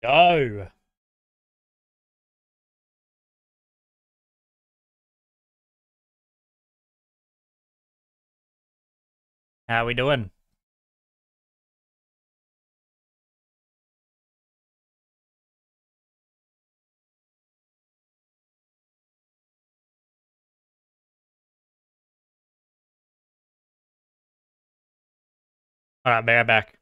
Go. How we doing? All right, back.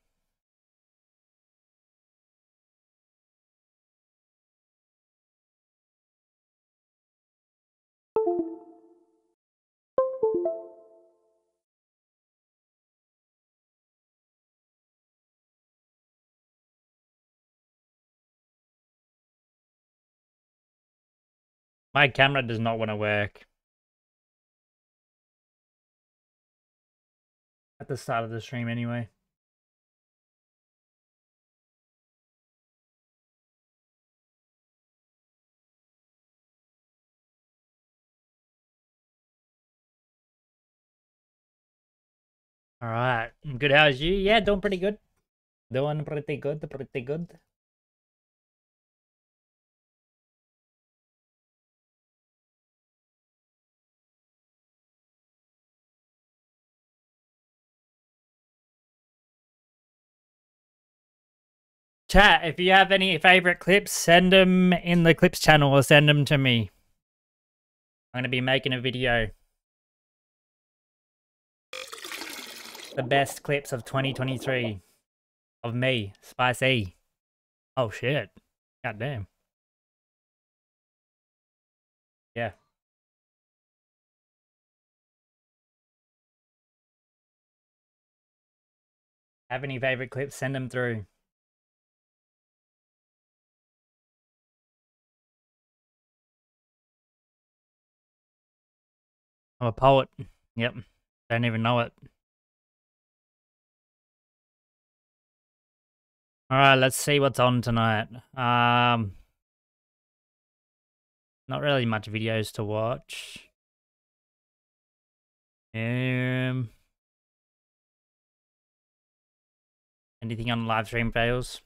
My camera does not want to work at the start of the stream anyway. All right. Good. How's you? Yeah, doing pretty good. Doing pretty good. Pretty good. Chat, if you have any favorite clips, send them in the clips channel or send them to me. I'm going to be making a video. The best clips of 2023 of me, Xpiicy. Oh shit. God damn. Yeah. Have any favorite clips, send them through. I'm a poet. Yep. Don't even know it. Alright, let's see what's on tonight. Not really much videos to watch. Anything on live stream fails?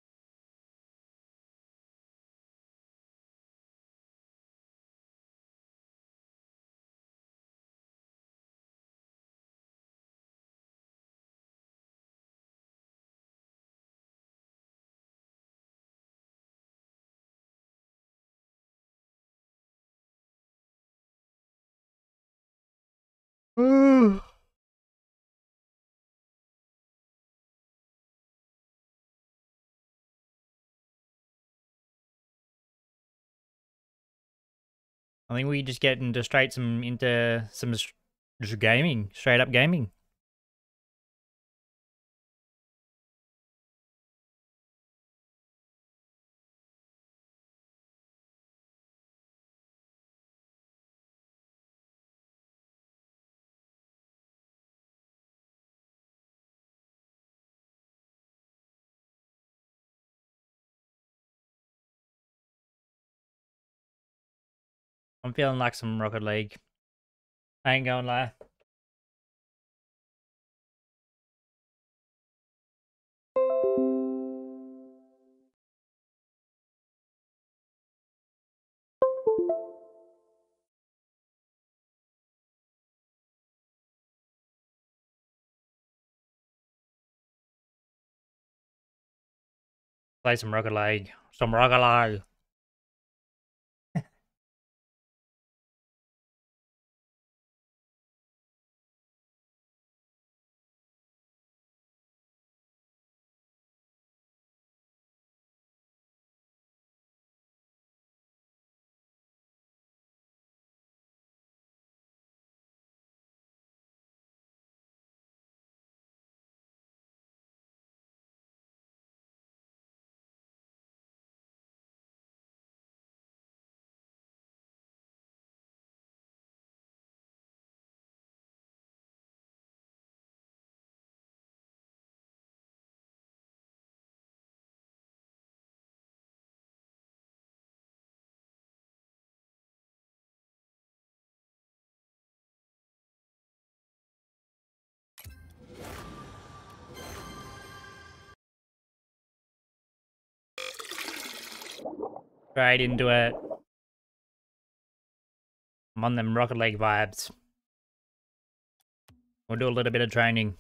I think we just get into some just gaming, straight up gaming. I'm feeling like some Rocket League. I ain't gonna lie. Play some Rocket League. Some Rocket League. Straight into it. I'm on them Rocket League vibes. We'll do a little bit of training.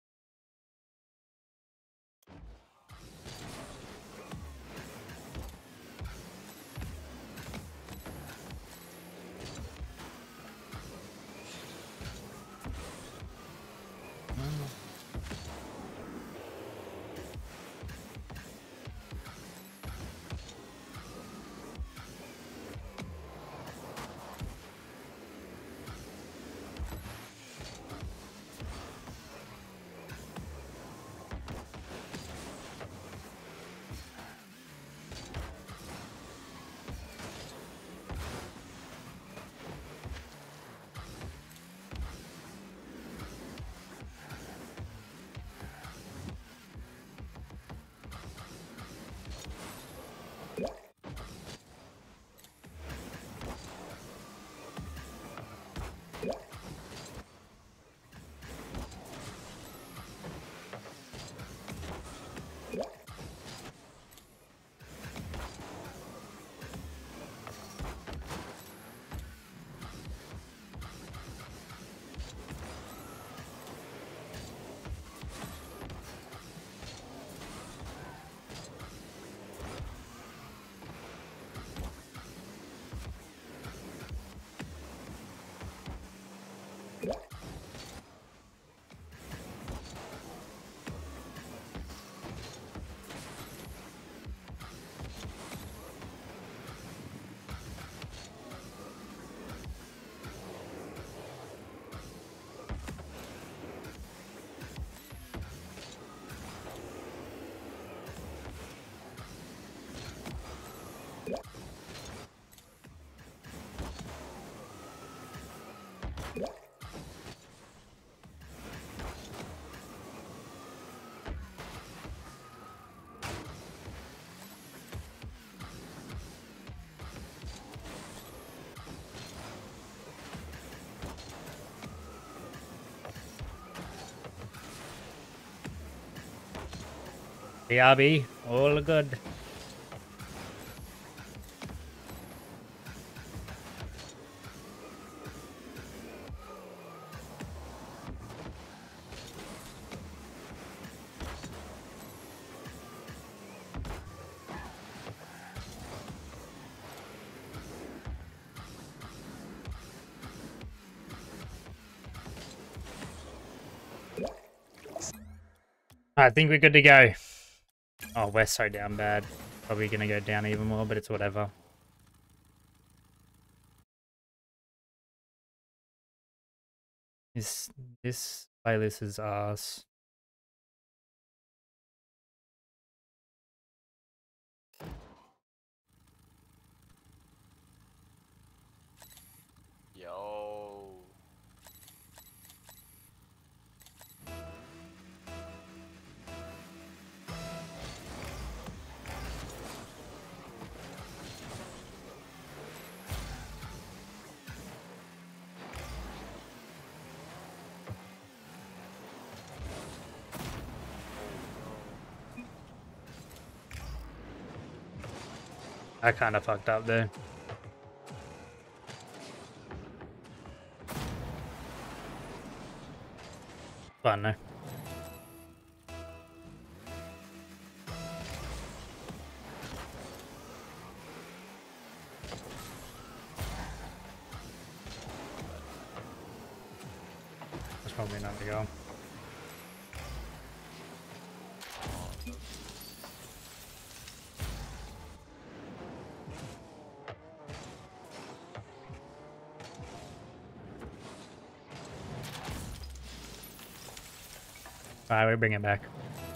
BRB, all good. I think we're good to go. Oh, we're so down bad. Probably gonna go down even more, but it's whatever. This playlist is ours. Yo. I kind of fucked up there. Fun though. That's probably not to go. Alright, we bring it back.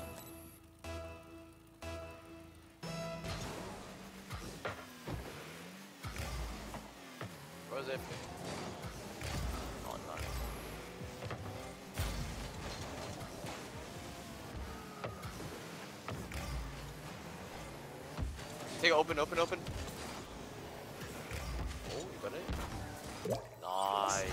Where's it? Oh no. Take it, open. Oh, you got it? Nice.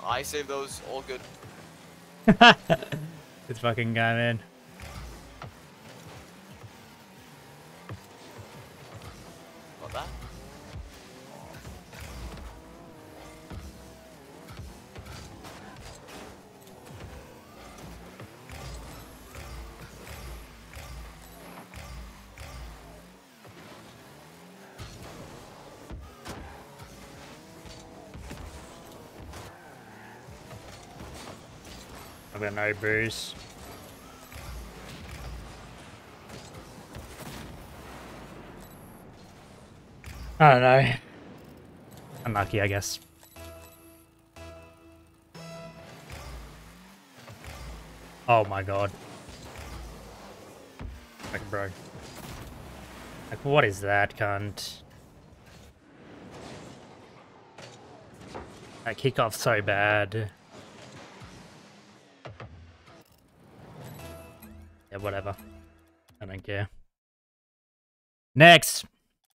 I save those. All good. This fucking guy, man. Got that? I've got no boost. I don't know. Unlucky, I guess. Oh my god. Like, bro. Like, what is that, cunt? That kickoff's so bad. Yeah, whatever. I don't care. Next!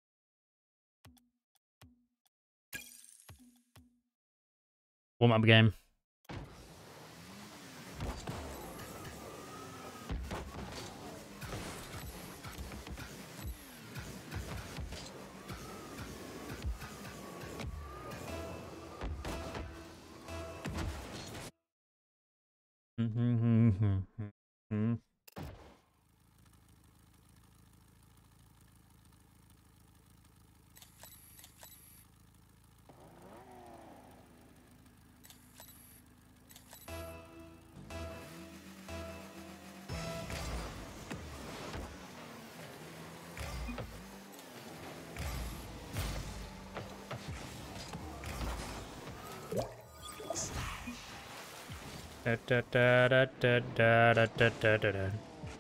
Warm-up game. Da, da, da, da, da, da, da, da, da, da, da.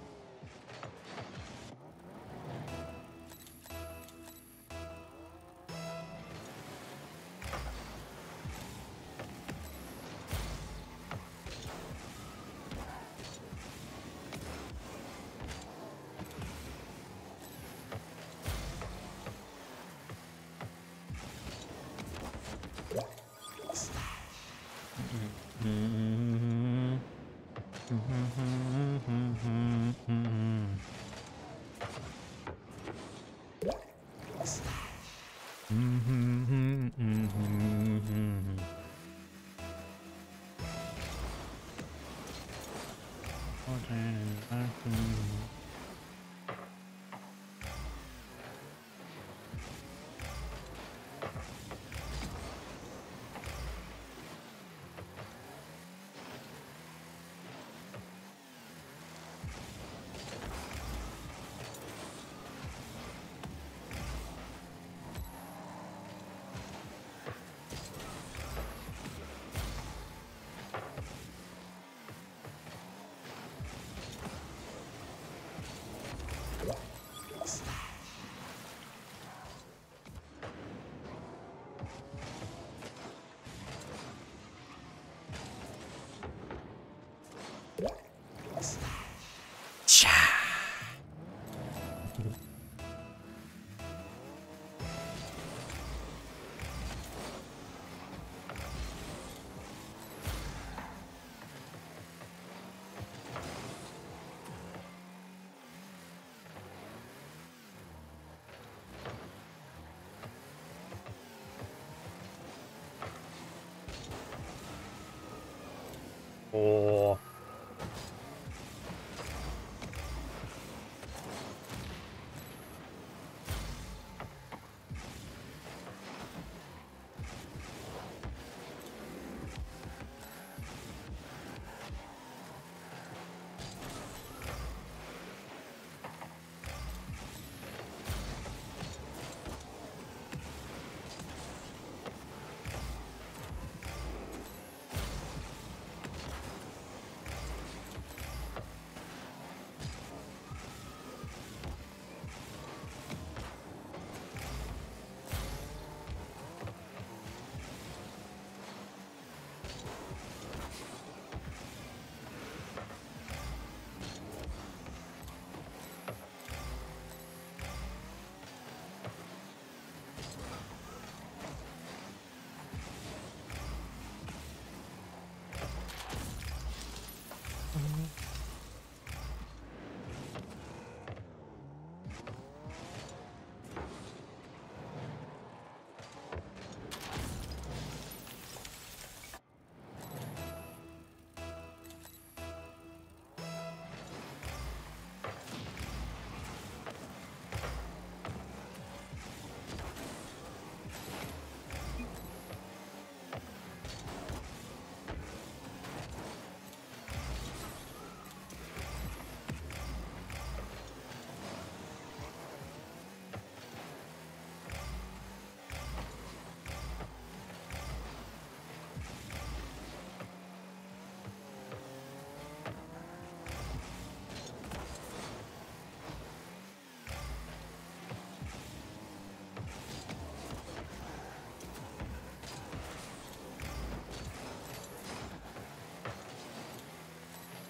Oh.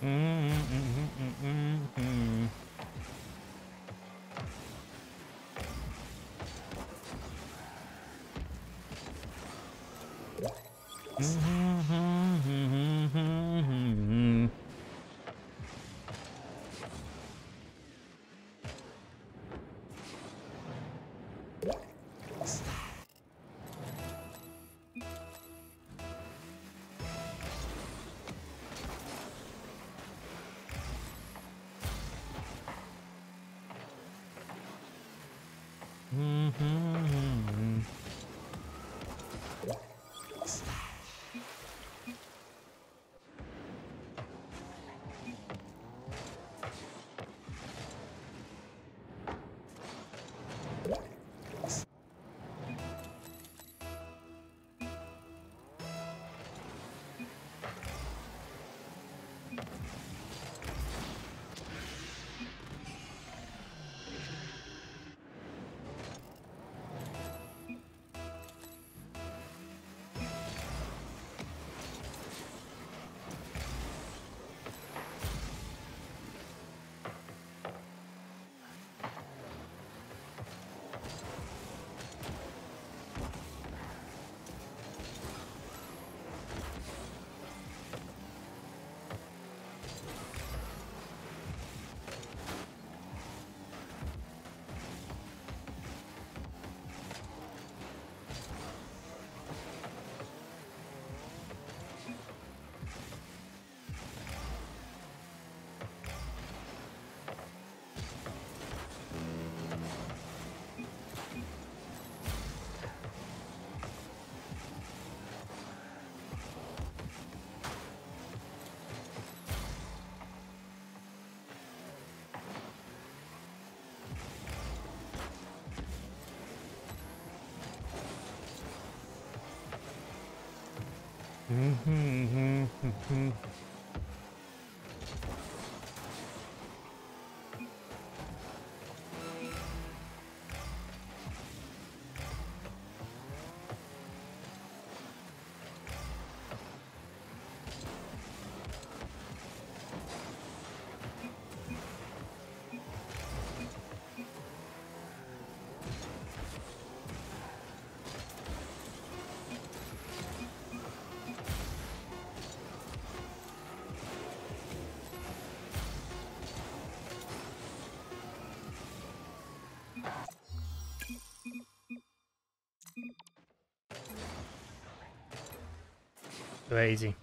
Crazy.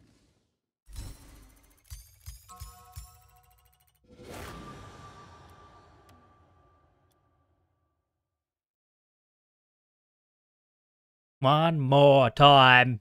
One more time.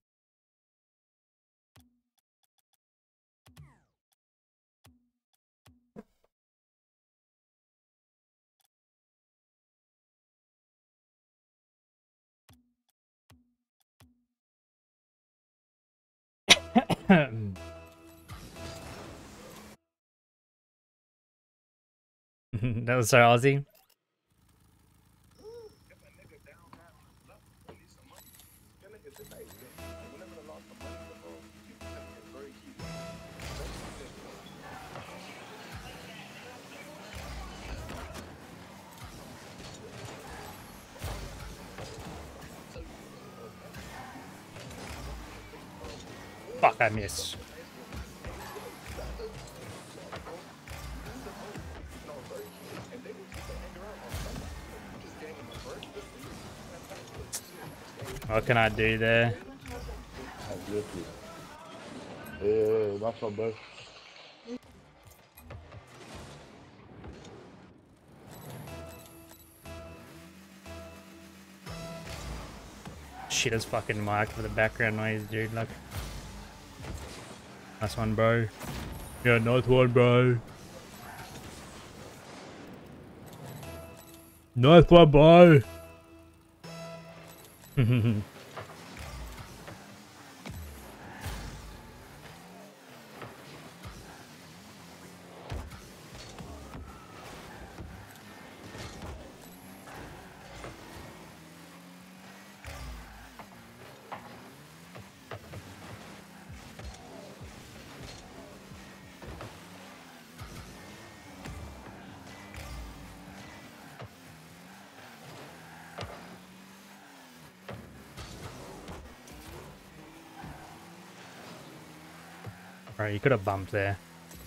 That was so Aussie. Fuck, I missed. What can I do there? Yeah, that's my best. Shit is fucking mic for the background noise, dude. Like, nice one, bro. Yeah, nice one, bro. Nice one, bro. Alright, you could have bumped there.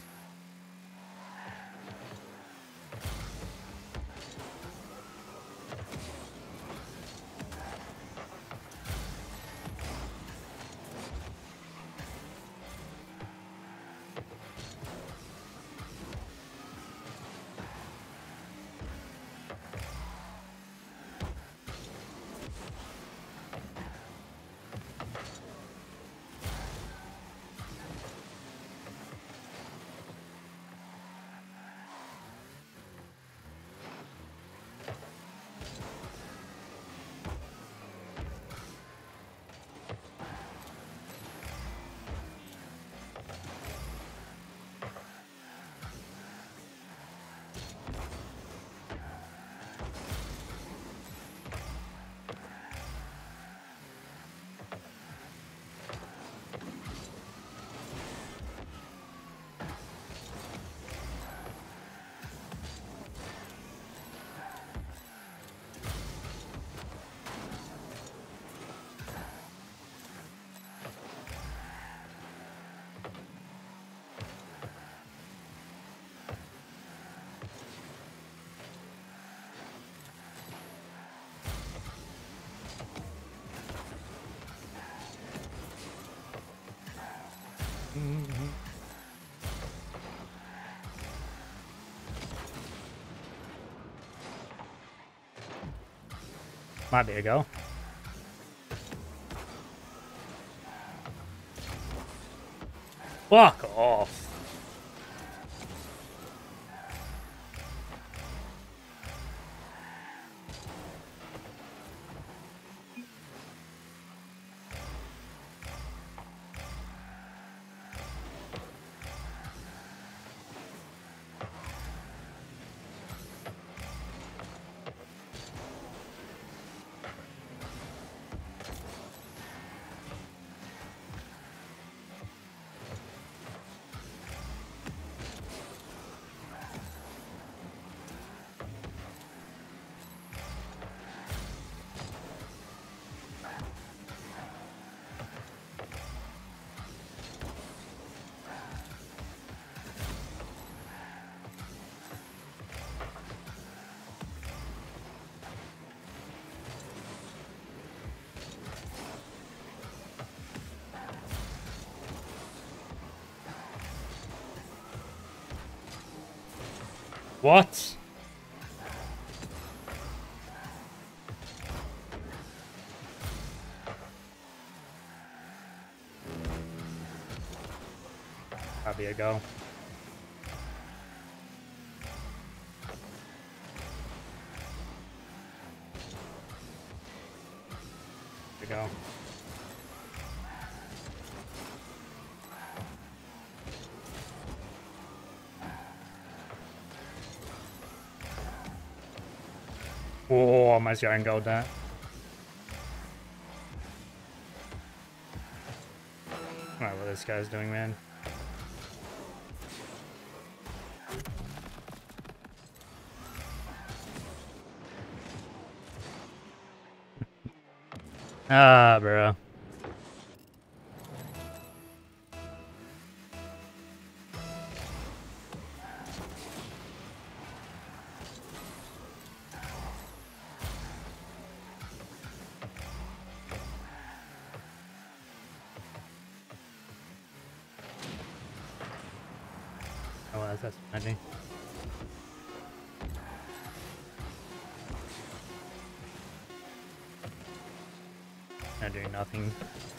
Might be a go. Fuck off. What? Probably a go. There we go. Oh, almost got gold there. Alright, what this guy's doing, man. Ah, bro. Oh, that's funny. Not doing nothing.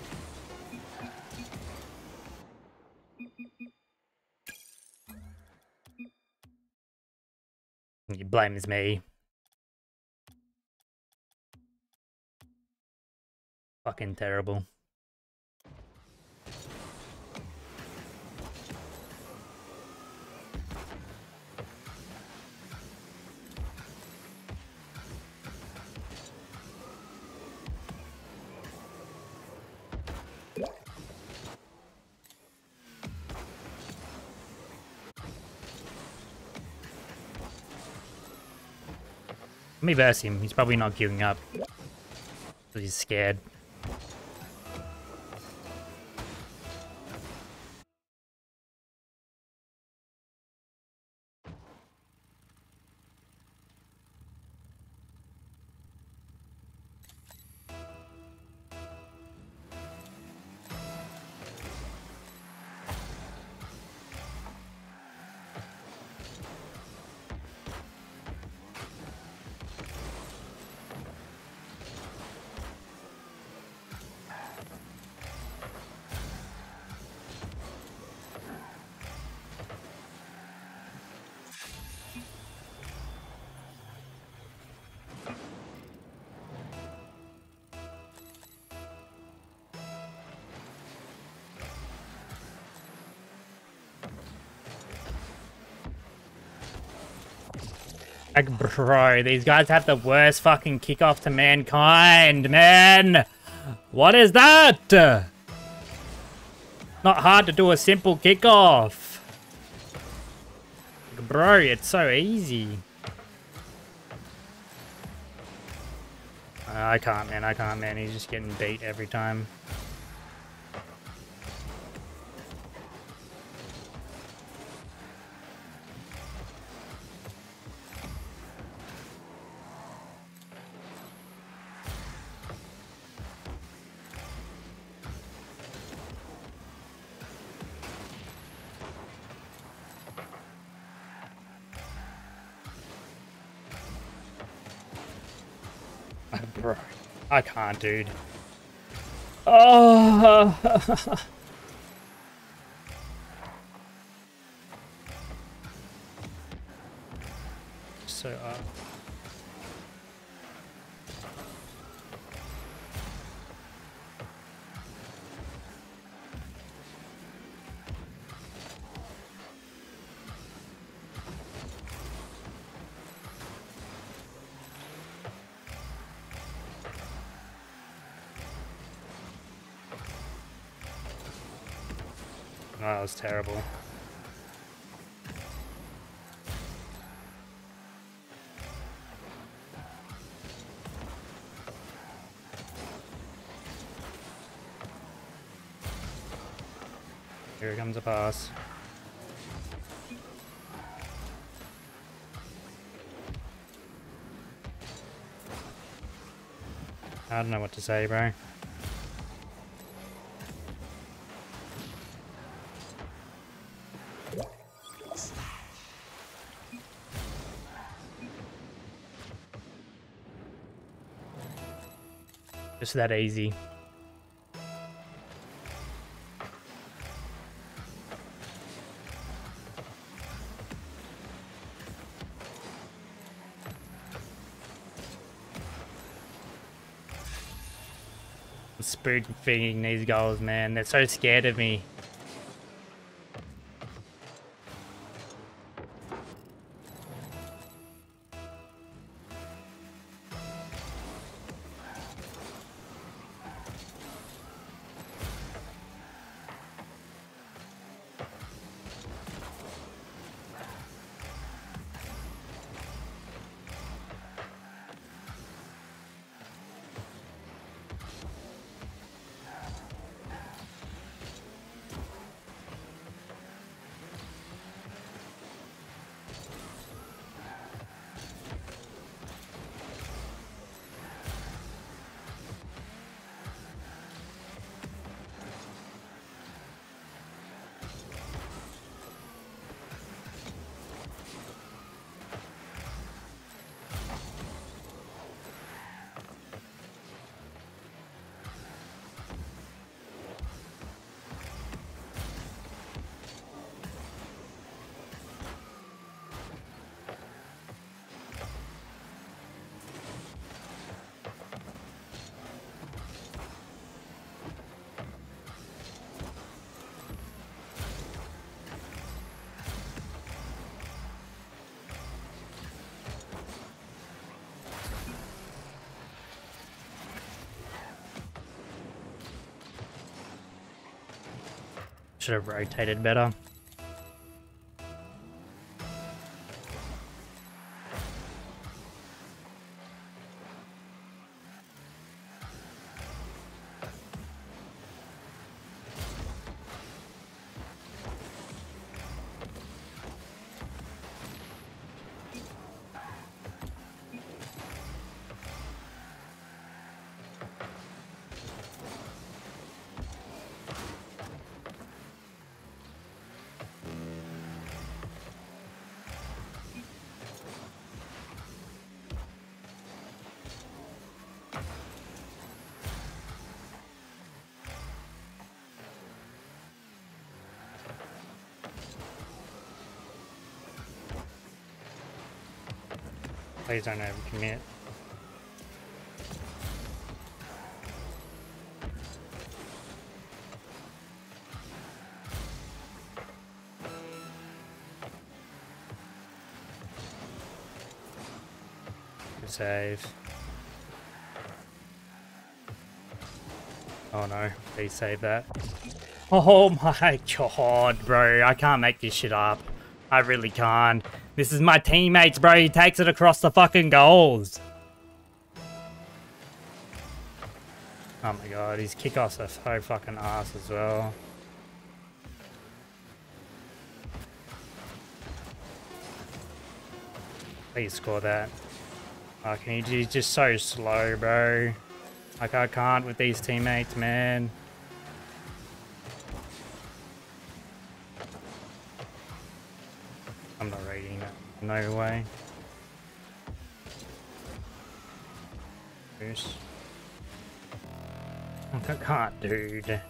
He blames me. Fucking terrible. Let me verse him. He's probably not giving up. Because he's scared. Like, bro, these guys have the worst fucking kickoff to mankind, man. What is that? Not hard to do a simple kickoff. Bro, it's so easy. I can't, man. I can't, man. He's just getting beat every time. Bro, I can't, dude. Oh. So, Oh, that was terrible. Here comes a pass. I don't know what to say, bro. Just that easy. I'm spoon feeding these goals, man. They're so scared of me. Should have rotated better. Please don't overcommit. save. Oh no, please save that. Oh my god, bro. I can't make this shit up. I really can't. This is my teammates, bro. He takes it across the fucking goals. Oh my god, his kickoffs are so fucking ass as well. Please score that. Fucking, he's just so slow, bro. Like, I can't with these teammates, man. I'm not reading that. No way. Goose. I can't, dude.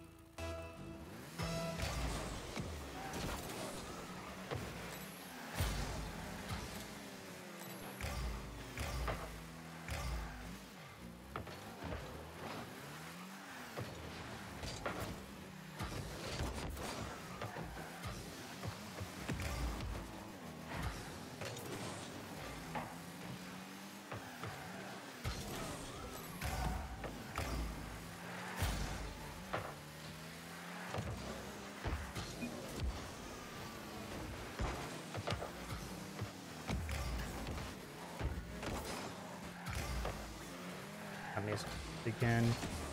I missed again.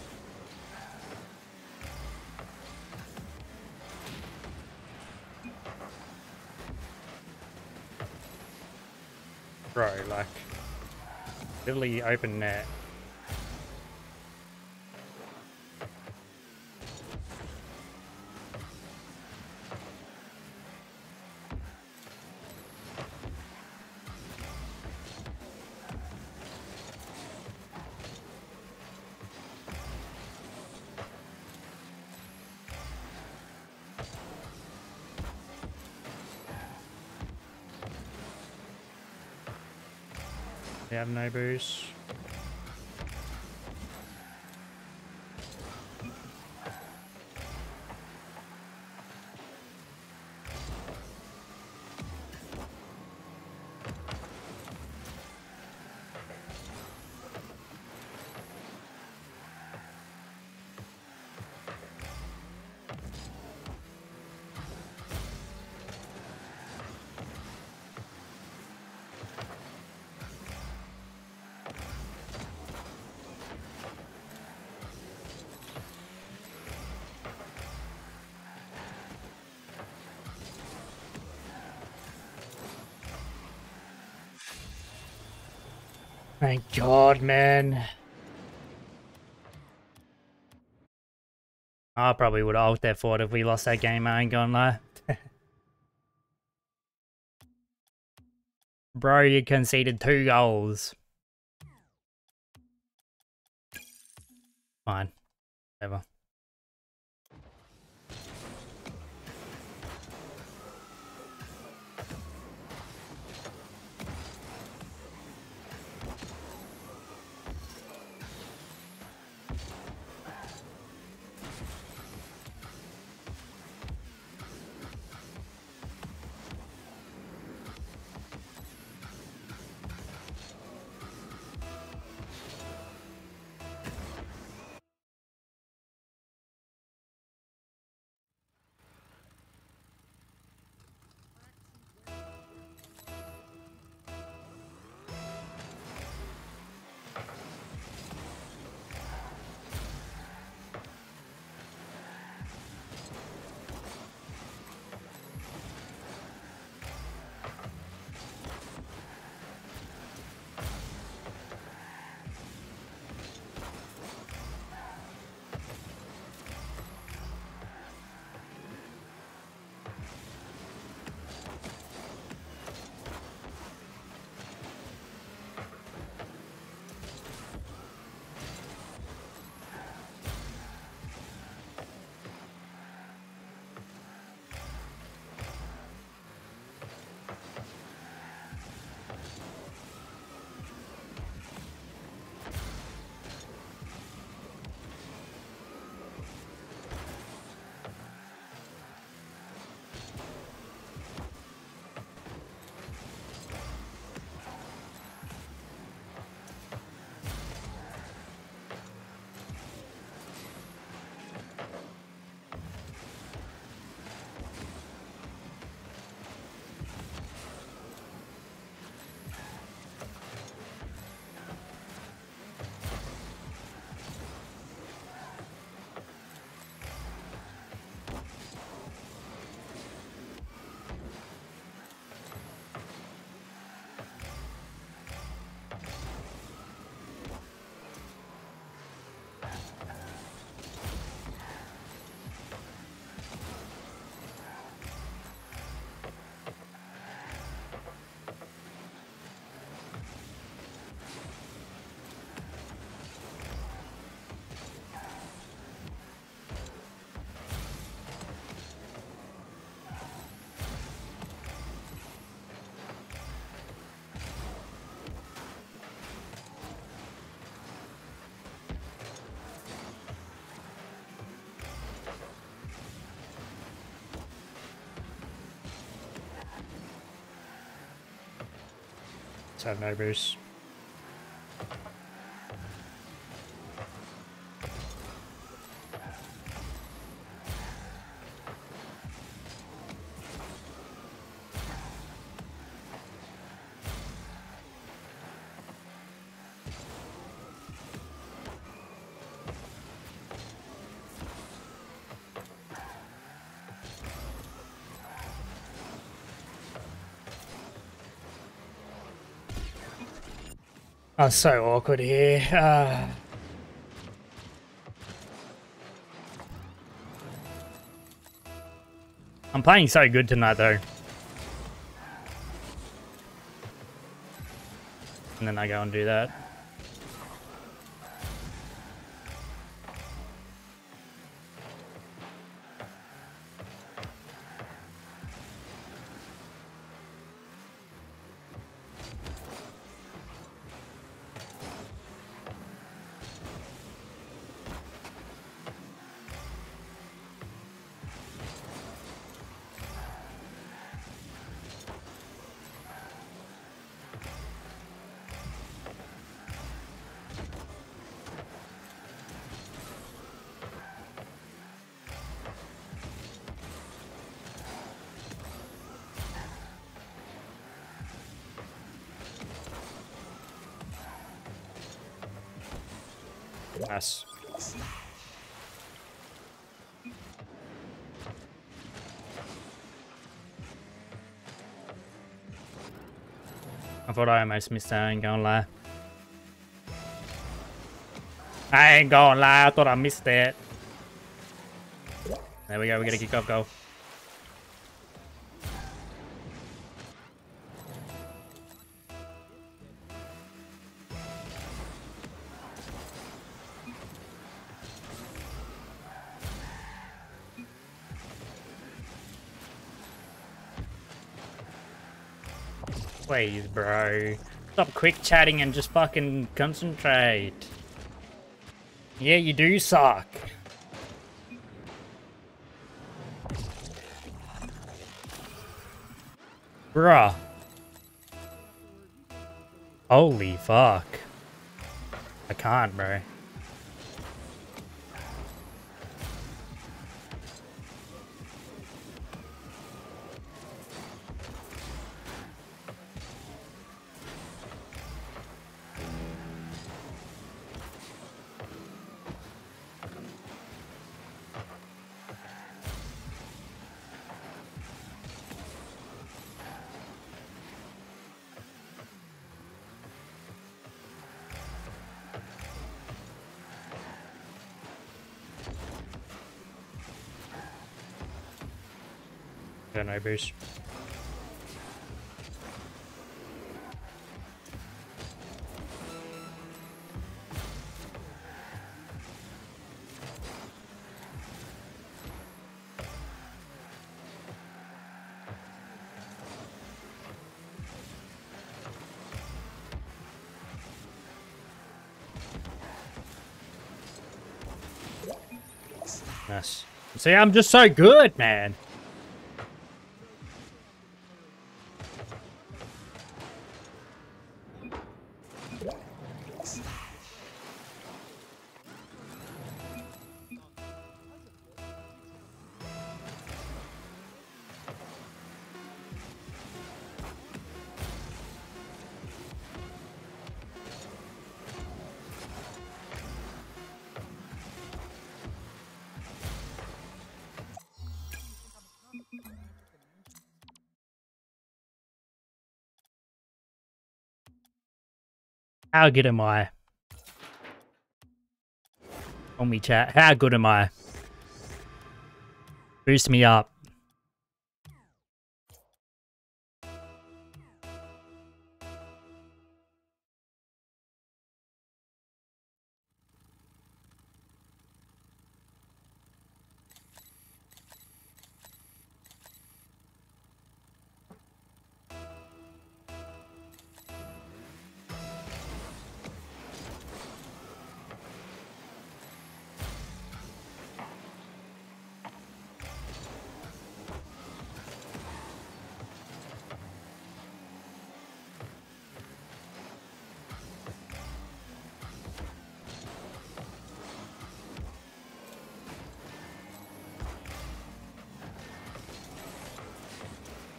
Bro, like, literally open net. They have no boost. Thank God, man. I probably would have ult there for it if we lost that game, I ain't gonna lie. Bro, you conceded 2 goals. Fine. Whatever. Let's have no boost. Oh, so awkward here. I'm playing so good tonight, though. And then I go and do that. Nice. I thought I almost missed that, I ain't gonna lie. I ain't gonna lie, I thought I missed that. There we go, we get a kick-off goal. Please, bro. Stop quick chatting and just fucking concentrate. Yeah, you do suck. Bruh. Holy fuck. I can't, bro. Got no boost. Nice. See, I'm just so good, man. How good am I? On me chat. How good am I? Boost me up.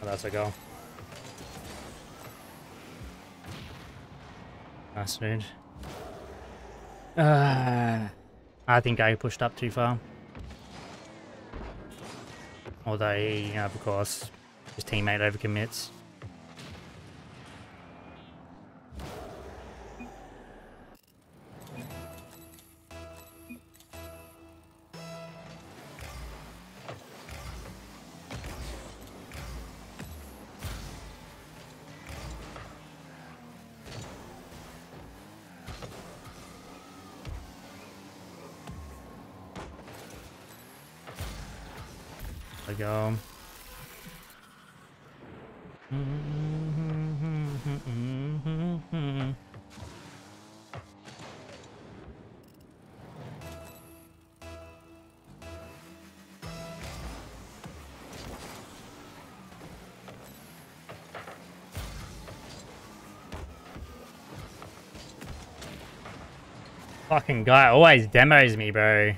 Oh, that's a goal. Nice, dude. I think I pushed up too far. Although, of course, his teammate overcommits. There we go. Fucking guy always demos me, bro.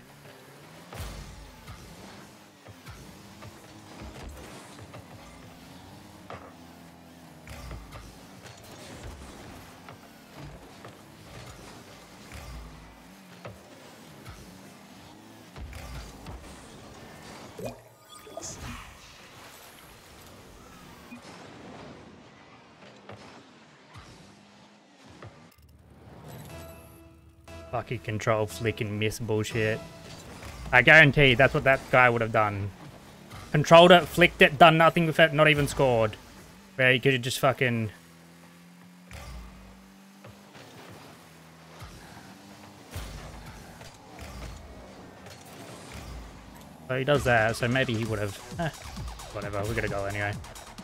Fucking control flick and miss bullshit. I guarantee that's what that guy would have done. Controlled it, flicked it, done nothing with it, not even scored. Where he could have just fucking... So he does that, so maybe he would have... whatever, we're gonna go anyway.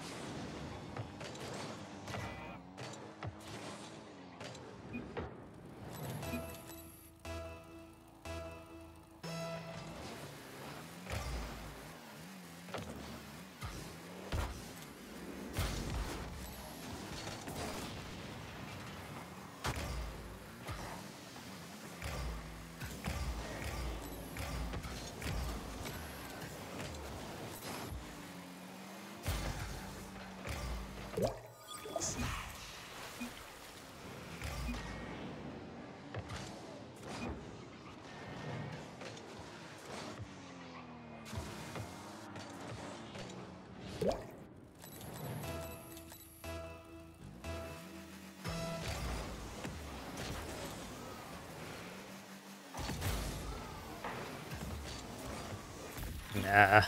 Nah. I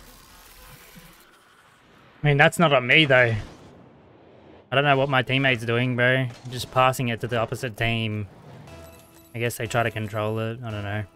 mean, that's not on me, though. I don't know what my teammate's doing, bro. Just passing it to the opposite team. I guess they try to control it. I don't know.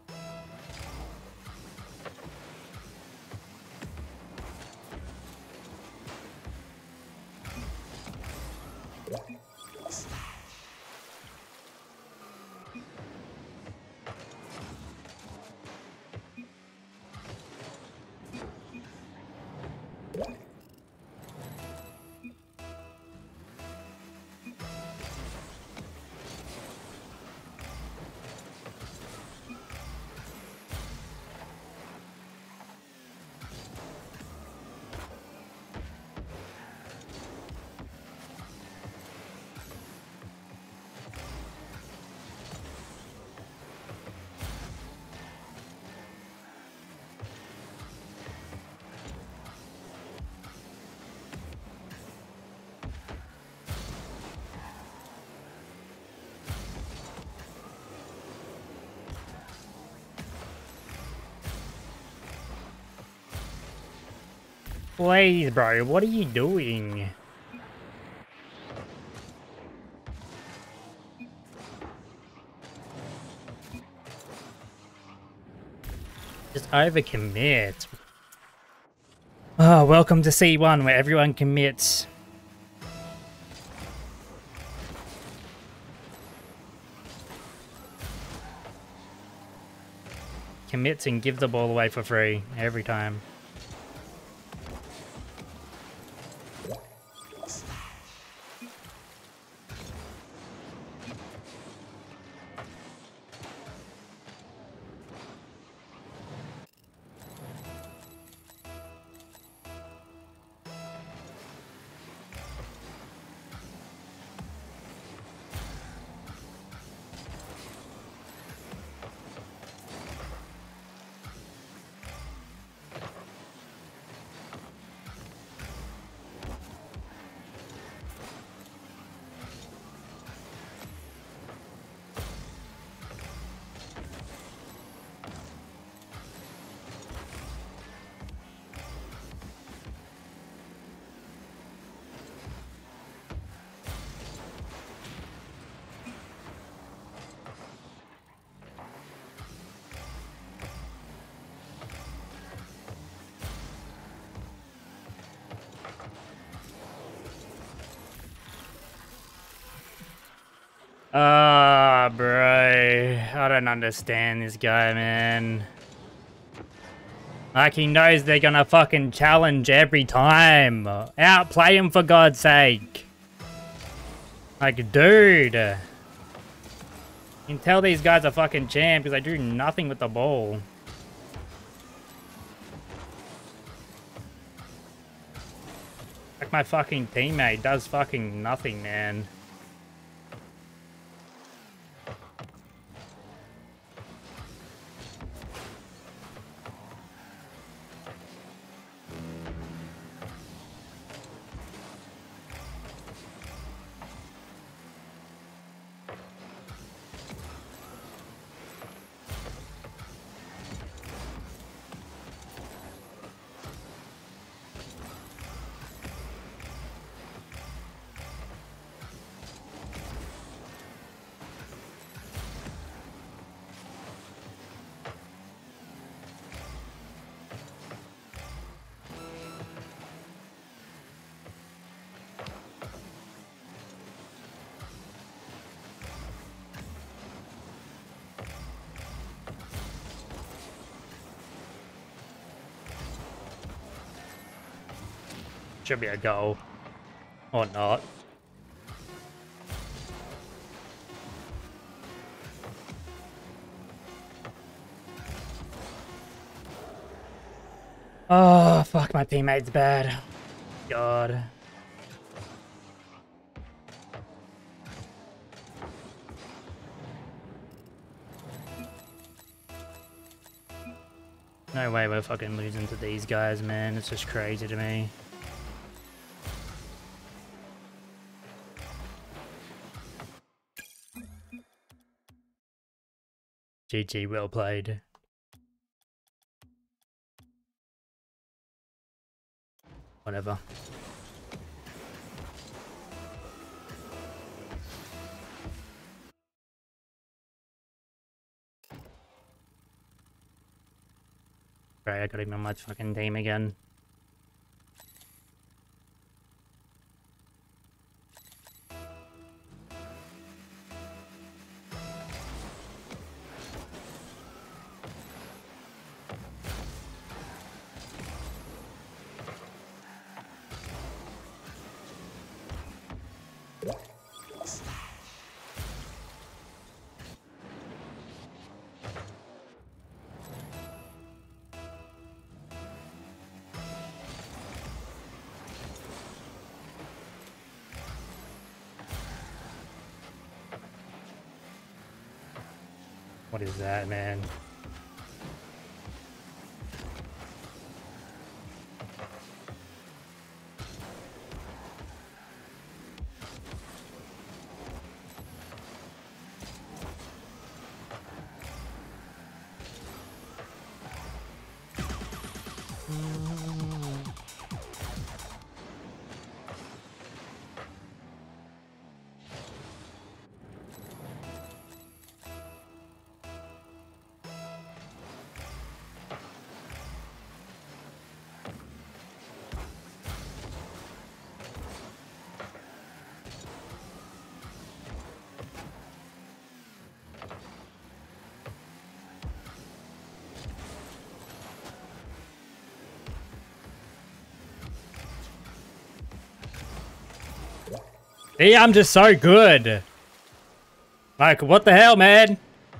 Please, bro, what are you doing? Just overcommit. Oh, welcome to C1 where everyone commits. Commits and give the ball away for free every time. Ah, bro. I don't understand this guy, man. Like, he knows they're gonna fucking challenge every time. Outplay him, for God's sake. Like, dude. You can tell these guys are fucking champ because they do nothing with the ball. Like, my fucking teammate does fucking nothing, man. Should be a goal. Or not. Oh, fuck, my teammate's bad. God. No way we're fucking losing to these guys, man. It's just crazy to me. GG, well played. Whatever. Right, I got him on my fucking team again. What is that, man? See, I'm just so good. Like, what the hell, man?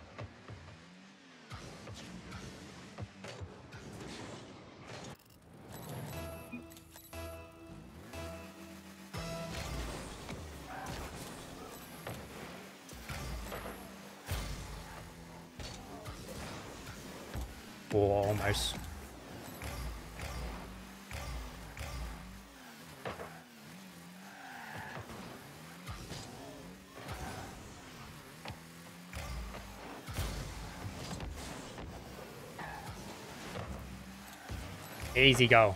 Oh, almost. Easy go.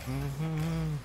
Mm-hmm.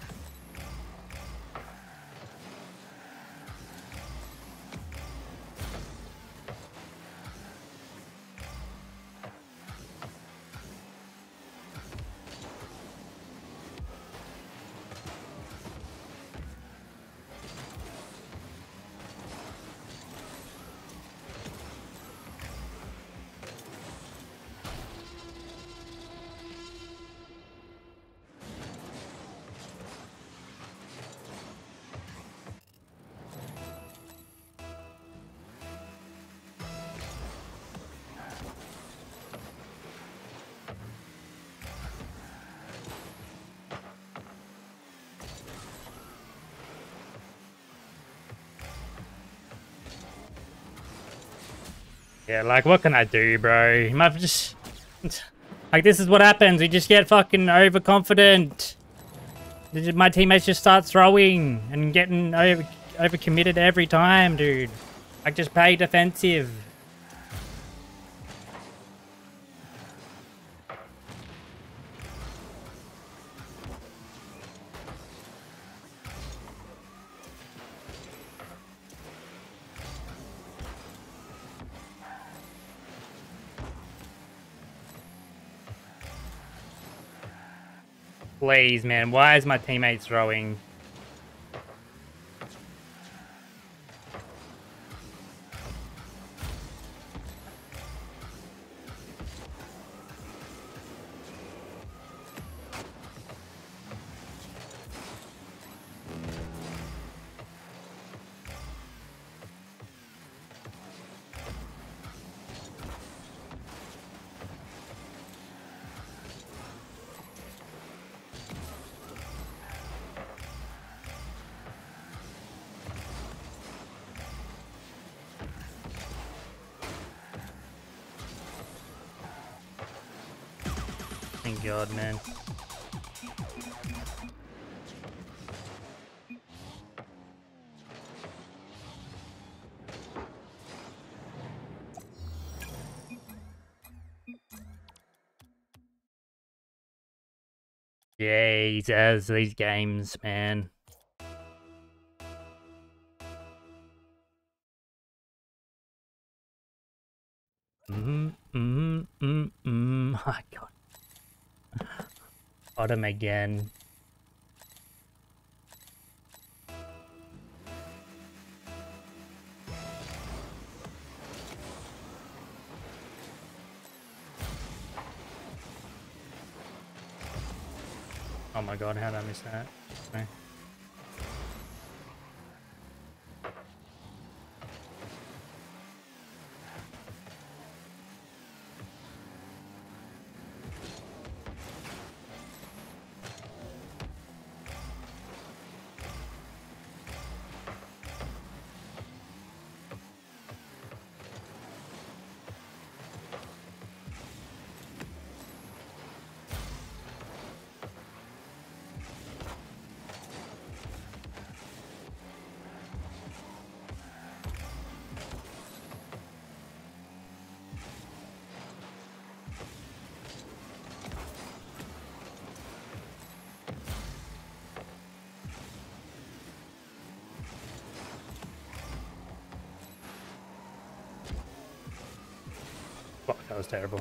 Yeah, like, what can I do, bro? You might just... Like, this is what happens. We just get fucking overconfident. My teammates just start throwing and getting overcommitted every time, dude. Like, just play defensive. Please, man. Why is my teammate throwing? Thank God, man. Jesus, these games, man. Oh, God. Bottom again. Oh my God, how did I miss that? Okay. Fuck, that was terrible.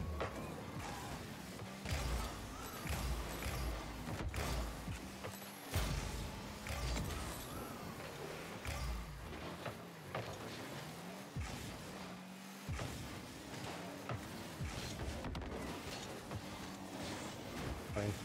Fine.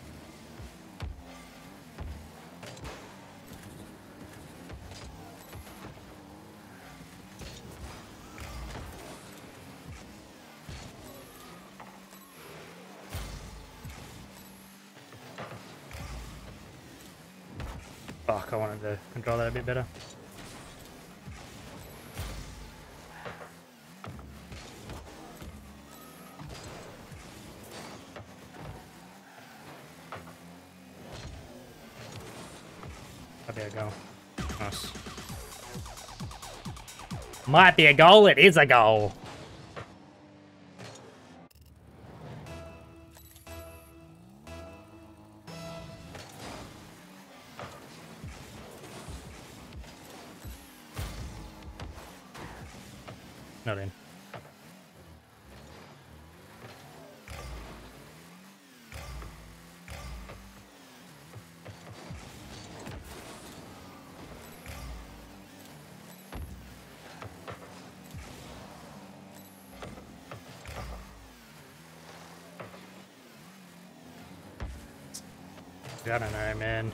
Fuck, I wanted to control that a bit better. Might be a goal. Nice. Might be a goal, it is a goal. Not in. I don't know, man.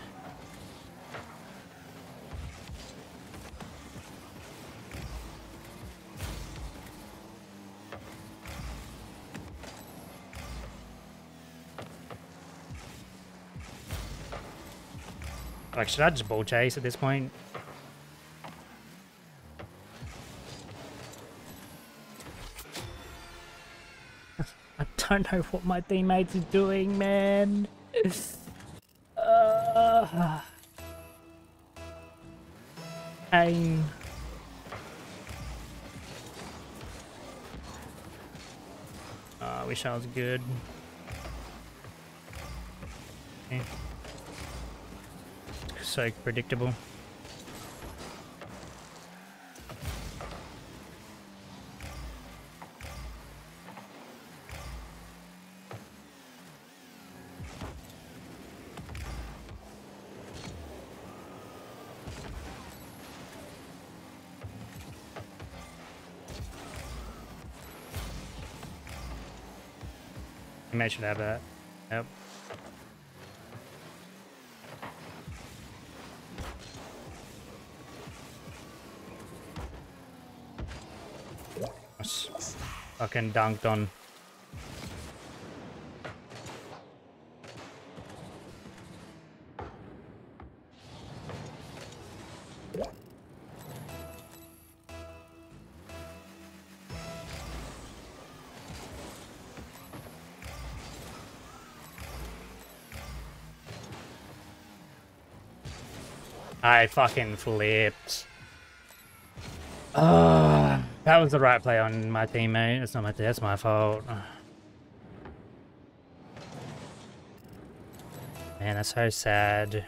Like, should I just ball chase at this point? I don't know what my teammates are doing, man. Aim. Oh, I wish I was good. Okay. So predictable. I should have that. Yep. Fucking dunked on. I fucking flipped. That was the right play on my teammate. It's not my, that's my fault. Man, that's so sad.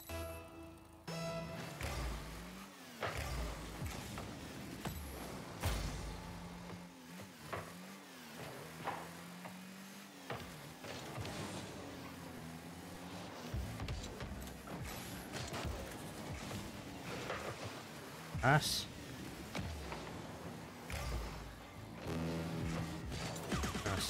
Nice. Nice.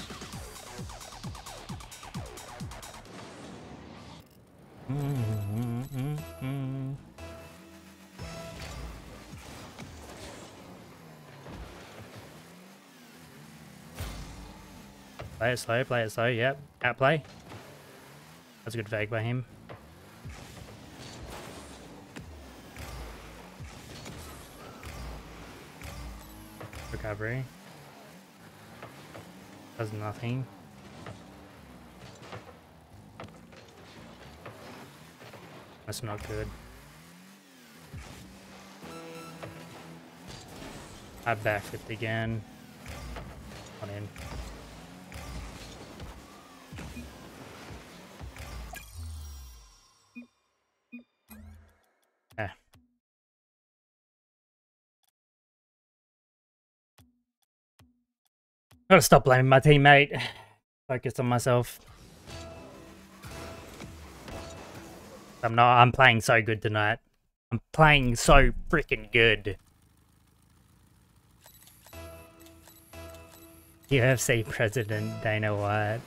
Play it slow, yep. Outplay. That's a good fake by him. Recovery. Does nothing. That's not good. I backflipped again. Not in. Eh. Gotta stop blaming my teammate. Focus on myself. I'm playing so good tonight. I'm playing so freaking good. UFC President Dana White.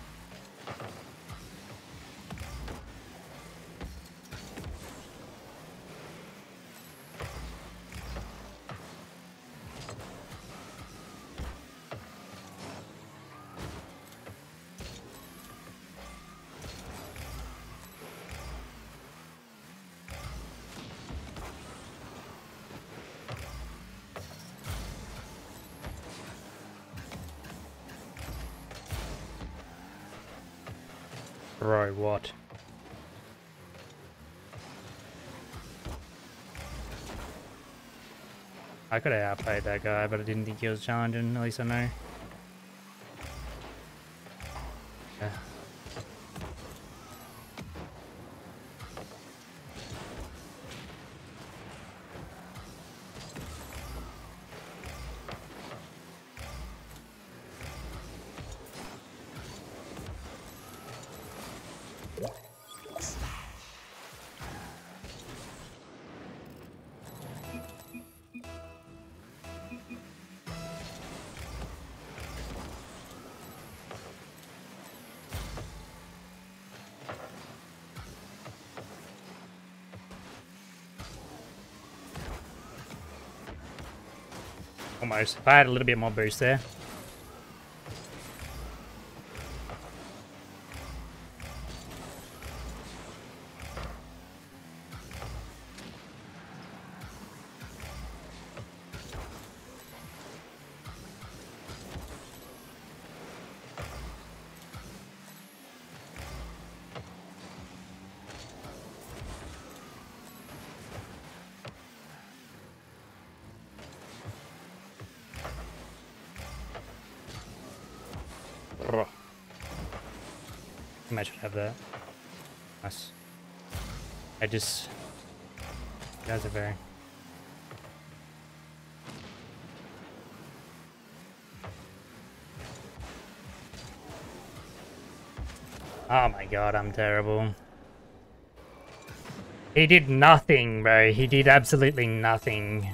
Bro, what? I could have outplayed that guy, but I didn't think he was challenging, at least I know. Yeah. Almost. If I had a little bit more boost there. I should have that. Nice. I just... You guys are very... Oh my god, I'm terrible. He did nothing, bro. He did absolutely nothing.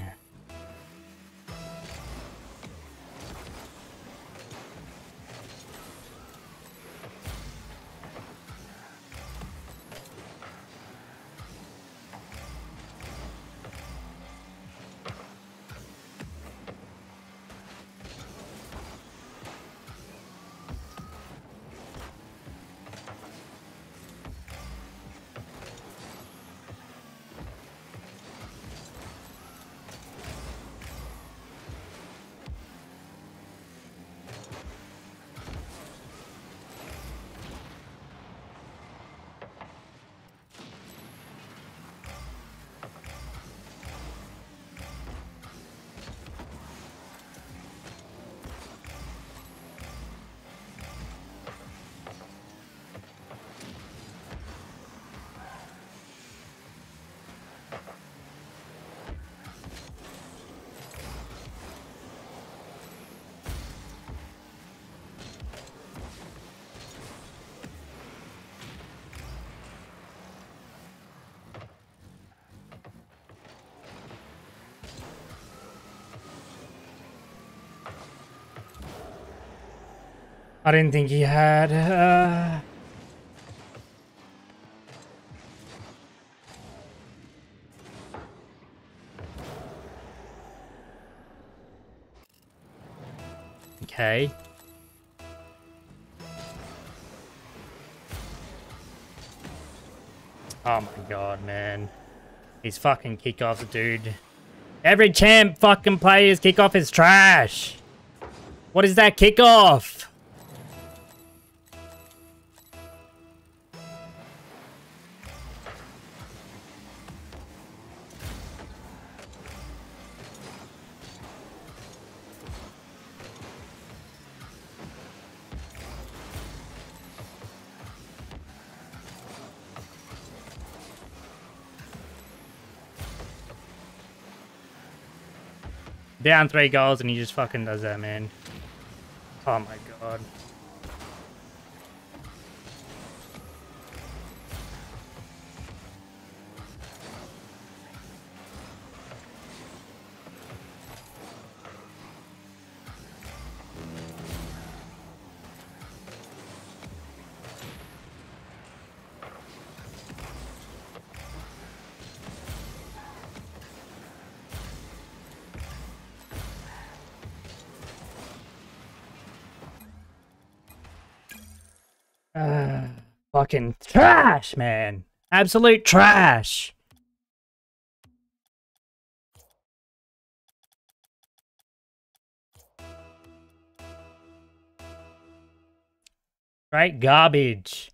I didn't think he had... Okay. Oh my god, man. These fucking kickoffs, dude. Every champ fucking player's kickoff is trash. What is that kickoff? Down 3 goals and he just fucking does that, man. Oh my god. Fucking trash, man. Absolute trash. Right? Garbage.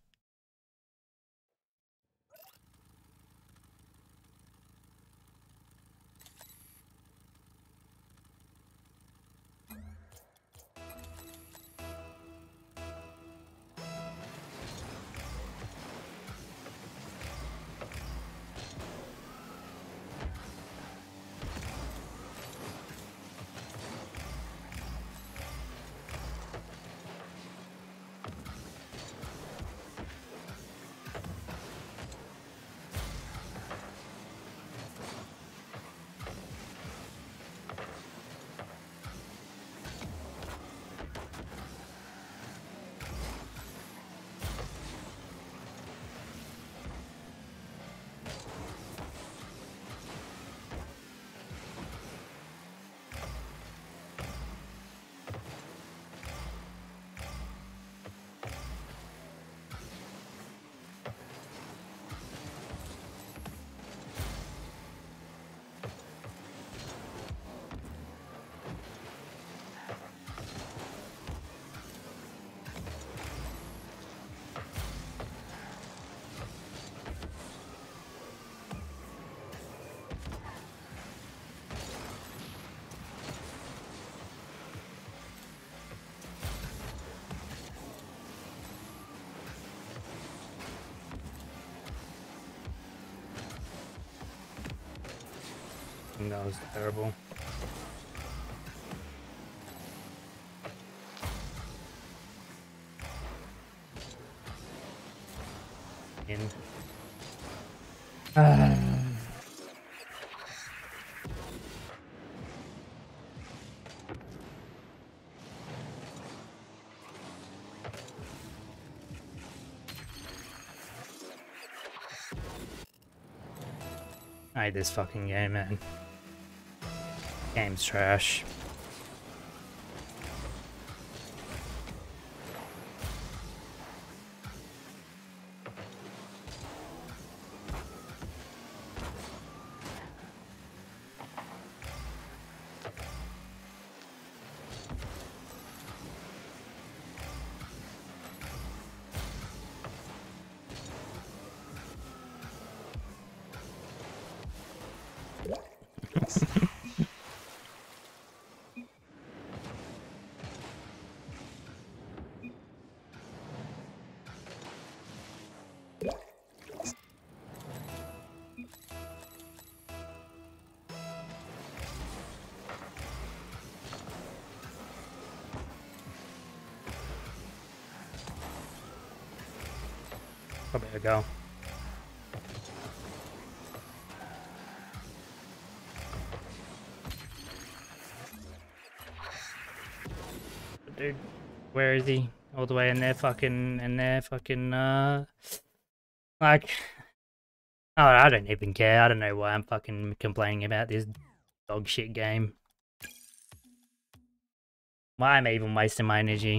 That was terrible. In. I hate this fucking game, man. Game's trash. Probably a go. Dude, where is he? All the way in there, like, oh, I don't even care. I don't know why I'm fucking complaining about this dog shit game. Why am I even wasting my energy?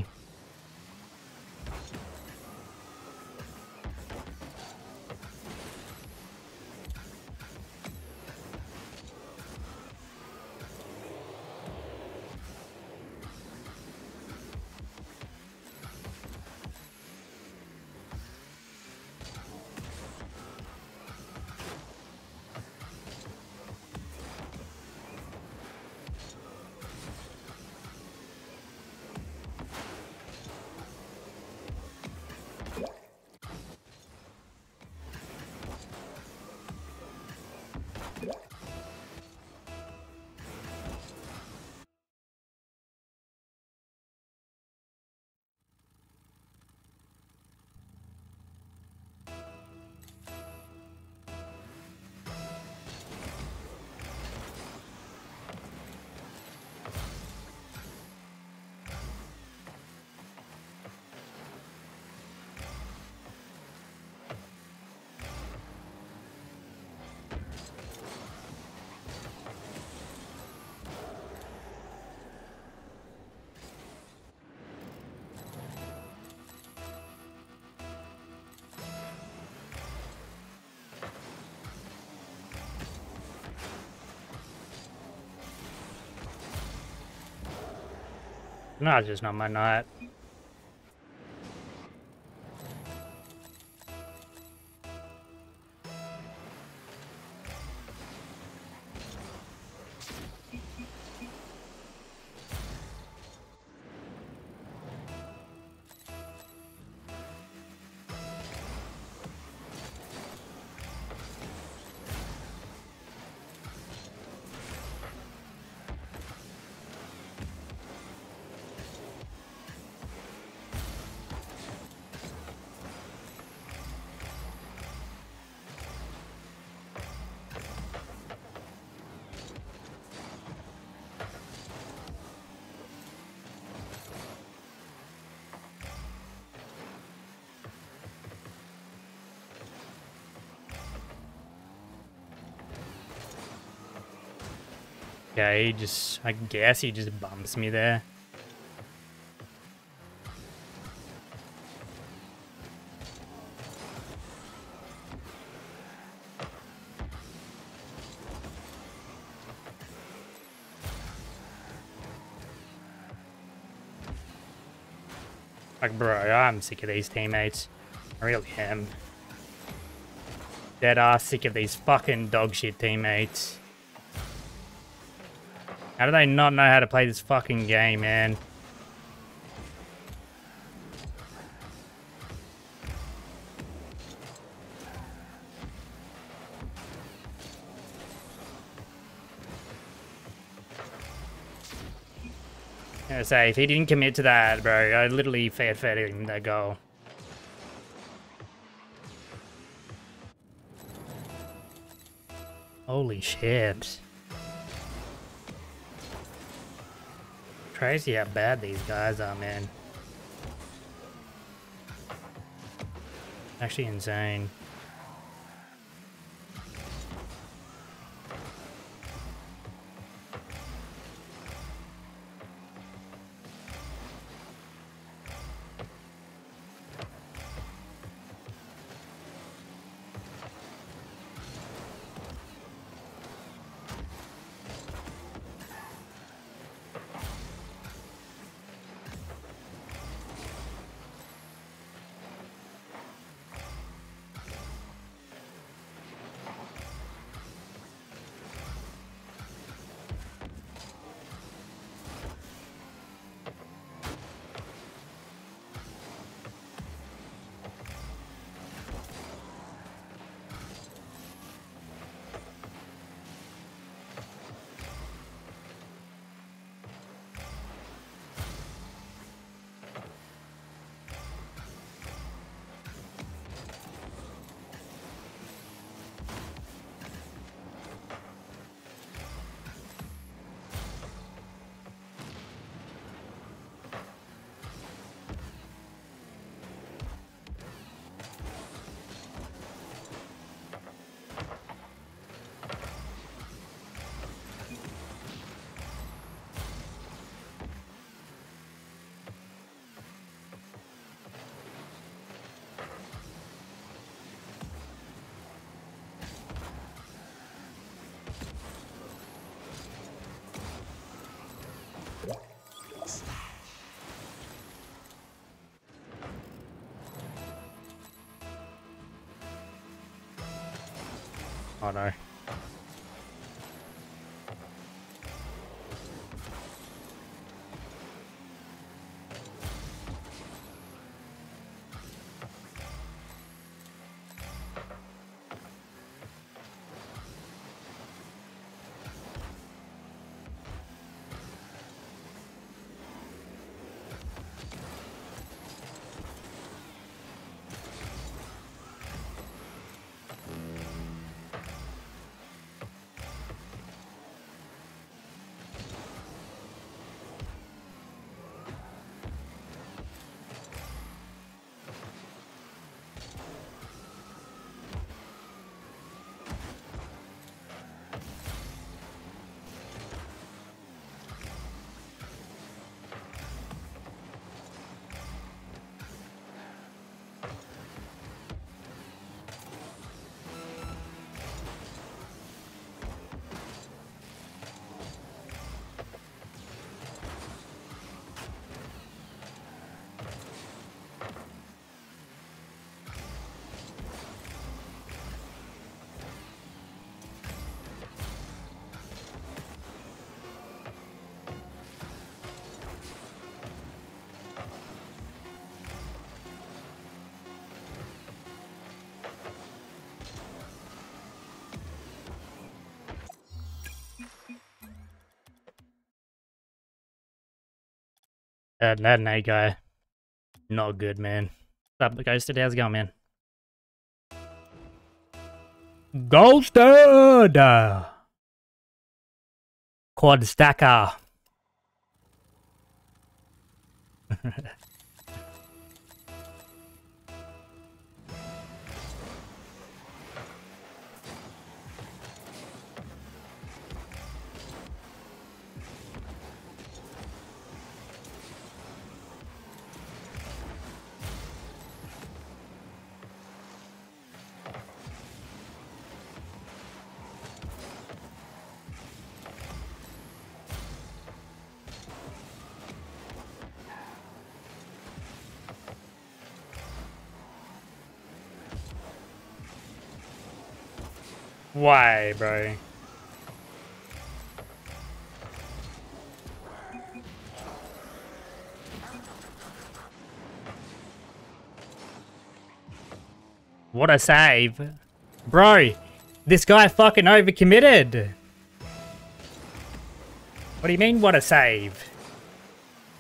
No, it's just not my night. Yeah, I guess he just bumps me there. Like, bro, I'm sick of these teammates. I really am. Dead ass sick of these fucking dog shit teammates. How do they not know how to play this fucking game, man? I say, if he didn't commit to that, bro, I literally fed him that goal. Holy shit. Crazy how bad these guys are, man. Actually insane. Oh no. That Nate guy, not good, man. What's up, Ghosted? How's it going, man? Ghosted! Quad stacker. Why, bro? What a save. Bro, this guy fucking overcommitted. What do you mean, what a save?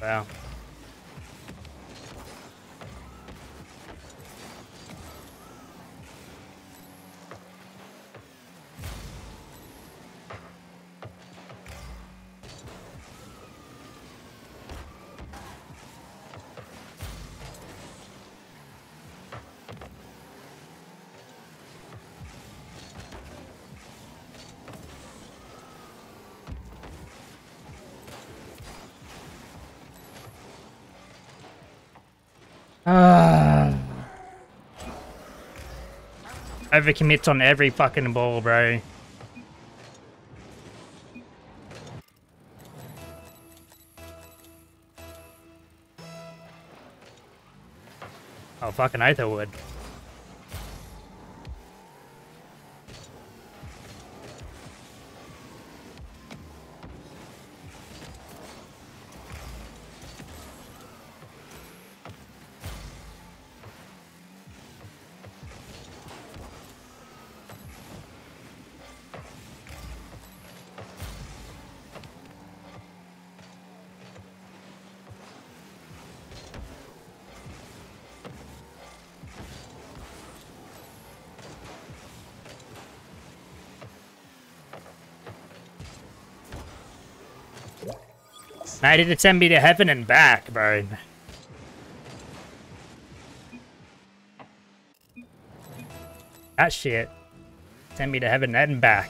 Wow. Overcommits on every fucking ball, bro. Oh, fucking oath I would. Mate, it'd send me to heaven and back, bro. That shit. Send me to heaven and back.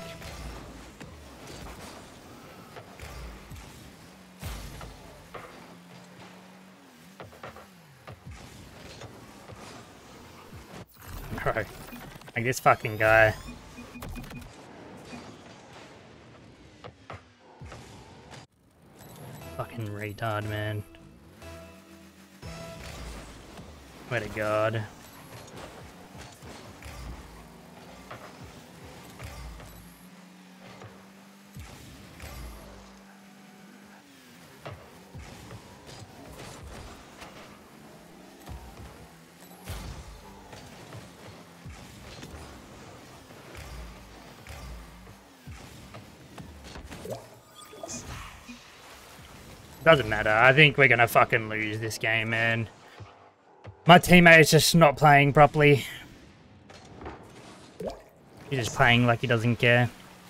Bro. Like this fucking guy. Fucking retard, man. Swear to God. Doesn't matter. I think we're gonna fucking lose this game, man. My teammate is just not playing properly. He's just playing like he doesn't care.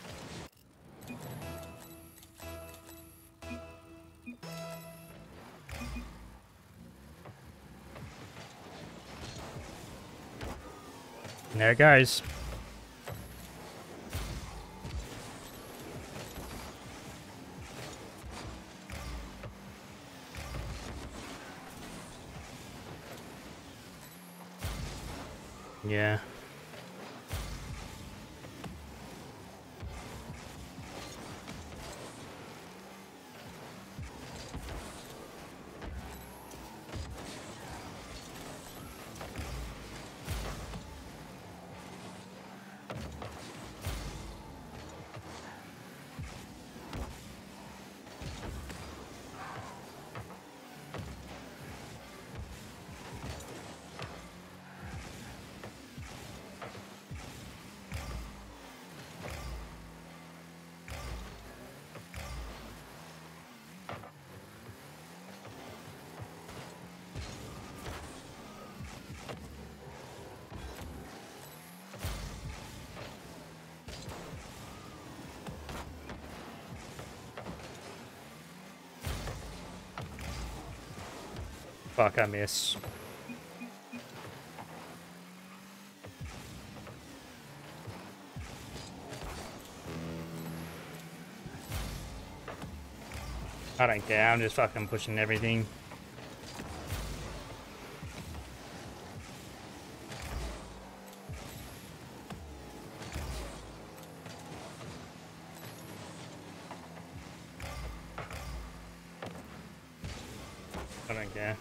And there it goes. Yeah. Fuck, I miss. I don't care, I'm just fucking pushing everything. I don't care.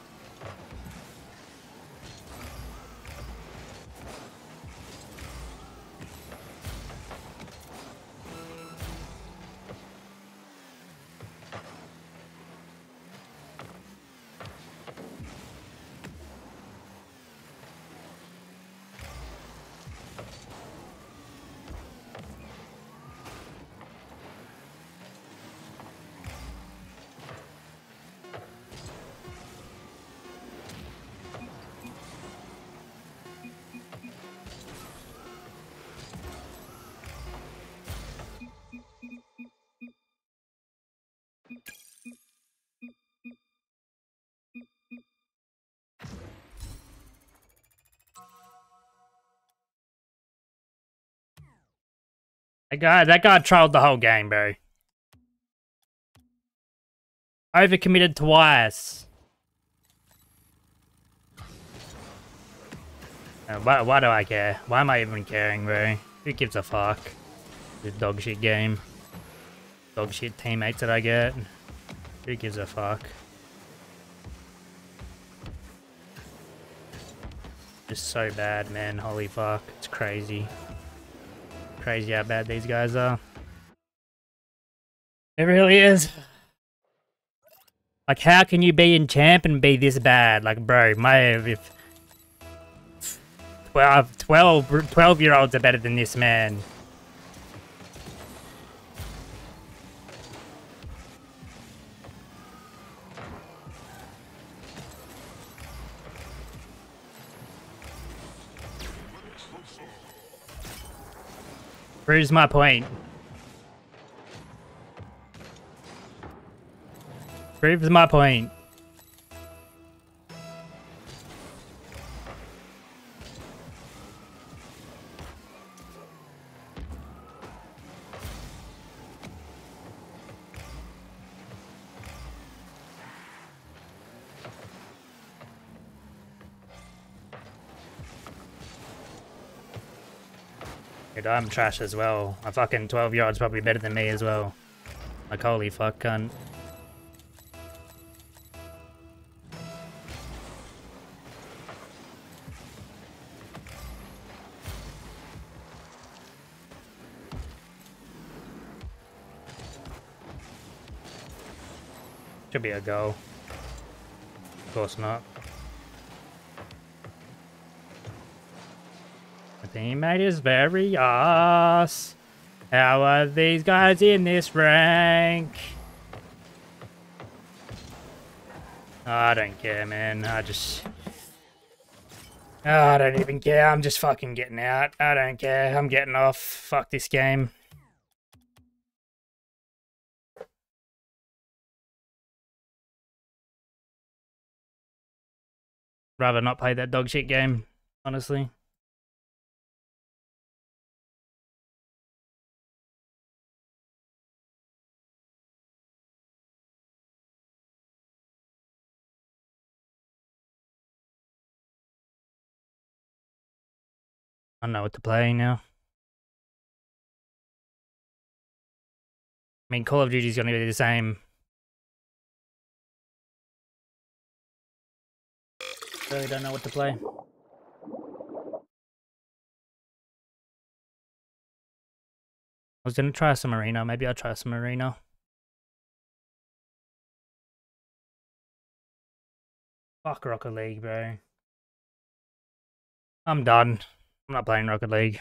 That guy trolled the whole game, bro. Overcommitted twice. Why do I care? Why am I even caring, bro? Who gives a fuck? This dog shit game. Dog shit teammates that I get. Who gives a fuck? Just so bad, man. Holy fuck. It's crazy. Crazy how bad these guys are. It really is. Like, how can you be in champ and be this bad? Like, bro, if 12-year-olds are better than this man. Proves my point. Proves my point. Dude, I'm trash as well. A fucking 12-year-old's probably better than me as well. Like, holy fuck, cunt. Should be a goal. Of course not. My teammate is very ass. How are these guys in this rank? Oh, I don't care, man. I don't even care. I'm just fucking getting out. I don't care. I'm getting off. Fuck this game. Rather not play that dog shit game, honestly. I don't know what to play now. I mean, Call of Duty is going to be the same. Really don't know what to play. I was going to try some arena. Maybe I'll try some arena. Fuck Rocket League, bro. I'm done. I'm not playing Rocket League.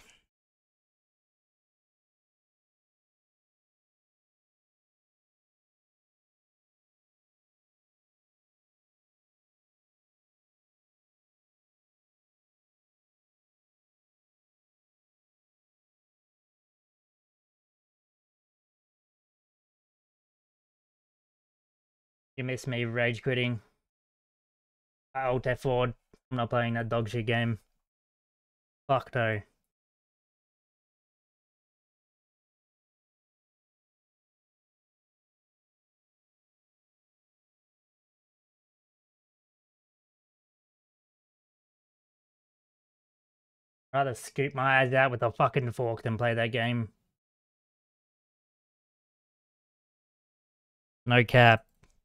You miss me rage quitting. Alt F4. I'm not playing that dog shit game. Fuck no. Rather scoop my eyes out with a fucking fork than play that game. No cap.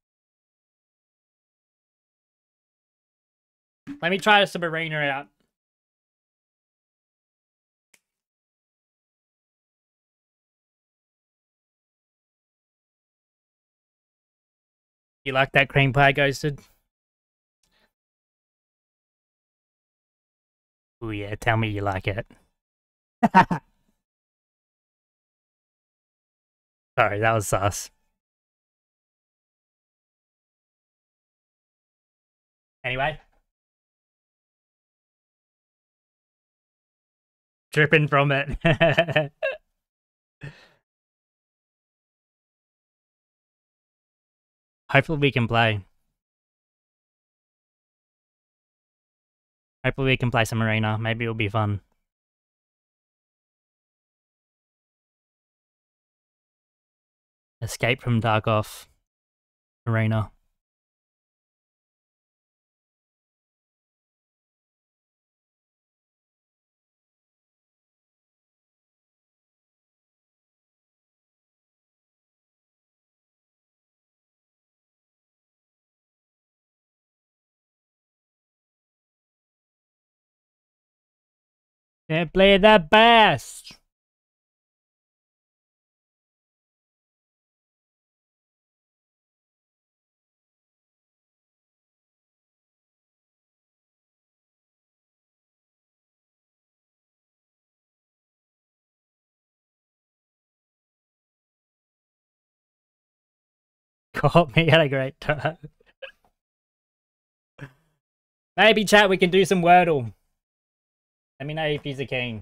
Let me try some arena out. You like that cream pie, Ghosted? Oh yeah, tell me you like it. Sorry, that was sus. Anyway. Dripping from it. Hopefully we can play. Hopefully we can play some arena. Maybe it'll be fun. Escape from Darkoff Arena. Simply the best! Caught me at a great time. Maybe chat, we can do some Wordle. Let me know if he's a king.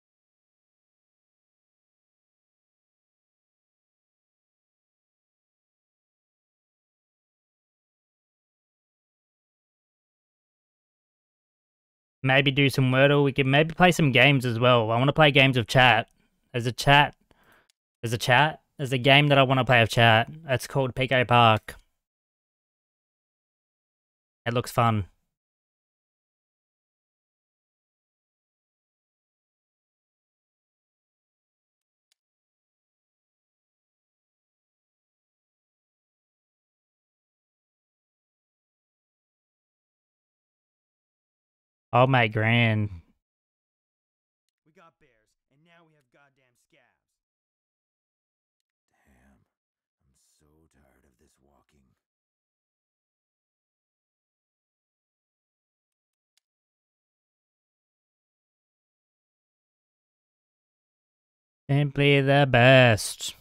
Maybe do some Wordle. We can maybe play some games as well. I want to play games of chat. There's a chat. There's a chat. There's a game that I want to play of chat. It's called Pico Park. It looks fun. Oh my grand. We got bears, and now we have goddamn scabs. Damn, I'm so tired of this walking. Simply the best.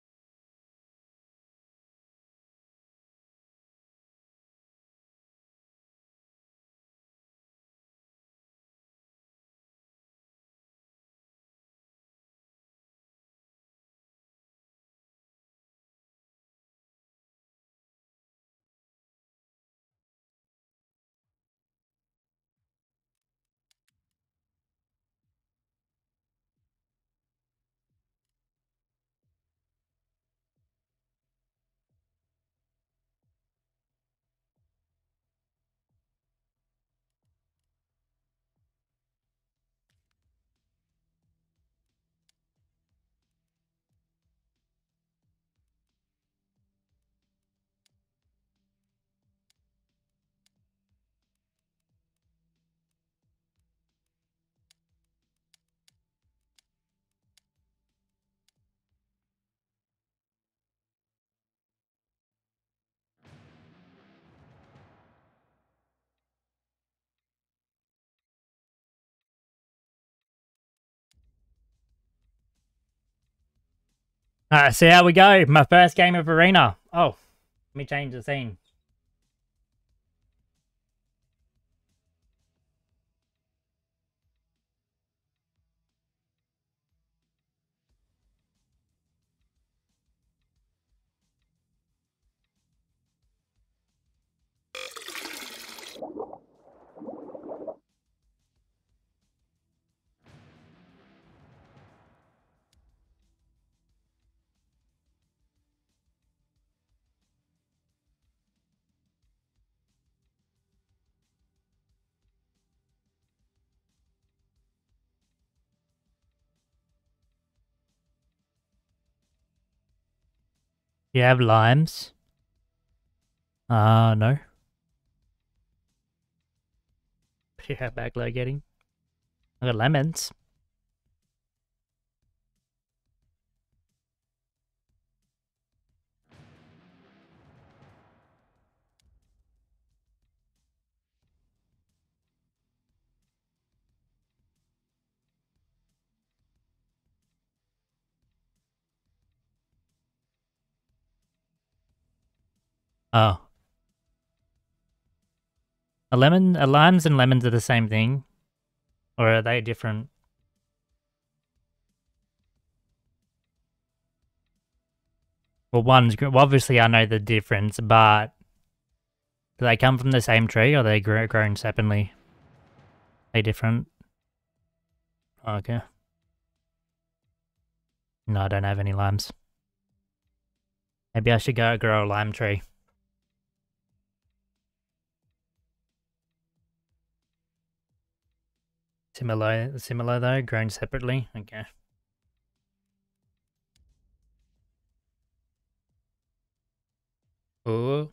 Alright, see how we go. My first game of Arena. Oh, let me change the scene. You have limes? No. Yeah, backload getting. I got lemons. Oh. Limes and lemons are the same thing? Or are they different? Well, well, obviously I know the difference, but do they come from the same tree or are they grown separately? Are they different? Okay. No, I don't have any limes. Maybe I should go grow a lime tree. Similar though, grown separately. Okay. Ooh.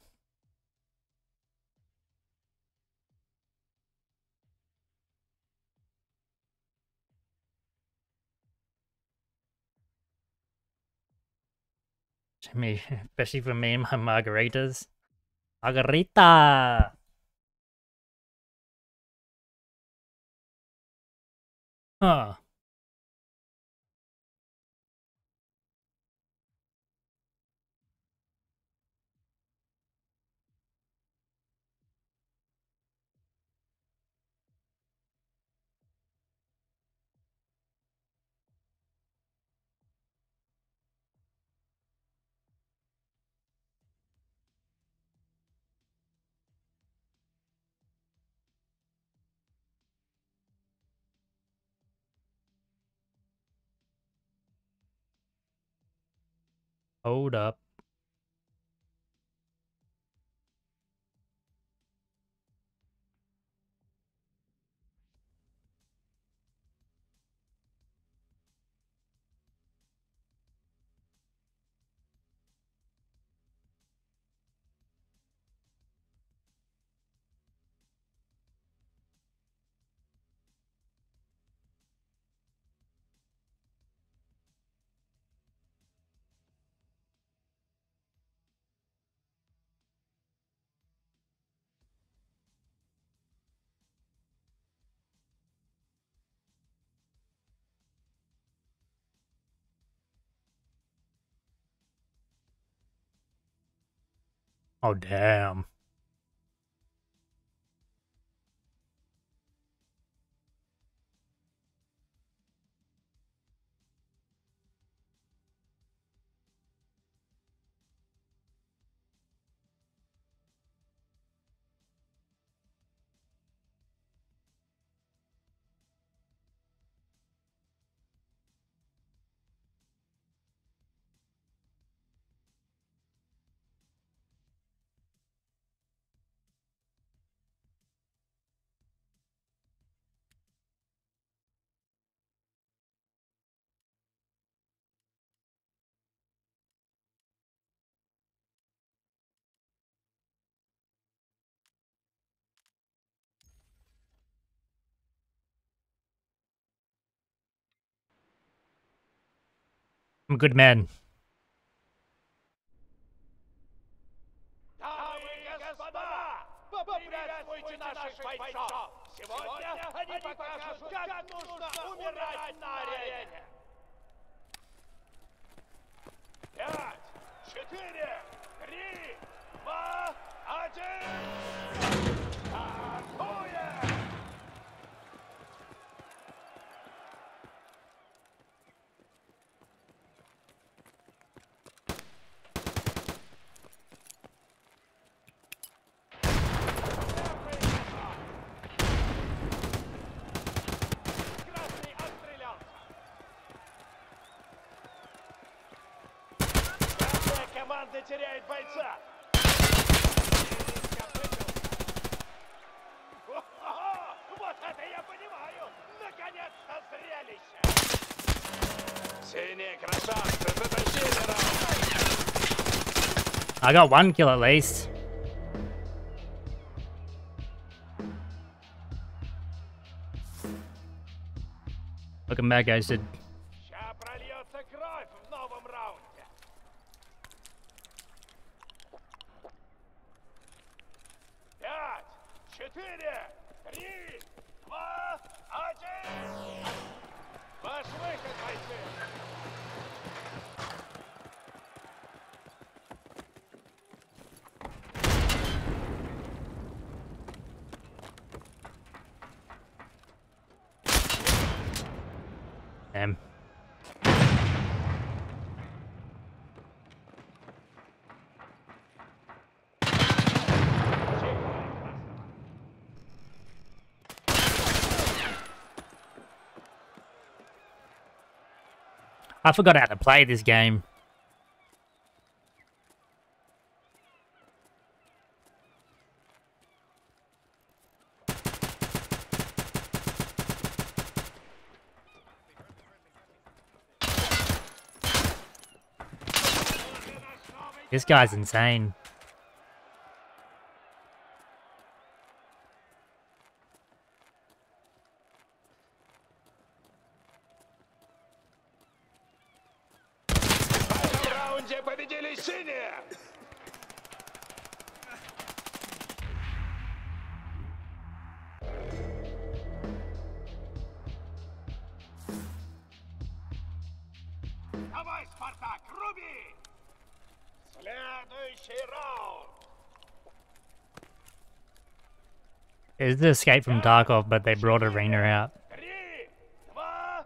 Me, especially for me and my margaritas. Margarita! Huh. Hold up. Oh, damn. I'm a good man. Дамы и господа, поприветствуйте наших бойцов! Сегодня они покажут, как нужно умирать на арене! 5, 4, 3, 2, 1... Стартуем! Красный отстрелялся! Каждая команда теряет бойца! Вот это я понимаю! Наконец-то зрелище! Синие красавцы затащили раунд! I got 1 kill at least. Welcome back, guys. Did Ща прольется кровь в новом раунде. 5, 4, 3, 2, 1... Ваш выход, бойцы! Damn. I forgot how to play this game. This guy's insane. В этом раунде победили синие! Давай, Спартак, руби! Следующий раунд! It's the escape from Tarkov, but they brought Arena out. 3, 2,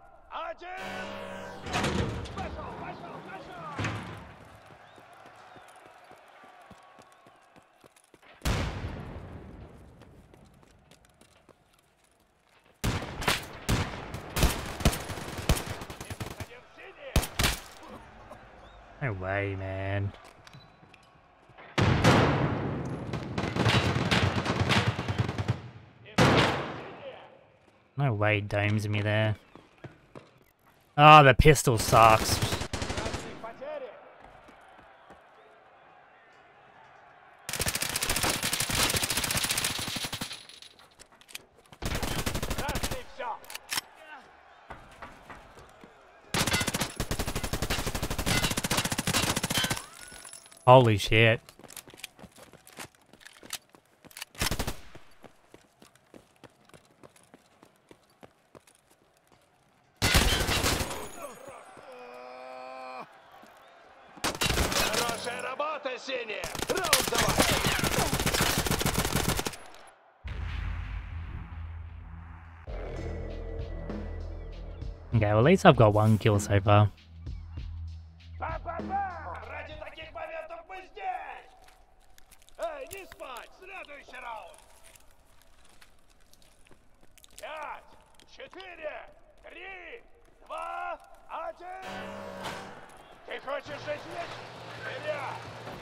1! Пошел, пошел, пошел! Один синий! No way, man. No way domes me there. Oh, the pistol sucks. Красные потери! Красный все! Holy shit. Хорошая работа, синяя! Раунд давай! Okay, well at least I've got 1 kill so far. Ба-ба-ба! Ради таких моментов мы здесь! Эй, не спать! Следующий раунд! 5, 4, 3, 2, 1! Ты хочешь жить вечно? Вперед!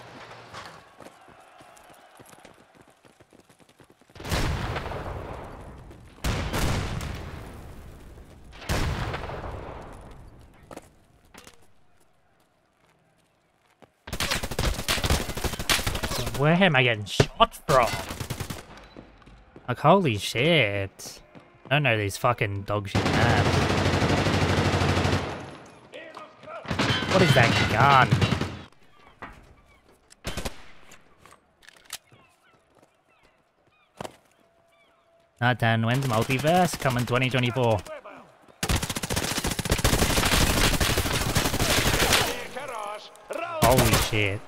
Where am I getting shot from? Like, holy shit. I don't know these fucking dog shit maps. What is that gun? Nathan, when's Multiverse? Coming 2024. Хорош! Раунд! Holy shit.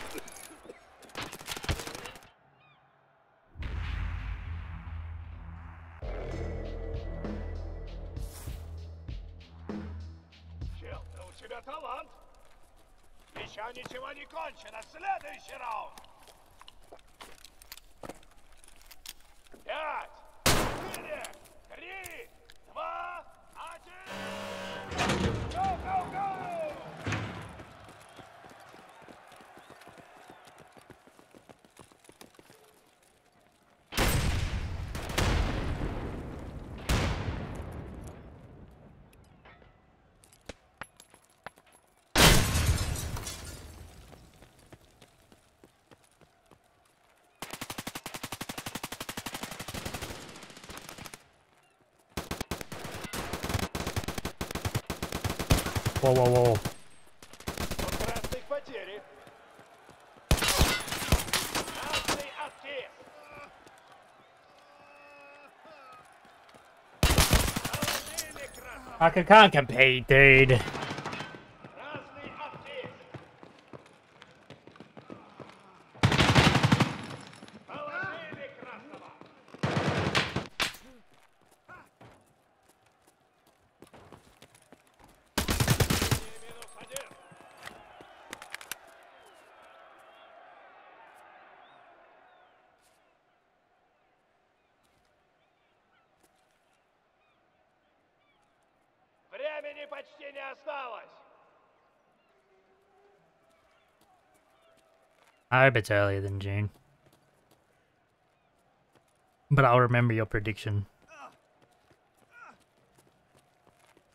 Чел, да у тебя талант! Еще ничего не кончено! Следующий раунд! 5, 4, 3, 2, 1! Go, go, go! Whoa, whoa, whoa. Вот красных потери. Красный откис. Положили красного. I can't compete, dude. Красный откис. Положили красного. Минус 1. Времени почти не осталось. I hope it's earlier than June. But I'll remember your prediction.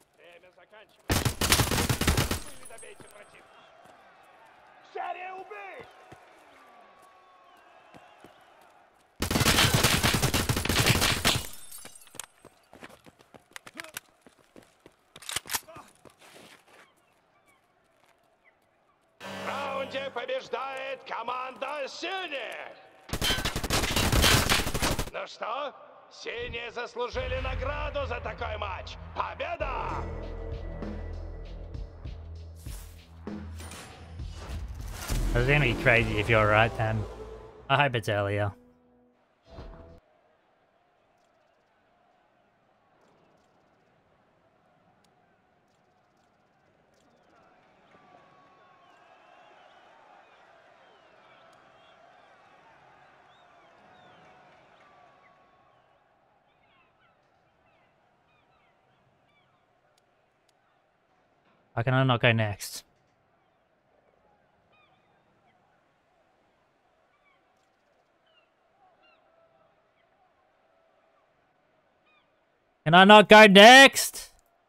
Время заканчивается. Вы не добейте противника. Серия убийств! побеждает команда синих! Ну что, синие заслужили награду за такой матч. Победа! It's gonna be crazy if you're right, then. I hope it's earlier. Why can I not go next? Can I not go next?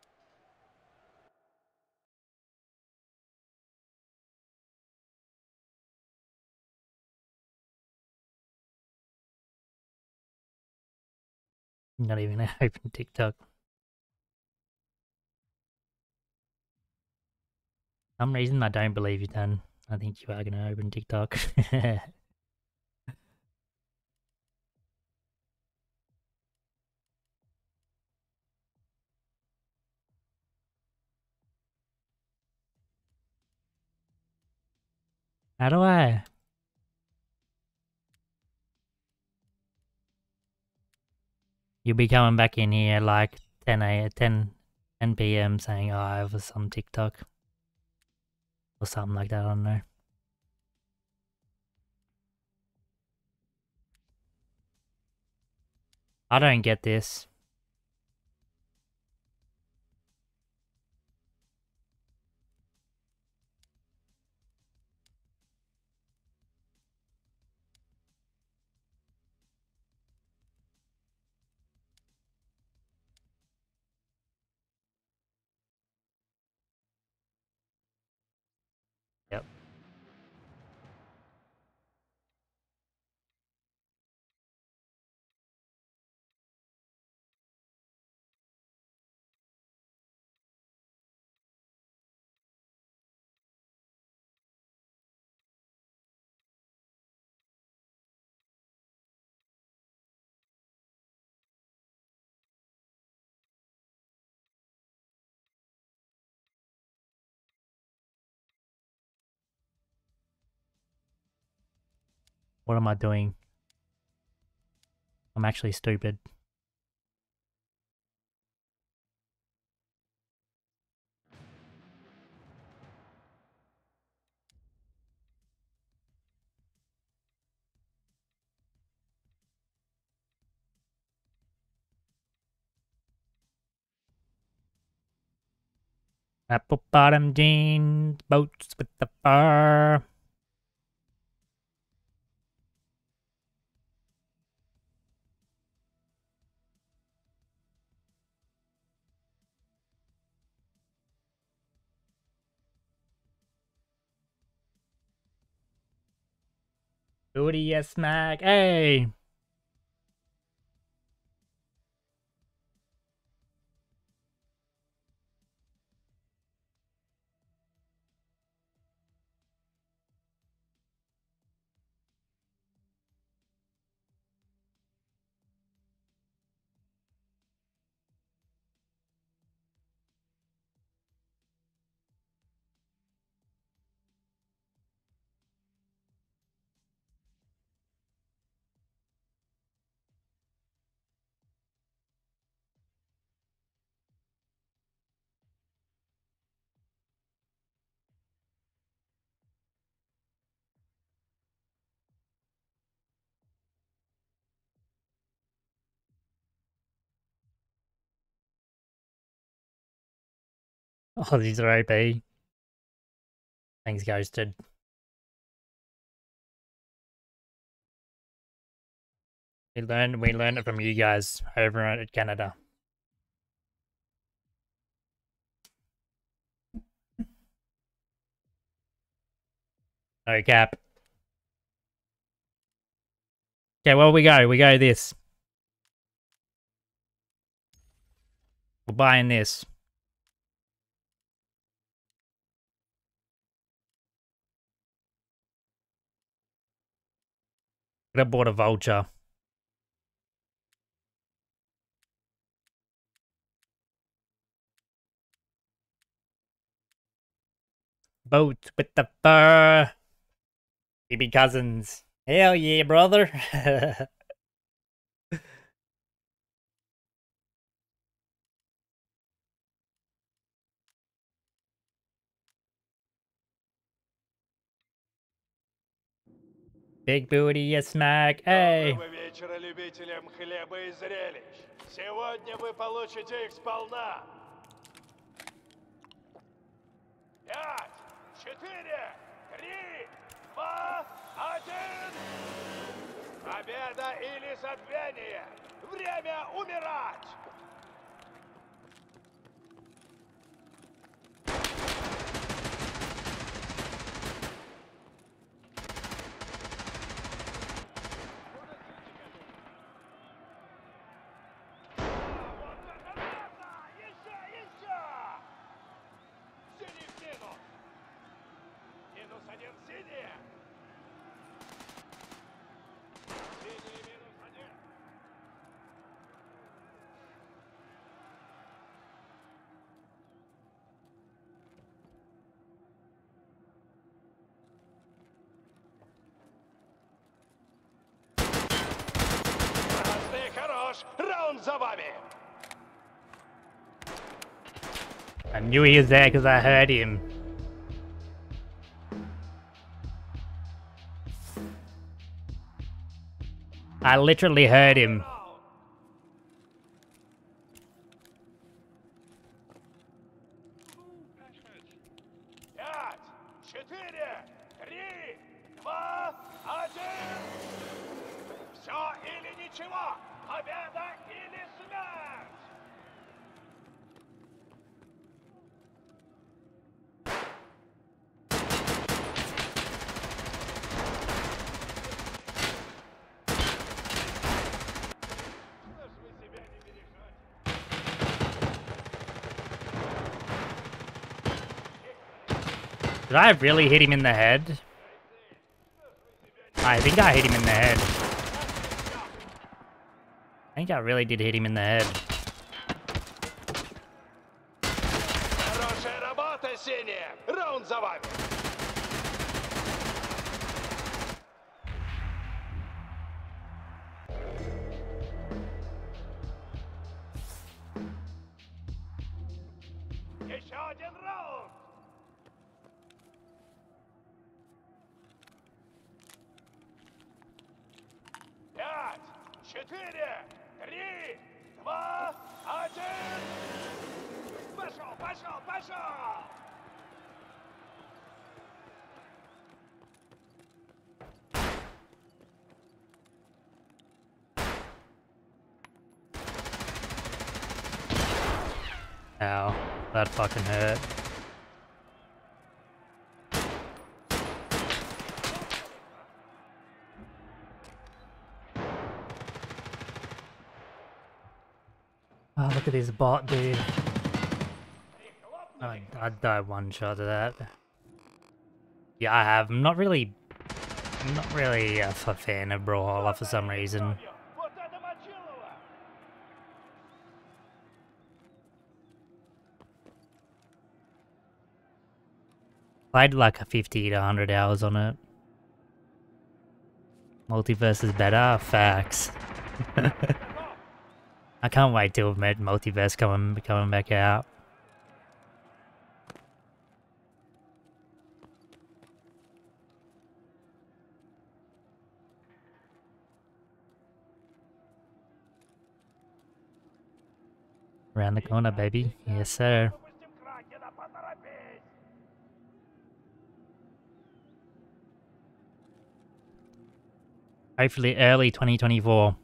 Not even gonna open TikTok. For some reason I don't believe you, Dan. I think you are gonna open TikTok. How do I? You'll be coming back in here like 10 p.m. saying, oh, I have some TikTok. Or something like that, I don't know. I don't get this. Yep. What am I doing? I'm actually stupid. Apple bottom jeans, boats with the fur. Booty, yes, smack. Hey! Oh, these are OP. Thanks, Ghosted. We learned it from you guys over at Canada. No cap. Okay, well we go this. We're buying this. Could have bought a vulture. Boat with the fur. Baby cousins. Hell yeah, brother. Big booty, you smack. Hey. Доброго вечера любителям хлеба и зрелищ. Сегодня вы получите их сполна. 5, 4, 3, 2, 1. Победа или забвение. Время умирать. Раунд за вами. I knew he was there because I heard him. I literally heard him. Did I really hit him in the head? I think I hit him in the head. I think I really did hit him in the head. Хорошая работа, синяя. Раунд за вами. Еще один раунд. 5, 4, 3, 2, 1. Пошел, пошел, пошел! Ow, that fucking hurt. Oh, look at this bot, dude. I'd die one shot of that. Yeah, I have. I'm not really a fan of Brawlhalla for some reason. Вот это мочилово! Played like 50 to 100 hours on it. Multiverse is better? Facts. I can't wait till Multiverse coming back out. Around the corner, baby. Yes, sir. Выпустим Кракена, поторопись! Hopefully early 2024.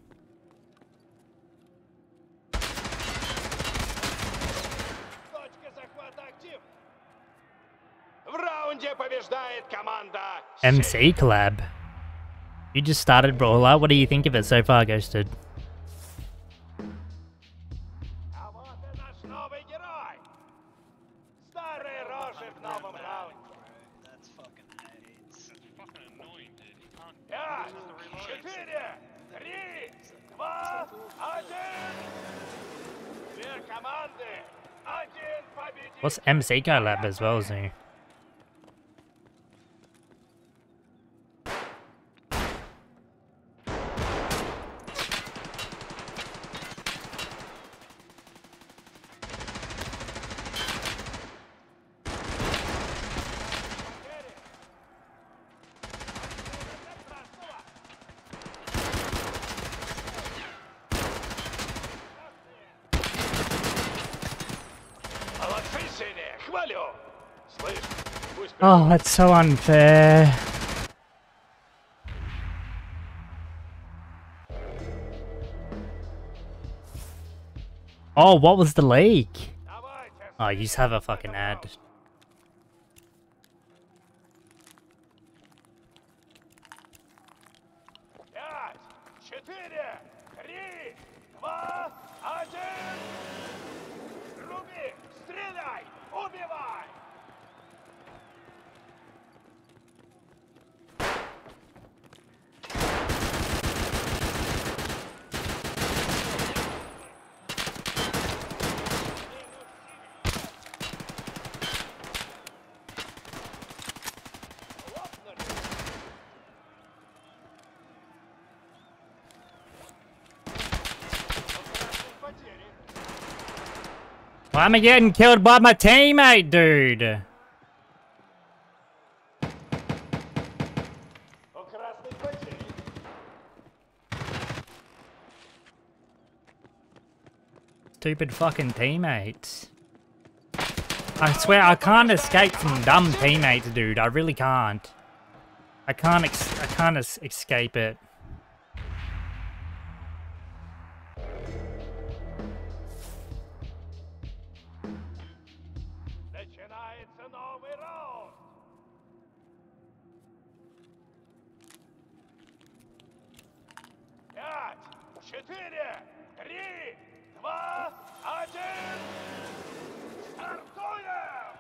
Точка захвата активна. В раунде побеждает команда MC collab. You just started Brawler. What do you think of it so far, Ghosted? А вот и наш новый герой. Старые рожи в новом раунде. That's fucking AIDS. That's fucking annoying, dude. You can't 5, 4, 3, 2, 1. Две команды. Один победитель. What's MC Lab as well, isn't he? Молодцы, сыне, хвалю. Слышь, пусть Oh, that's so unfair. Oh, what was the leak? давайте. Oh, you just have a fucking ad. 5, 4, 3, 2, 1. Руби, стреляй, убивай. Потери. Why am I getting killed by my teammate, dude? У красных потери. Stupid fucking teammates. I swear I can't escape from dumb teammates, dude. I really can't. I can't escape it. Начинается новый раунд. 5, 4, 3, 2, 1. Стартуем!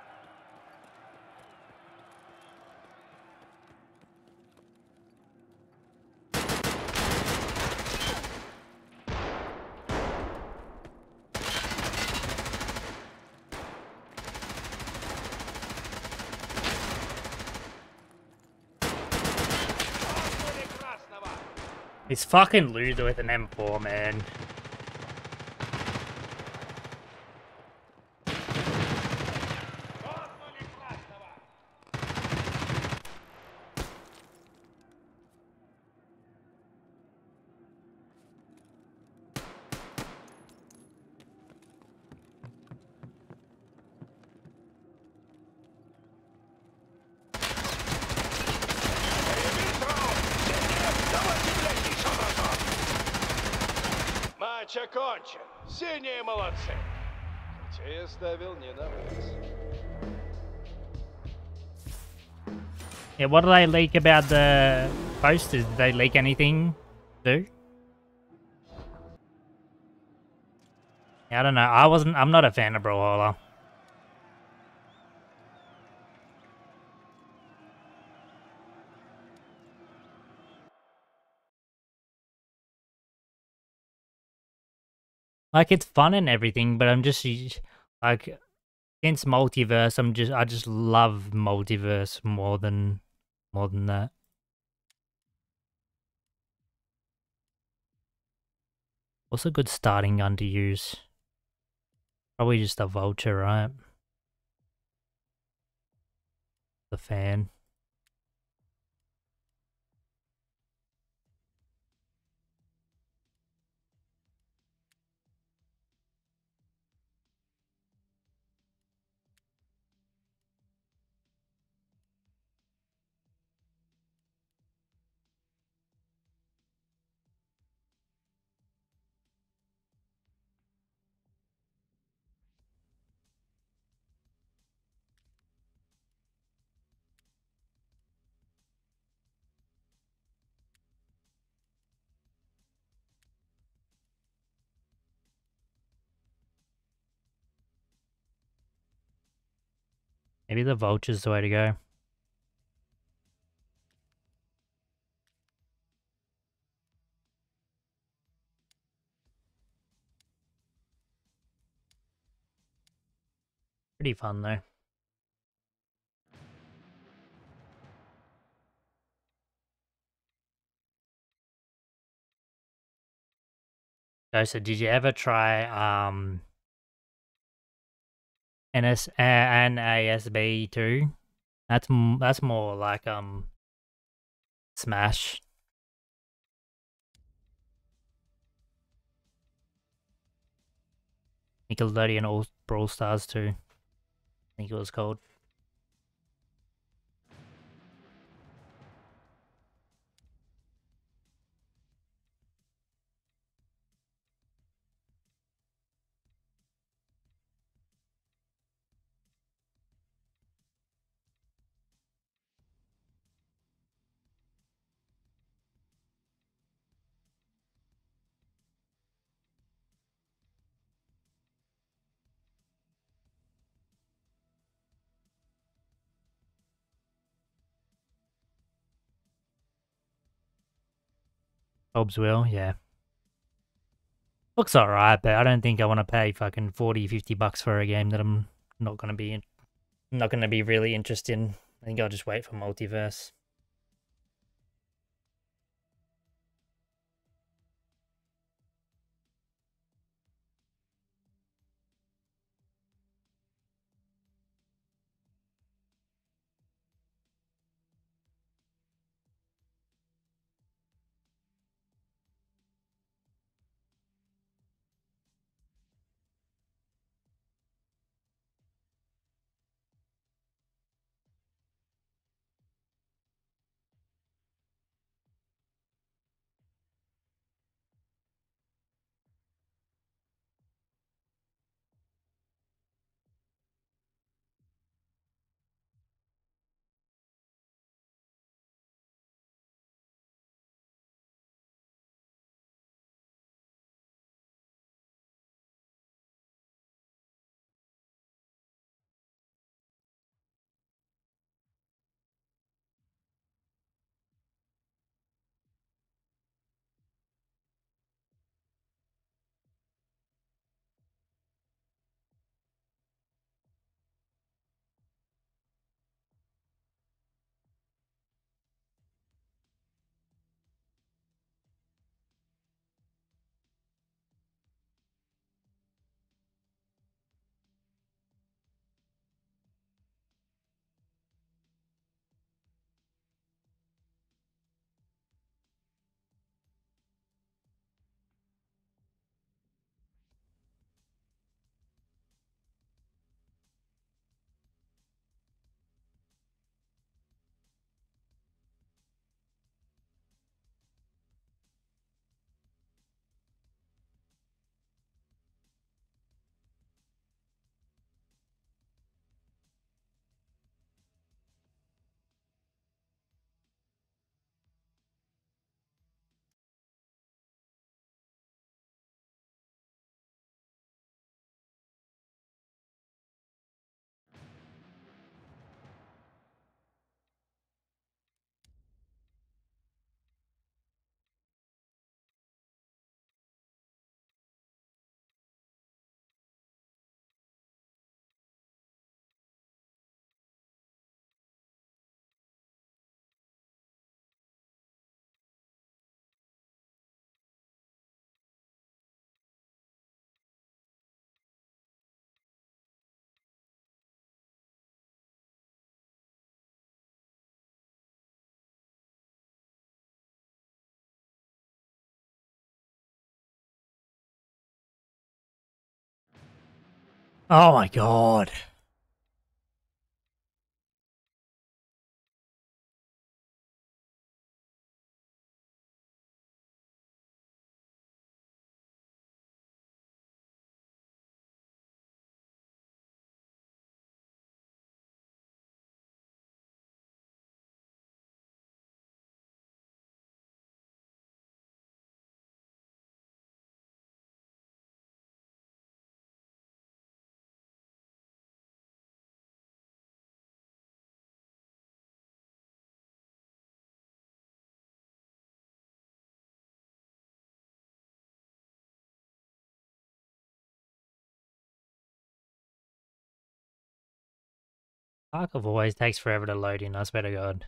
Грохнули красного. He's fucking loser with an M4, man. Грохнули красного. Матч окончен. Синие молодцы. Хотя я ставил не на вас. Yeah, what did they leak about the posters? Did they leak anything? Do? Yeah, I don't know. I'm not a fan of Brawlhalla. Like, it's fun and everything, but I'm just like against multiverse. I just love multiverse more than that. What's a good starting gun to use? Probably just a vulture, right? The fan. Maybe the vulture's the way to go. Pretty fun though. Oh, so did you ever try NASB 2? That's more like Smash. Nickelodeon All Brawl Stars 2. I think it was called. Bob's Will, yeah. Looks alright, but I don't think I want to pay fucking 40, 50 bucks for a game that I'm not gonna be really interested in. I think I'll just wait for Multiverse. Oh my god. Tarkov always takes forever to load in, I swear to God.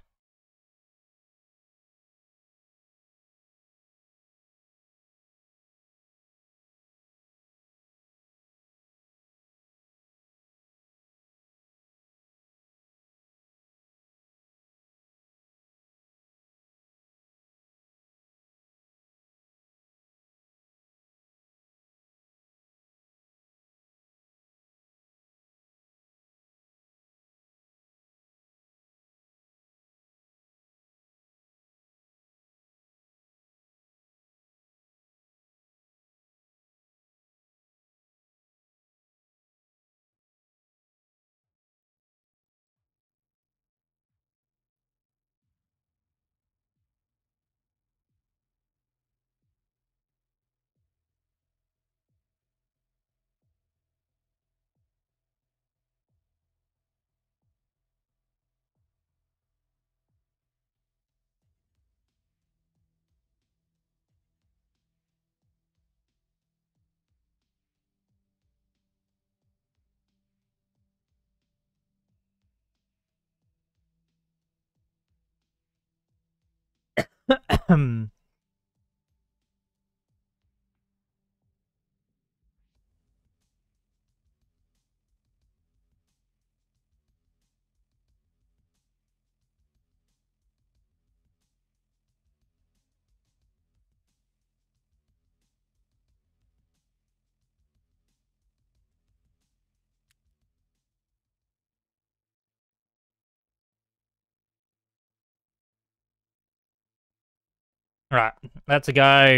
Right, let's go.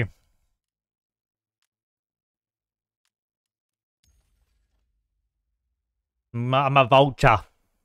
I'm a vulture.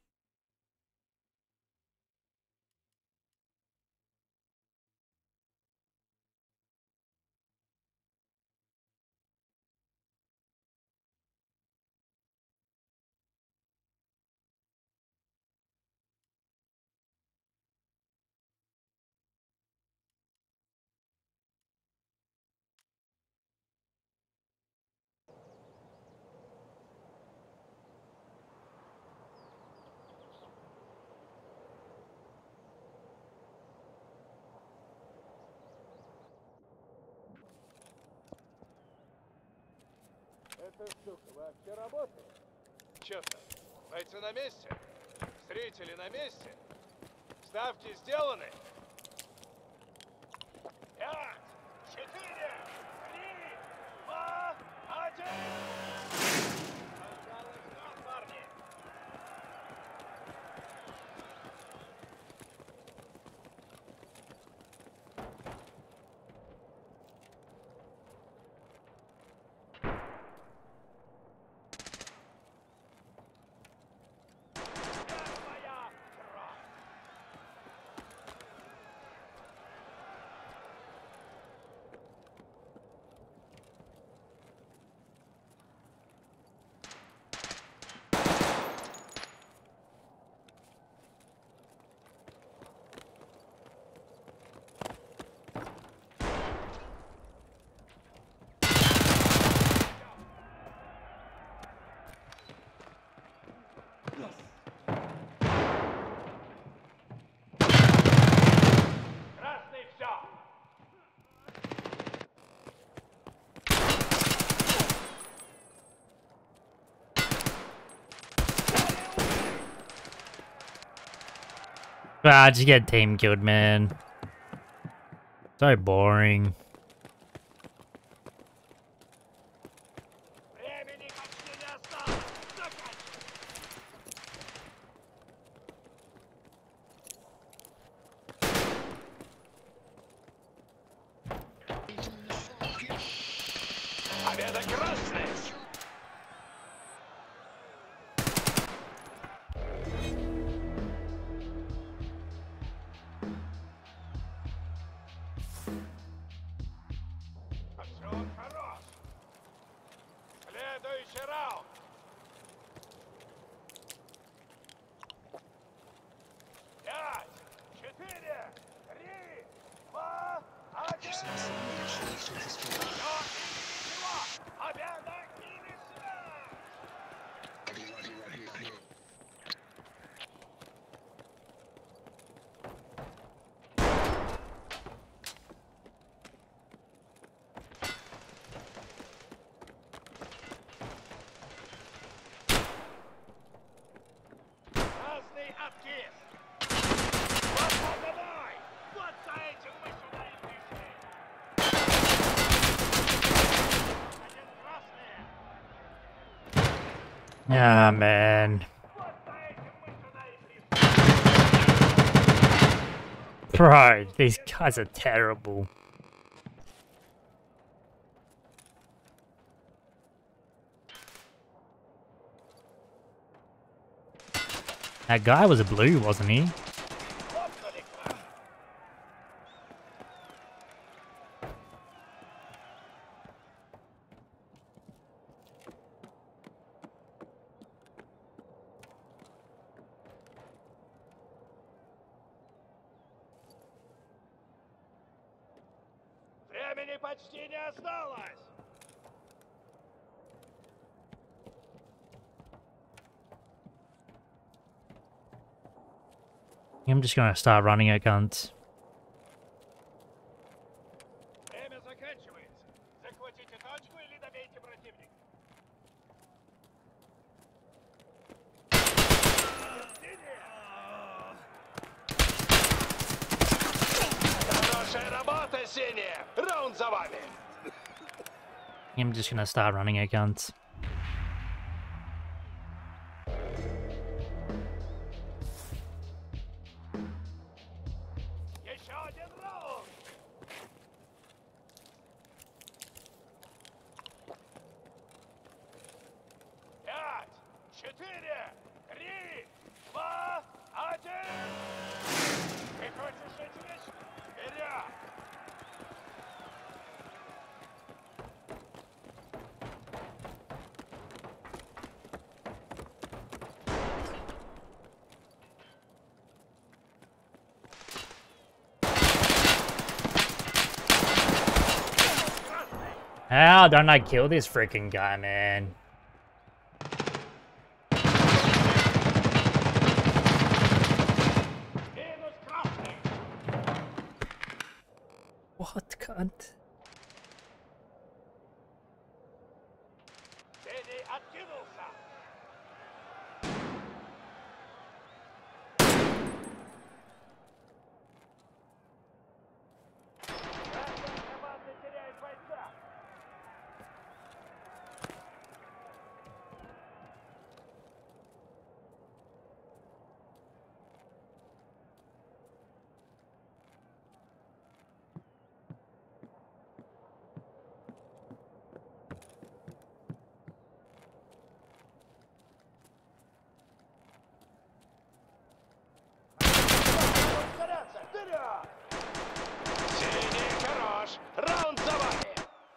Эта штука вообще работает? Чё-то. Бойцы на месте? Зрители на месте? Ставки сделаны? 5, 4, 3, 2, 1! Осталось 2, парни! Первая кровь! Красный, все! Ah, just get team killed, man. So boring. Времени почти не осталось! Заканчивай! Победа красная! Ah, man. Bro, these guys are terrible. That guy was a blue, wasn't he? Времени почти не осталось. I'm just gonna start running at guns. Время заканчивается. Захватите точку или добейте противника. Хорошая работа, синяя. Раунд за вами. I'm just gonna start running at guns. Еще один раунд. Пять, четыре, три, два, один. Ты хочешь жить вечно? Вперед! How don't I kill this freaking guy, man? Минус красный. What, cunt? Синий откинулся. Красная команда теряет бойца. Ускоряться! Вперед! Синий хорош! Раунд за вами!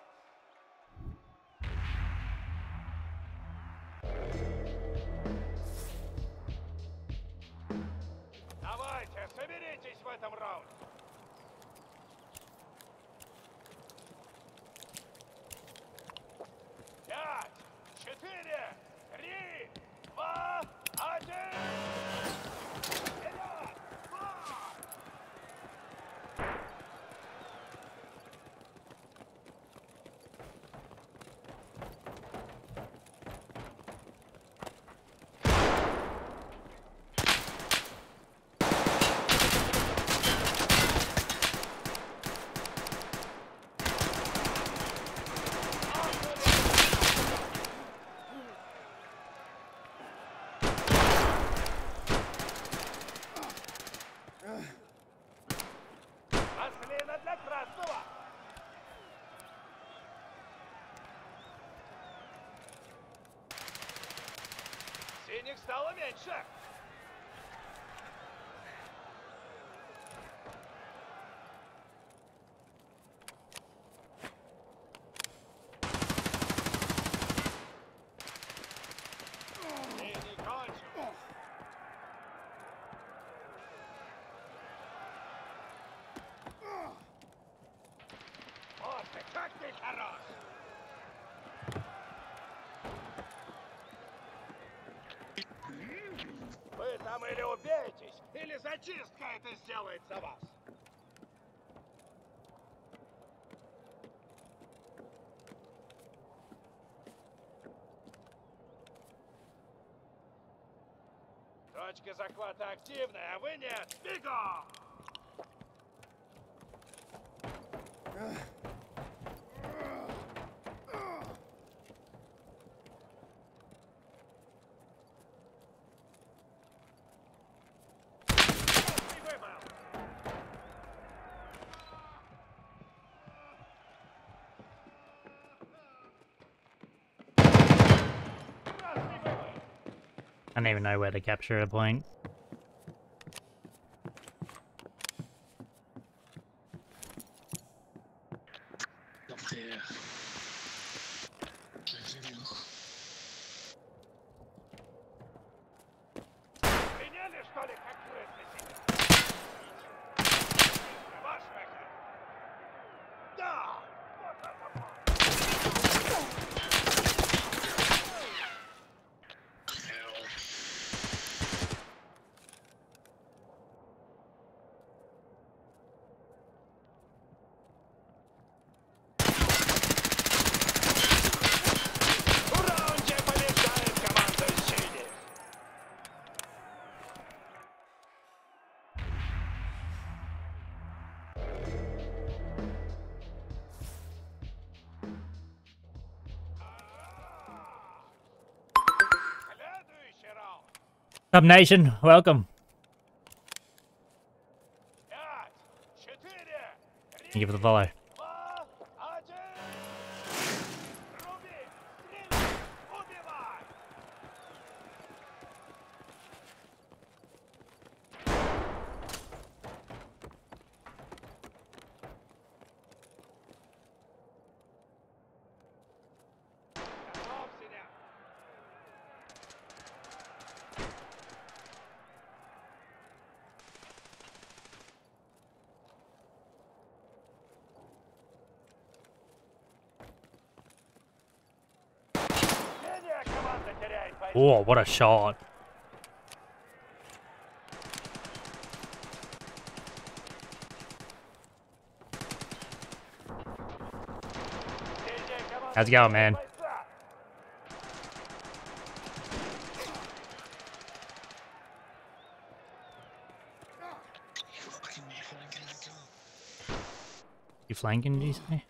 Давайте, соберитесь в этом раунде! Пять, четыре, три, два, один! Вперед! Марш! Маслина для красного! Синих стало меньше! Синий кончил! Вот ты, как ты хорош! Вы там или убейтесь, или зачистка это сделает за вас! Точка захвата активная, а вы нет! Бегом! I don't even know where to capture a point. Up there. Приняли, что ли, как вы это? Ваш выход. Да! Вот это. В раунде побеждает команда синих. Следующий раунд. Sub Nation, welcome. 5, 4, 3, Thank you for the follow. 2, 1. Руби, стреляй, убивай. Готов, синяк. Синяя команда теряет позицию. Oh, what a shot. Синяя команда How's it going, man? бойца. Fucking me, flanking the car. You flanking, did you say?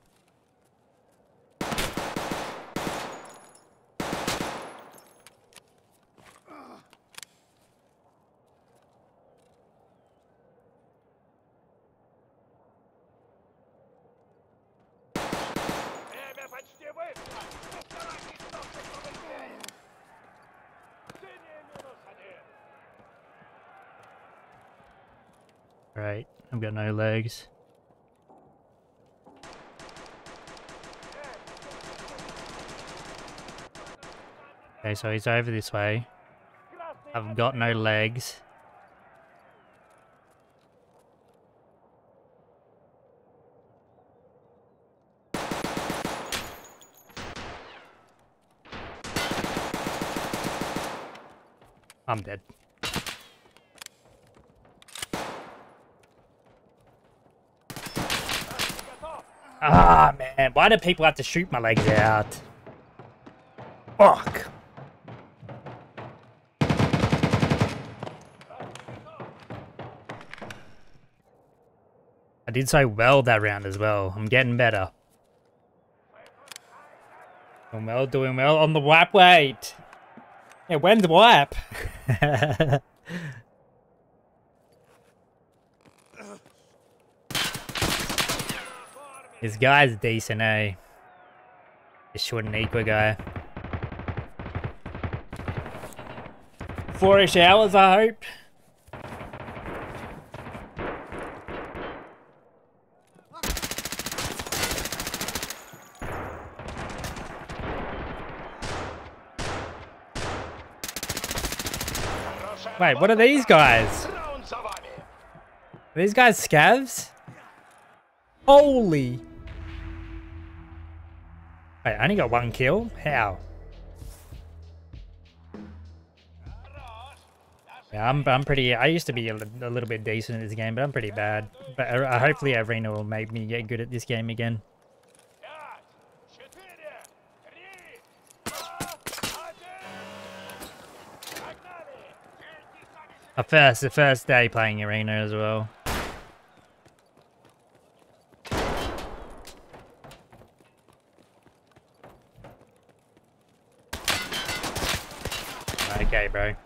Время почти вышло. Постарайтесь только побыстрее. Синий -1. Right, I've got no legs. Okay, so he's over this way. I've got no legs. I'm dead. Ah, man. Why do people have to shoot my legs out? Fuck. I did so well that round as well. I'm getting better. Doing well on the wipe. Wait. Yeah, when's the wipe? This guy's decent, eh? This short equa guy. 4-ish hours, I hope. Wait, what are these guys? Раунд за вами. Are these guys scavs? Holy! Wait, I only got 1 kill? How? Yeah, I'm pretty. I used to be a little bit decent at this game, but I'm pretty bad. But hopefully Arena will make me get good at this game again. 5, 4, 3, 2, 1. Погнали. The first day playing Arena as well. Okay, bro.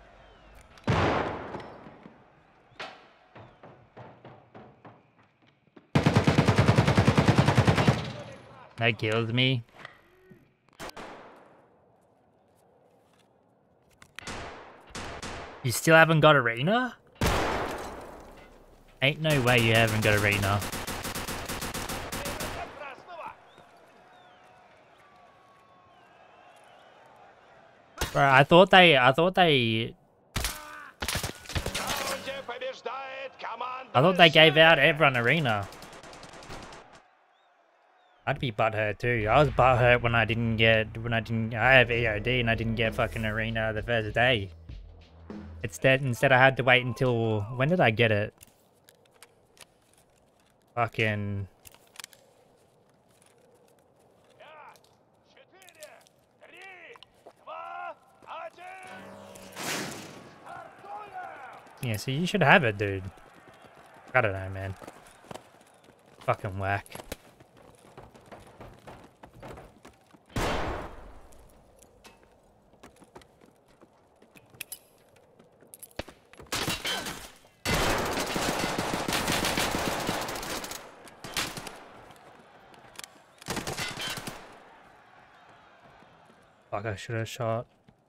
That killed me. You still haven't got arena? Ain't no way you haven't got arena. Bro, I thought they gave out everyone arena. I'd be butthurt too. I was butthurt when I have EOD and I didn't get fucking arena the first day. Instead I had to wait until, when did I get it? Fucking... Yeah, so you should have it, dude. I don't know, man. Fucking whack. Fuck, I should have shot.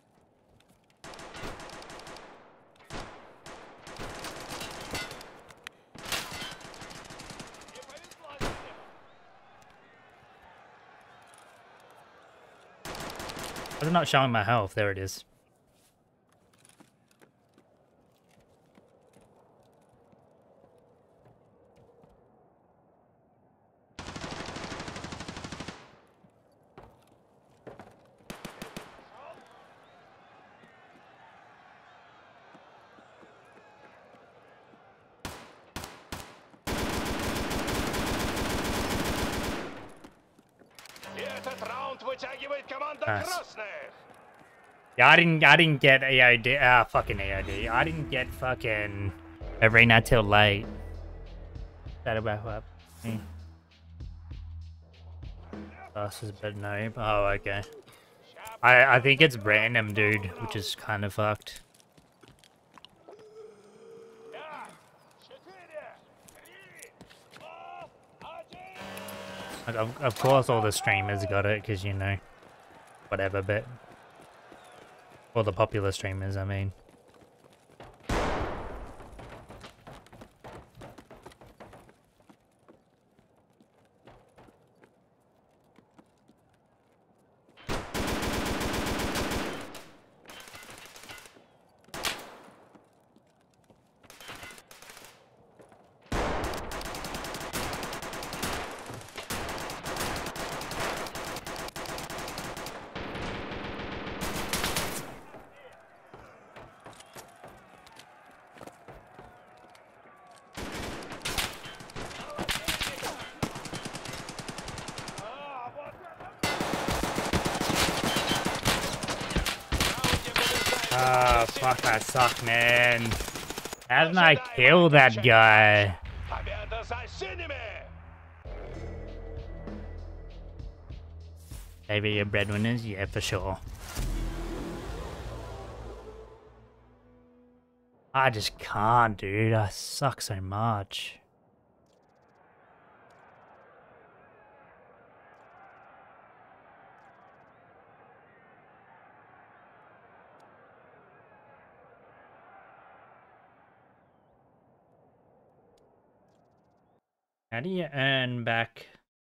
I'm not showing my health. There it is. Nice. Yeah, I didn't get EOD. Fucking EOD. I didn't get fucking arena till late. That'll wrap up. This is a bit noob. Oh, okay. I think it's random, dude, which is kind of fucked. Like, of course all the streamers got it, because, you know, whatever, but... All the popular streamers, I mean. Oh, fuck, I suck, man. How did I kill that guy? Maybe your breadwinners? Yeah, for sure. I just can't, dude. I suck so much. How do you earn back?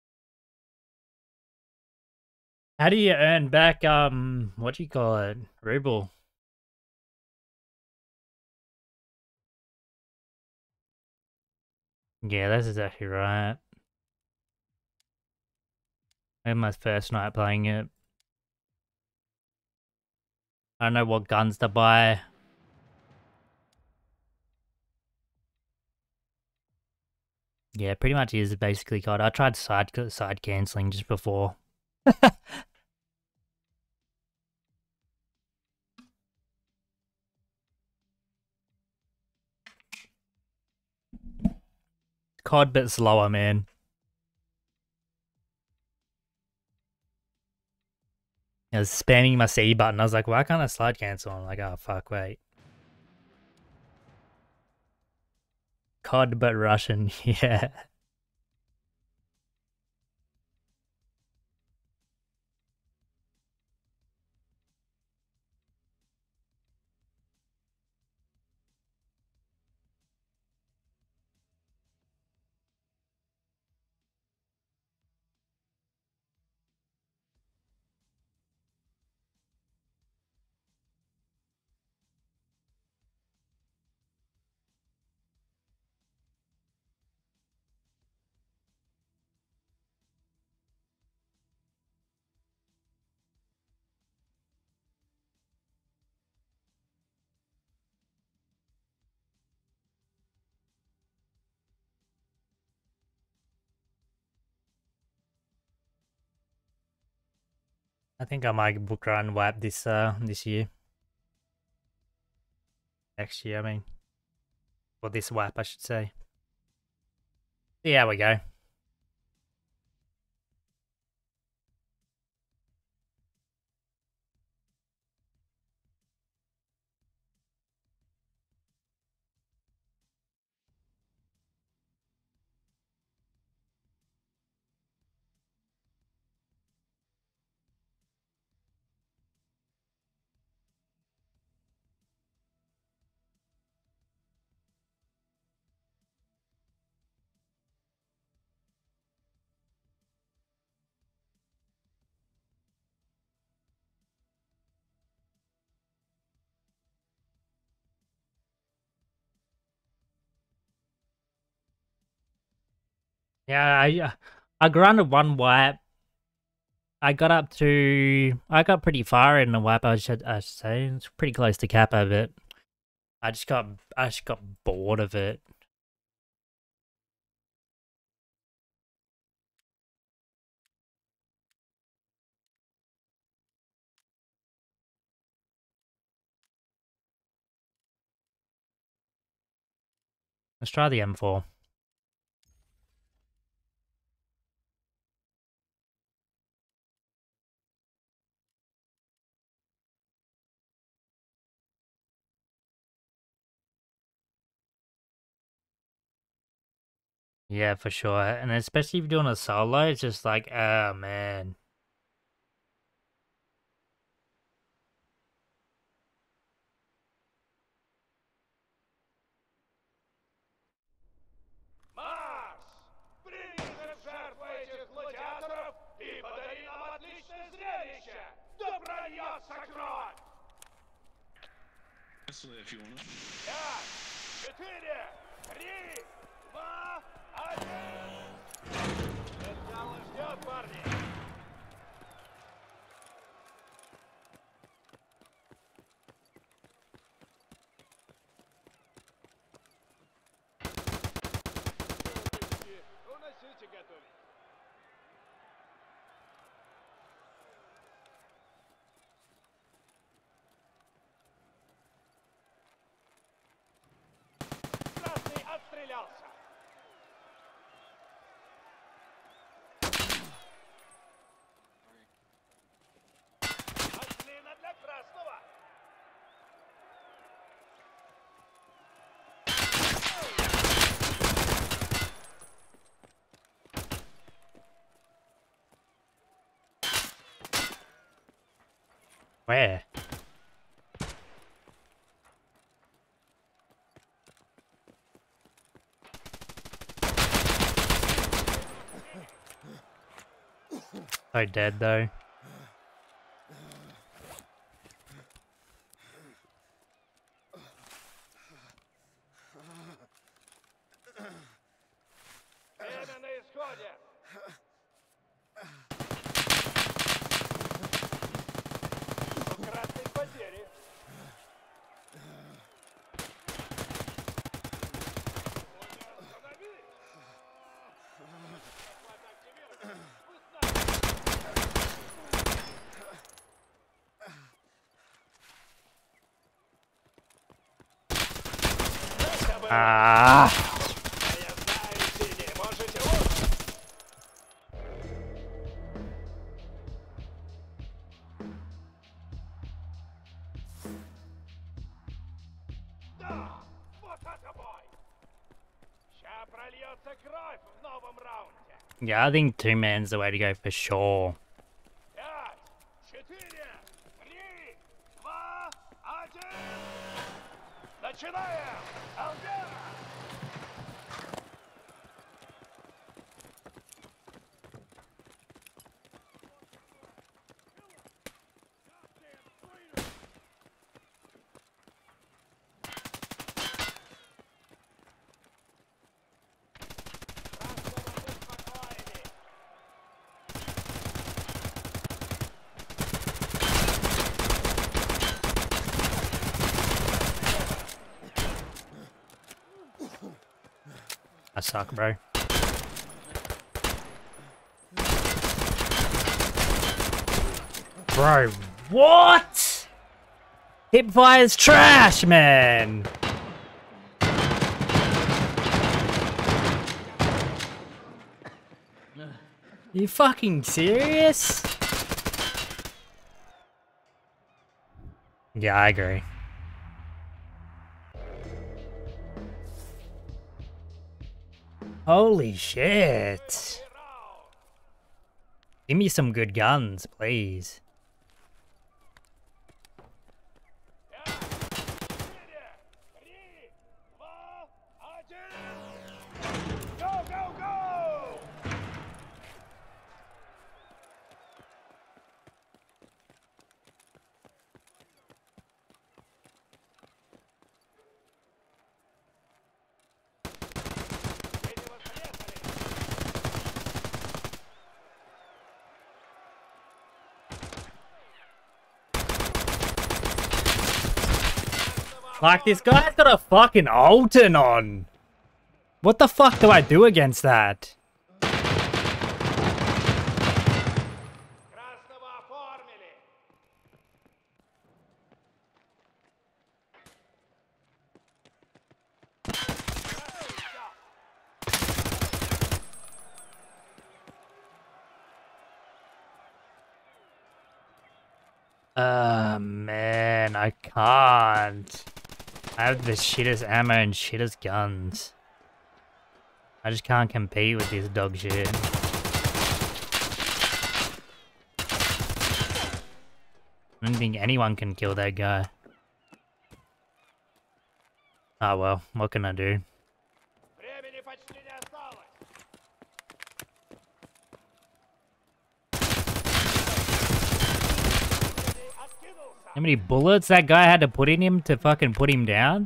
How do you earn back, what do you call it? Ruble. Yeah, that's exactly right. I had my first night playing it. I don't know what guns to buy. Yeah, pretty much is basically COD. I tried side cancelling just before. COD bit slower, man. I was spamming my C button. I was like, why can't I slide cancel? I'm like, oh fuck, wait. COD but Russian, yeah. I think I might book run wipe this this year. Next year, I mean. Or this wipe, I should say. See how we go. Yeah, I grinded one wipe. I got pretty far in the wipe. I should say it's pretty close to Kappa, but I just got bored of it. Let's try the M4. Yeah, for sure. And especially if you're doing a solo, it's just like, oh man. Марш! Прими за жертву этих гладиаторов и подари нам отличное зрелище! Да прольется кровь! Wrestle it if you want it. 5, 4, 3, 2, 1! Сигнал ждет, парни! Уносите готовить! Красный отстрелялся! Отлично для красного! Where? So dead though. Время на исходе! Красные потери! Остановись! Захват активирован! Вы с нами! Ah. Я знаю, синий, можете лучше! Да! Вот это бой! Ща прольется кровь в новом раунде! Yeah, I think 2-man's the way to go for sure. 5, 4, 3, 2, 1! Начинаем! Алга! I suck, bro. Bro, what? Hipfire's trash, man. You fucking serious? Yeah, I agree. Holy shit. Give me some good guns, please. Go, go, go! Like, this guy's got a fucking Alton on. What the fuck do I do against that? Красного оформили! Man, I can't. I have the shittest ammo and shittest guns. I just can't compete with this dog shit. I don't think anyone can kill that guy. Oh well, what can I do? Времени почти не осталось! Откинулся! How many bullets that guy had to put in him to fucking put him down?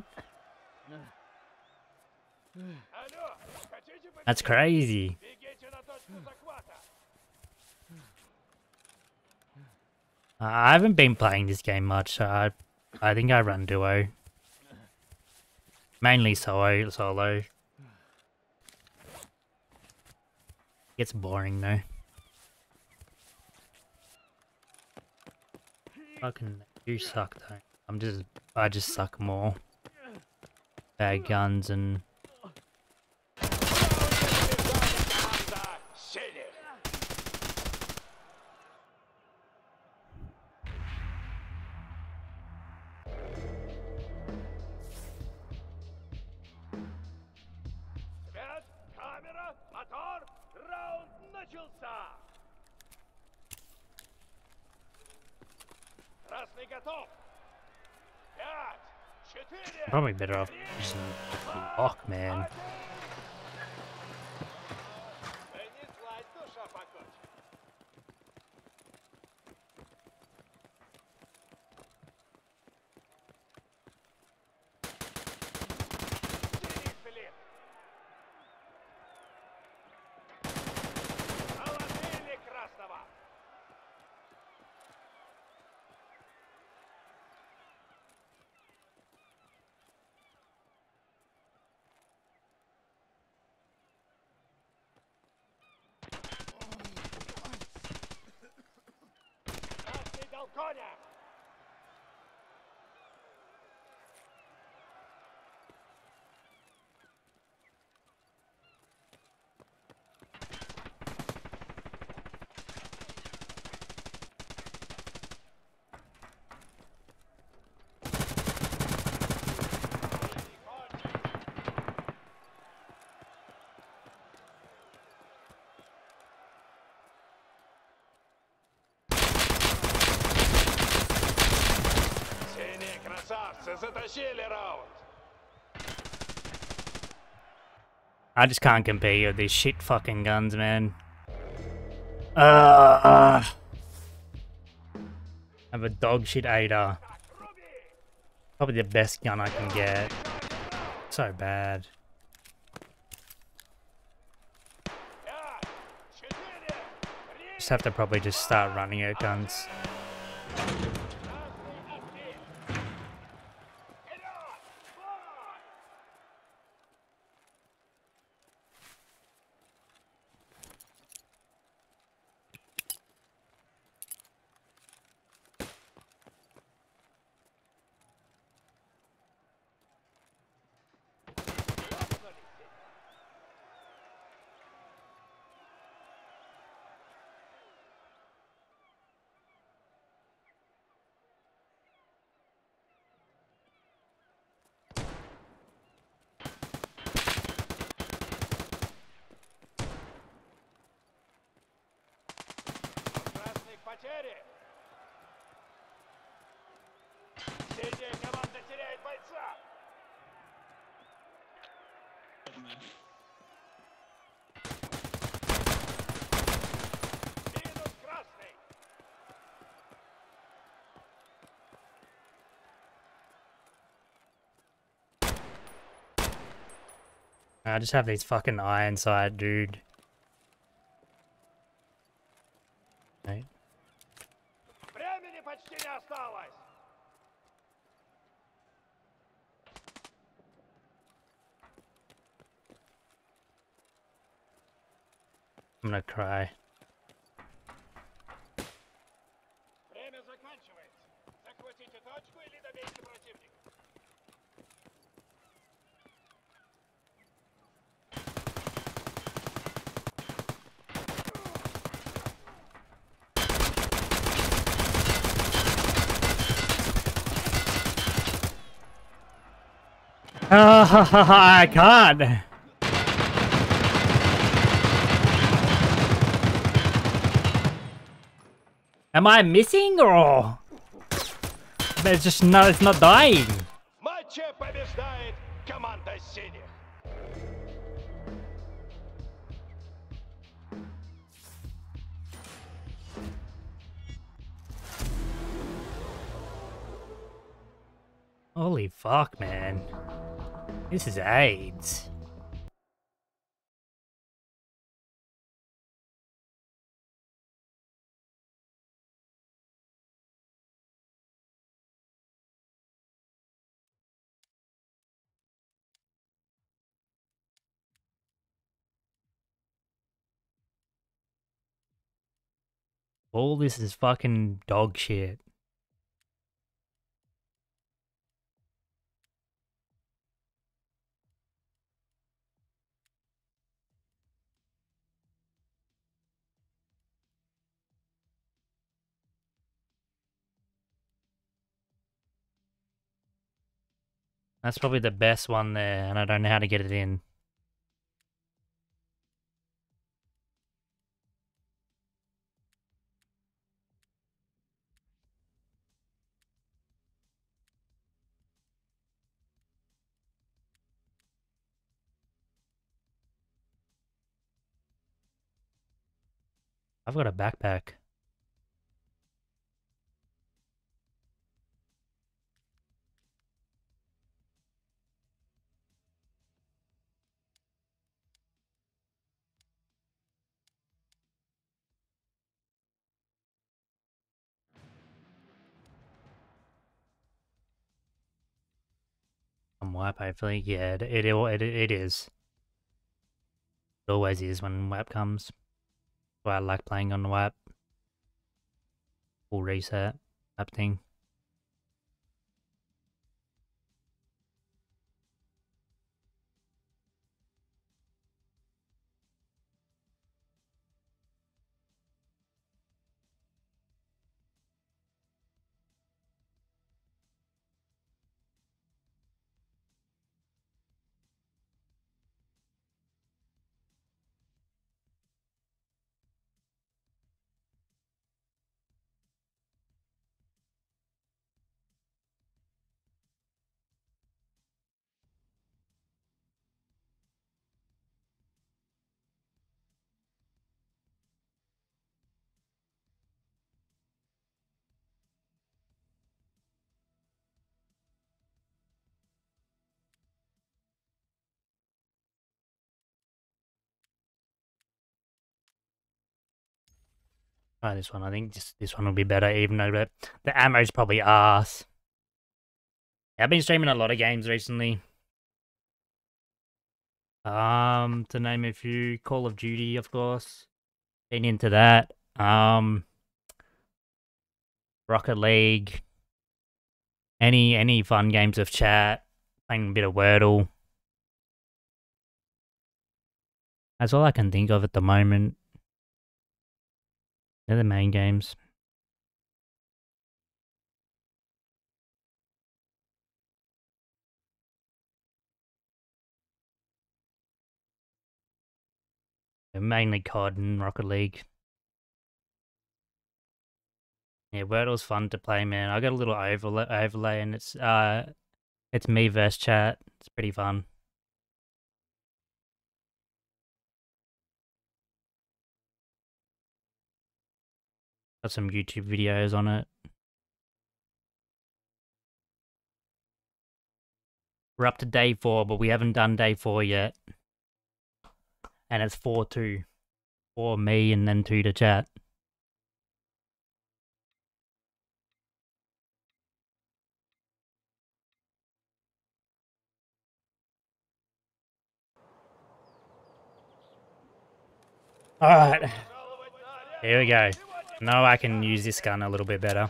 Алло, хотите That's crazy. бегите на точку захвата! I haven't been playing this game much, so I think I run duo. Mainly solo. Gets boring though. Fucking you suck though. I just suck more. Bad guns and Команда синих! Свет, камера, мотор, раунд начался! Красный готов! 5, 4, probably better off using lock, man. Понеслась душа покоч. Синий след. Положили красного. Красный дал коня. Синие красавцы затащили раунд. I just can't compete with these shit fucking guns, man. I have a dog shit ADA. Probably the best gun I can get. So bad. 5, 4, 3, Just have to probably just start running at guns. красный актив. Вперед! Бой! потери. Синяя команда теряет бойца. Минус красный. I just have these fucking iron sight, dude. Right. Времени почти не осталось. I'm gonna cry. Время заканчивается. Захватите точку или добейте противника. I can't. Am I missing or? It's just no, it's not dying. В матче побеждает команда синих. Holy fuck, man. This is AIDS. All this is fucking dog shit. That's probably the best one there, and I don't know how to get it in. I've got a backpack. On wipe, hopefully. Yeah, it is. It always is when wipe comes. That's why I like playing on the wipe. Full reset type thing. Try this one. I think this one will be better, even though the ammo's probably arse. I've been streaming a lot of games recently. To name a few, Call of Duty, of course. Been into that. Rocket League. Any fun games of chat. Playing a bit of Wordle. That's all I can think of at the moment. They're the main games. They're mainly COD and Rocket League. Yeah, Wordle's fun to play, man. I got a little overlay and it's me versus chat. It's pretty fun. Got some YouTube videos on it. We're up to day 4, but we haven't done day 4 yet. And it's 4-2. 4 me and then 2 to chat. Alright. Here we go. Now I can use this gun a little bit better.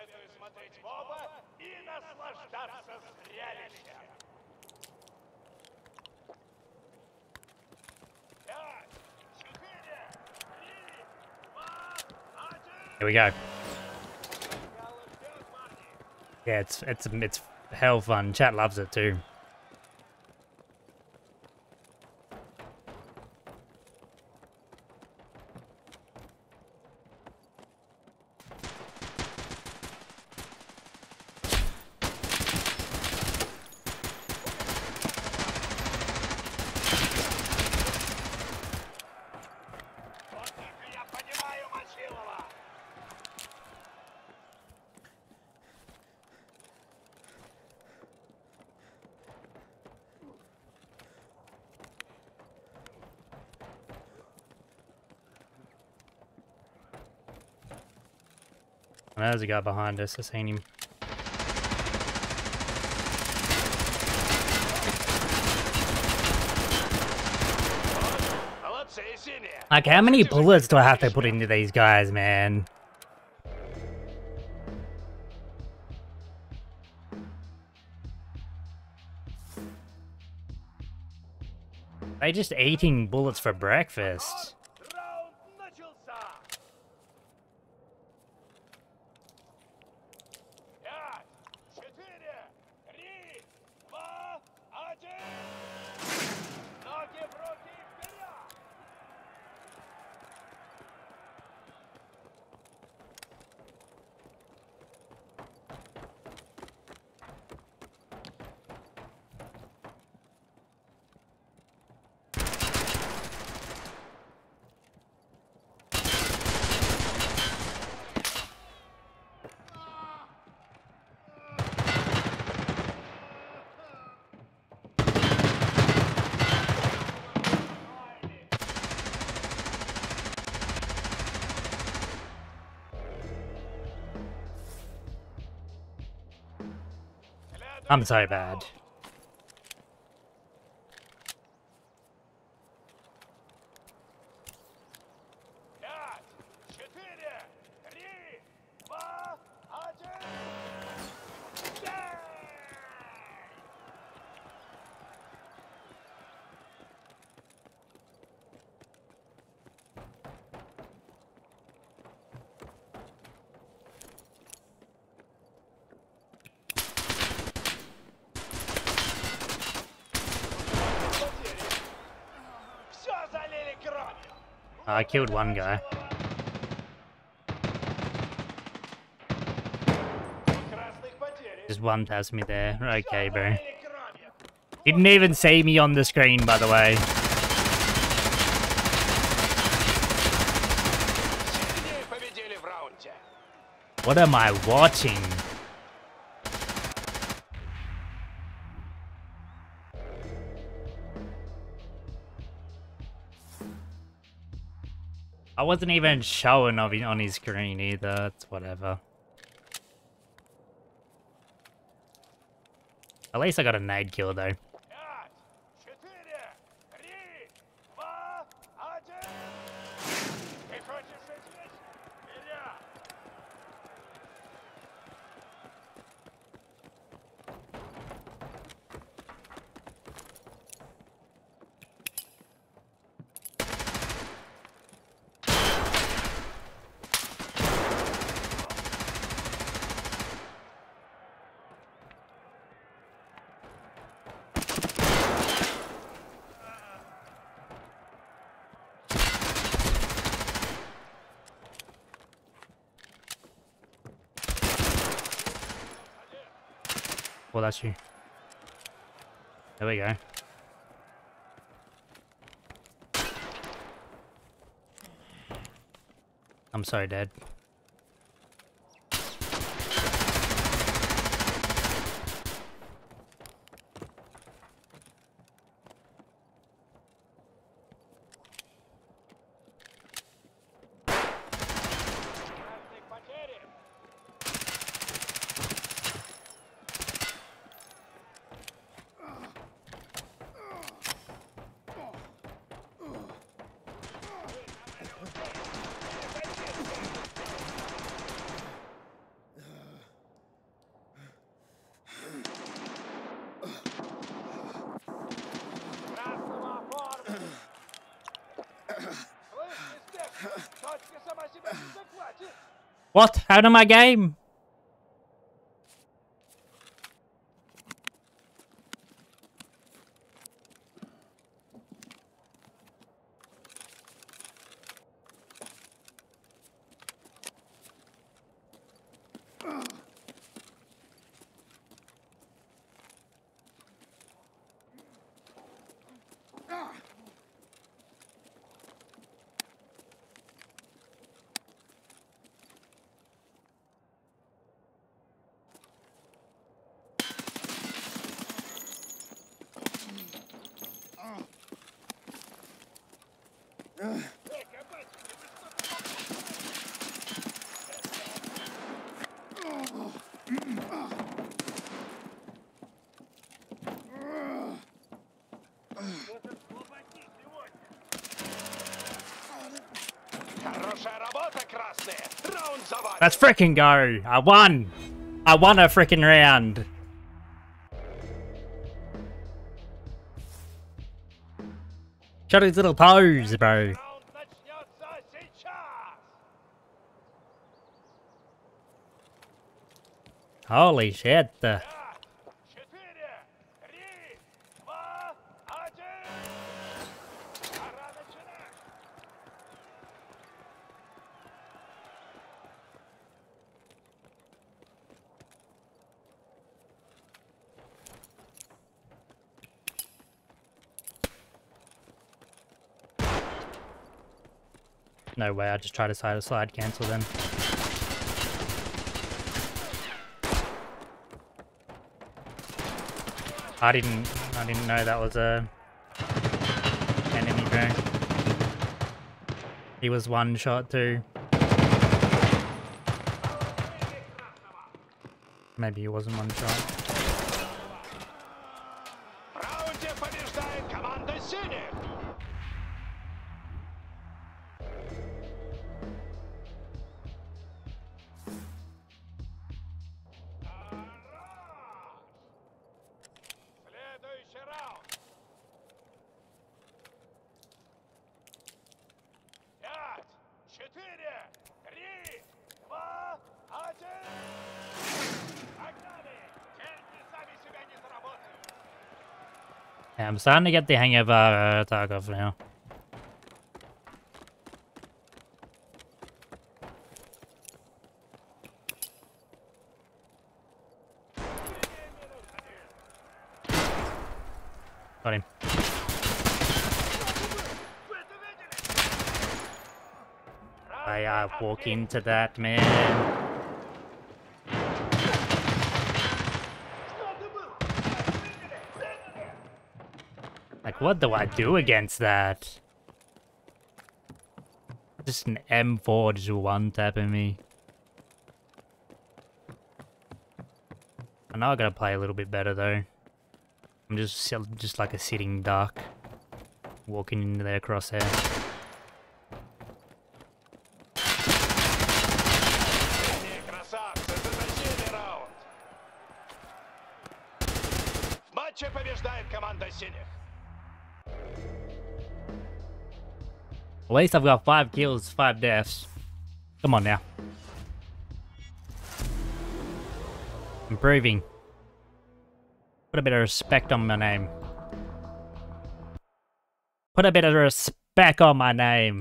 Here we go. Yeah, it's hell fun. Chat loves it too. There's a guy behind us. I seen him. Like, how many bullets do I have to put into these guys, man? They just eating bullets for breakfast. I'm so bad. I killed one guy. Just one taps me there. Okay, bro. Didn't even see me on the screen, by the way. What am I watching? I wasn't even showing on his screen either. It's whatever. At least I got a nade kill though. Well, that's you. There we go. I'm so dead. Красные потери. Красного оформлено. Слышь, инспектор, точка сама себя не захватит. What? Out of my game? Хорошая работа, красные. Раунд завален. Let's frickin' go. I won. I won a frickin' round. Shut his little toes, bro. Раунд начнется сейчас. Holy shit. 5, 4, 3, 2, 1. Пора начинать. No way, I just tried to slide cancel then. I didn't know that was a enemy, bro. He was one shot too. Maybe he wasn't one shot. В раунде побеждает команда синих. Следующий раунд. 5, 4, 3, 2, 1. Погнали! Деньги сами себя не заработают. Yeah, I'm starting to get the hang of Tarkov now. Got him. I walk into that, man. Like, what do I do against that? Just an M4 just one-tapping me. I know I gotta play a little bit better, though. I'm just like a sitting duck. Walking into their crosshair. Красавцы, затащили раунд. В матче побеждает команда синих. At least I've got 5 kills, 5 deaths. Come on now. Improving. Put a bit of respect on my name. Put a bit of respect on my name.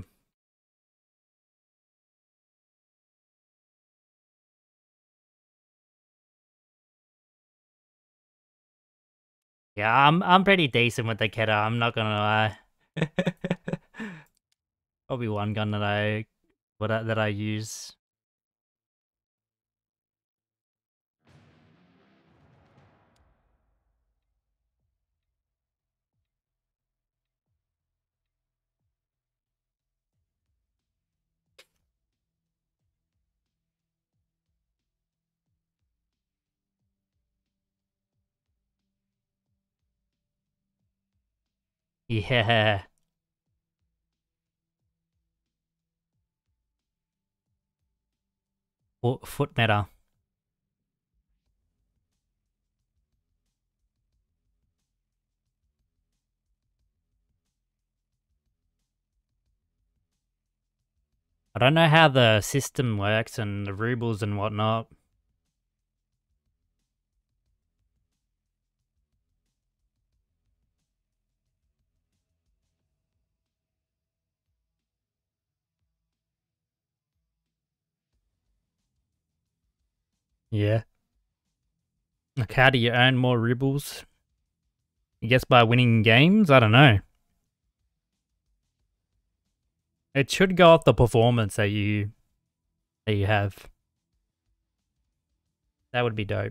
Yeah, I'm pretty decent with the Keta, I'm not gonna lie. Probably one gun that I use. Yeah. Foot meta. I don't know how the system works and the rubles and whatnot. Yeah. Like, how do you earn more rubles? I guess by winning games? I don't know. It should go off the performance that you have. That would be dope.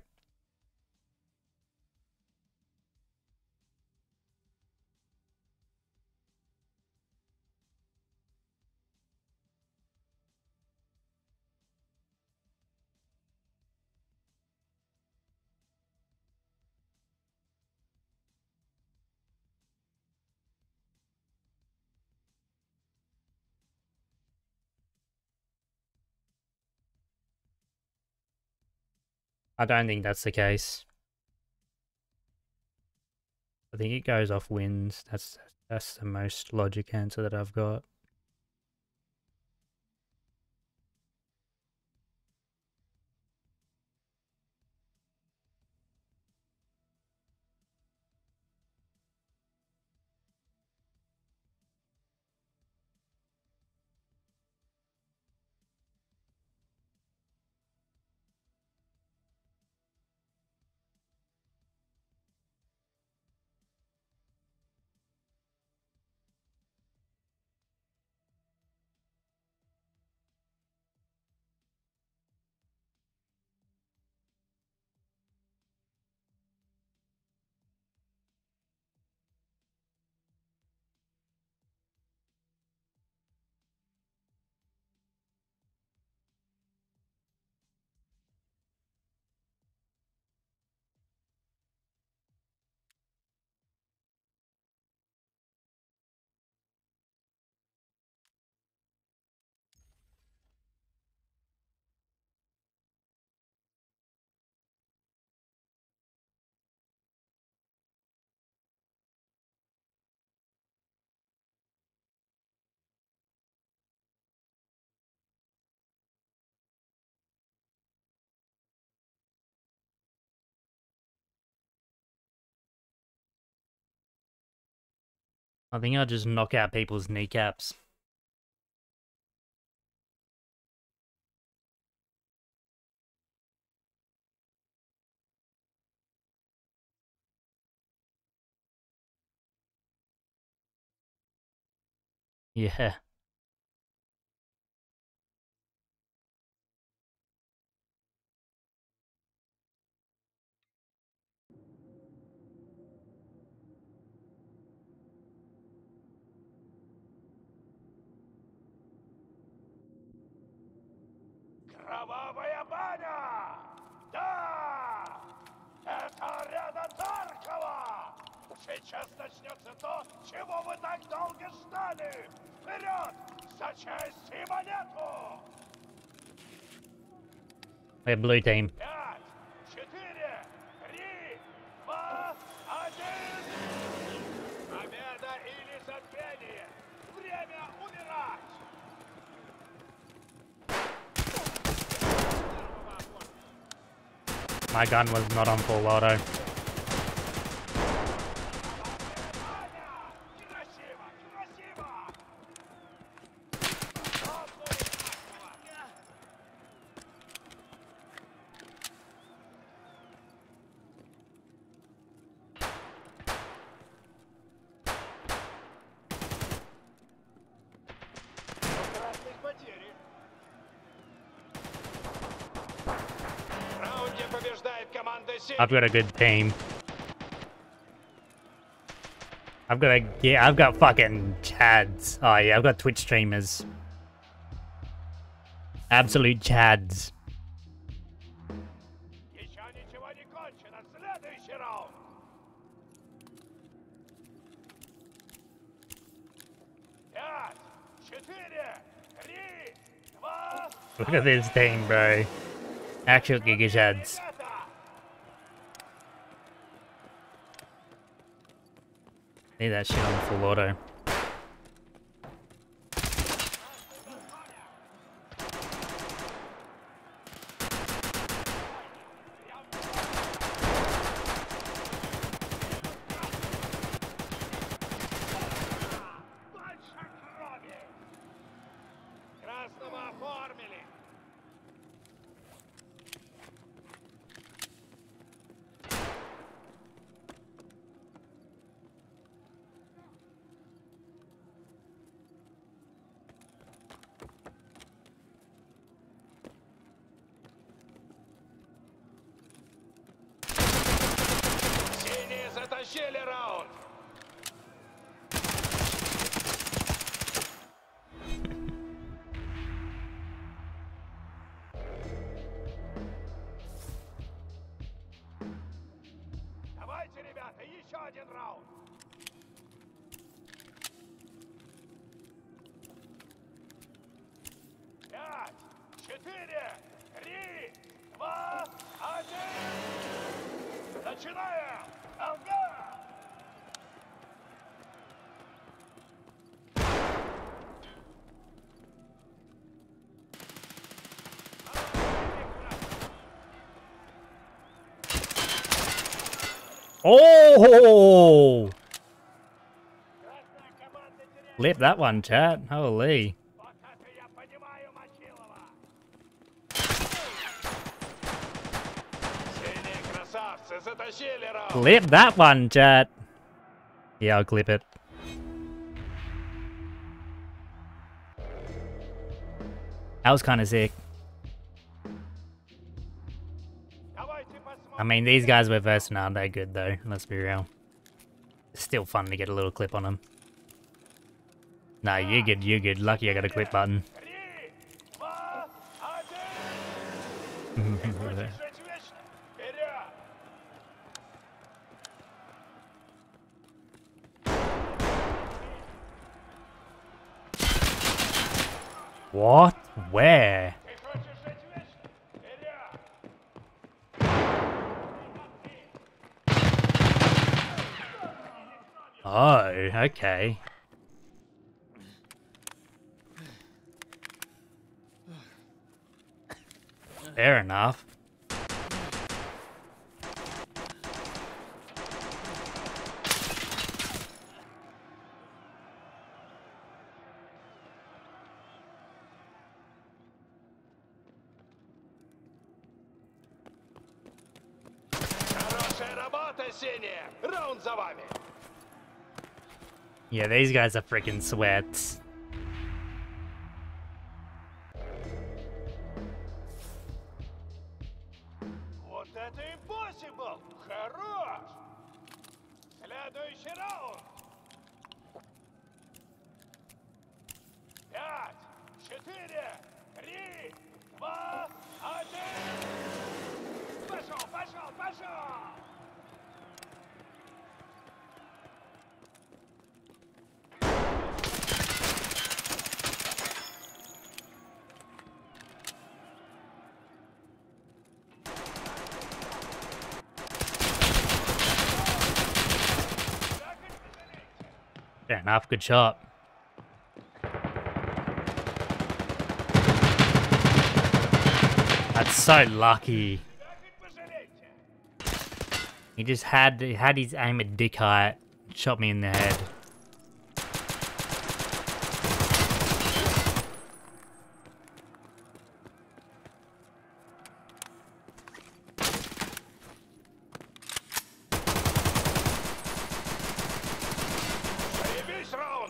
I don't think that's the case. I think it goes off wins. That's the most logic answer that I've got. I think I'll just knock out people's kneecaps. Yeah. Кровавая баня! Да! Это арена Таркова! Сейчас начнется то, чего вы так долго ждали! Вперед! За честь и монету! We're blue team. 5, 4, 3, 2, 1! Победа или забвение! Время умирать! My gun was not on full auto. Красиво! Красиво! I've got a good team. I've got fucking chads. Oh yeah, I've got Twitch streamers. Absolute chads. Еще ничего не кончено. Следующий раунд. 5, 4, 3, 2, Look at this team, bro. Actual Giga chads. Need that shit on full auto. больше крови. Красного оформили. Синие затащили раунд. Давайте, ребята, еще один раунд. Пять, 4, 3, 2, 1. Начинаем! Алга! Oh! Красная команда теряет. Flip that one, chat. Holy. Вот это я понимаю, Мочилова. Синие красавцы затащили раунд. Clip that one, chat. Yeah, I'll clip it. That was kind of sick. Давайте посмотрим. I mean, these guys we're versing aren't that good, though. Let's be real. It's still fun to get a little clip on them. No, you're good, you're good. Lucky I got a clip button. 3, 2, 1. Хочешь жить вечно? Вперед! What? Where? Ты хочешь жить вечно? Вперед! Oh, okay. Fair enough. Хорошая работа, синие! Раунд за вами! Yeah, these guys are freaking sweats. Вот это impossible! Хорош! Следующий раунд! 5, 4, 3, 2, 1. Пошел, пошел, пошел! Fair enough, good shot. That's so lucky. He just had his aim at dick height, shot me in the head. Заебись раунд!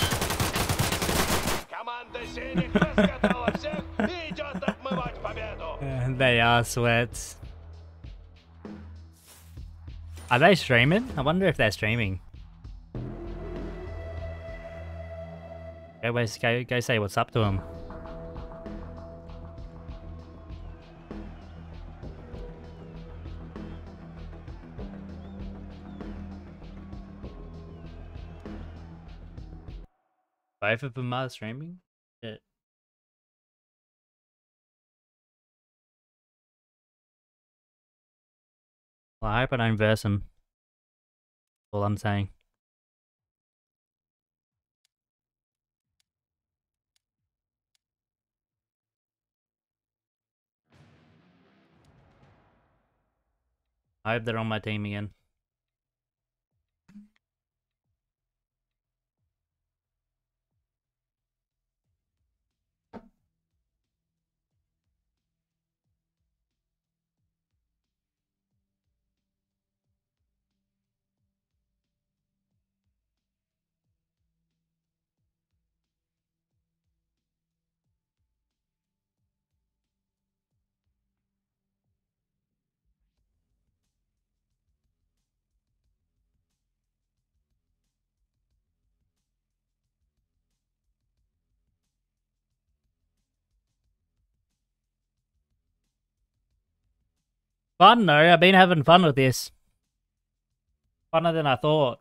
Команда синих раскатала всех и идет отмывать победу! They are sweats. Are they streaming? I wonder if they're streaming. Go say what's up to them. Both of them are streaming? Shit. Well, I hope I don't verse them. All I'm saying. I hope they're on my team again. Fun though, I've been having fun with this. Funner than I thought.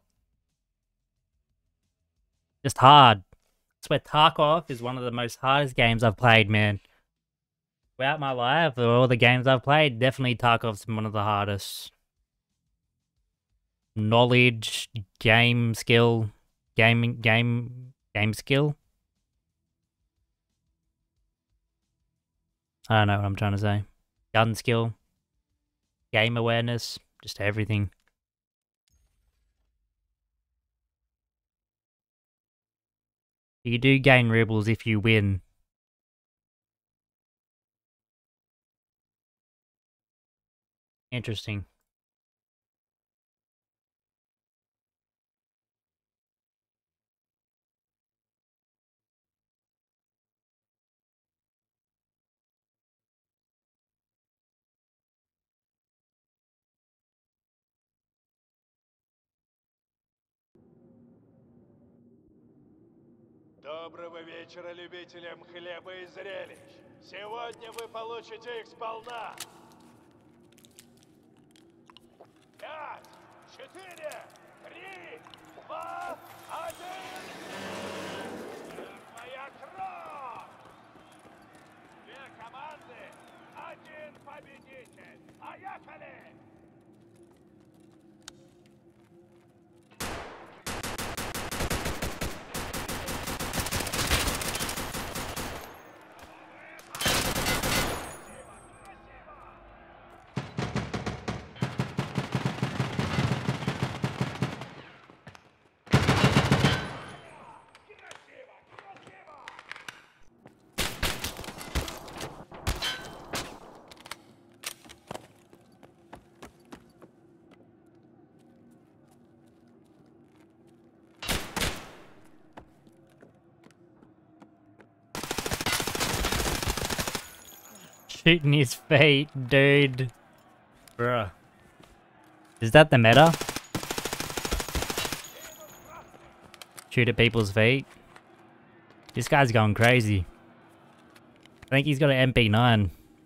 Just hard. I swear Tarkov is one of the most hardest games I've played, man. Throughout my life, of all the games I've played, definitely Tarkov's one of the hardest. Knowledge, game skill, game skill. I don't know what I'm trying to say. Gun skill, game awareness, just everything. You do gain rubles if you win. Interesting. Доброго вечера любителям хлеба и зрелищ. Сегодня вы получите их сполна. 5, 4, 3, 2, 1. Моя кровь! 2 команды, 1 победитель. Поехали! Shooting his feet, dude. Bruh. Is that the meta? Shoot at people's feet? This guy's going crazy. I think he's got an MP9.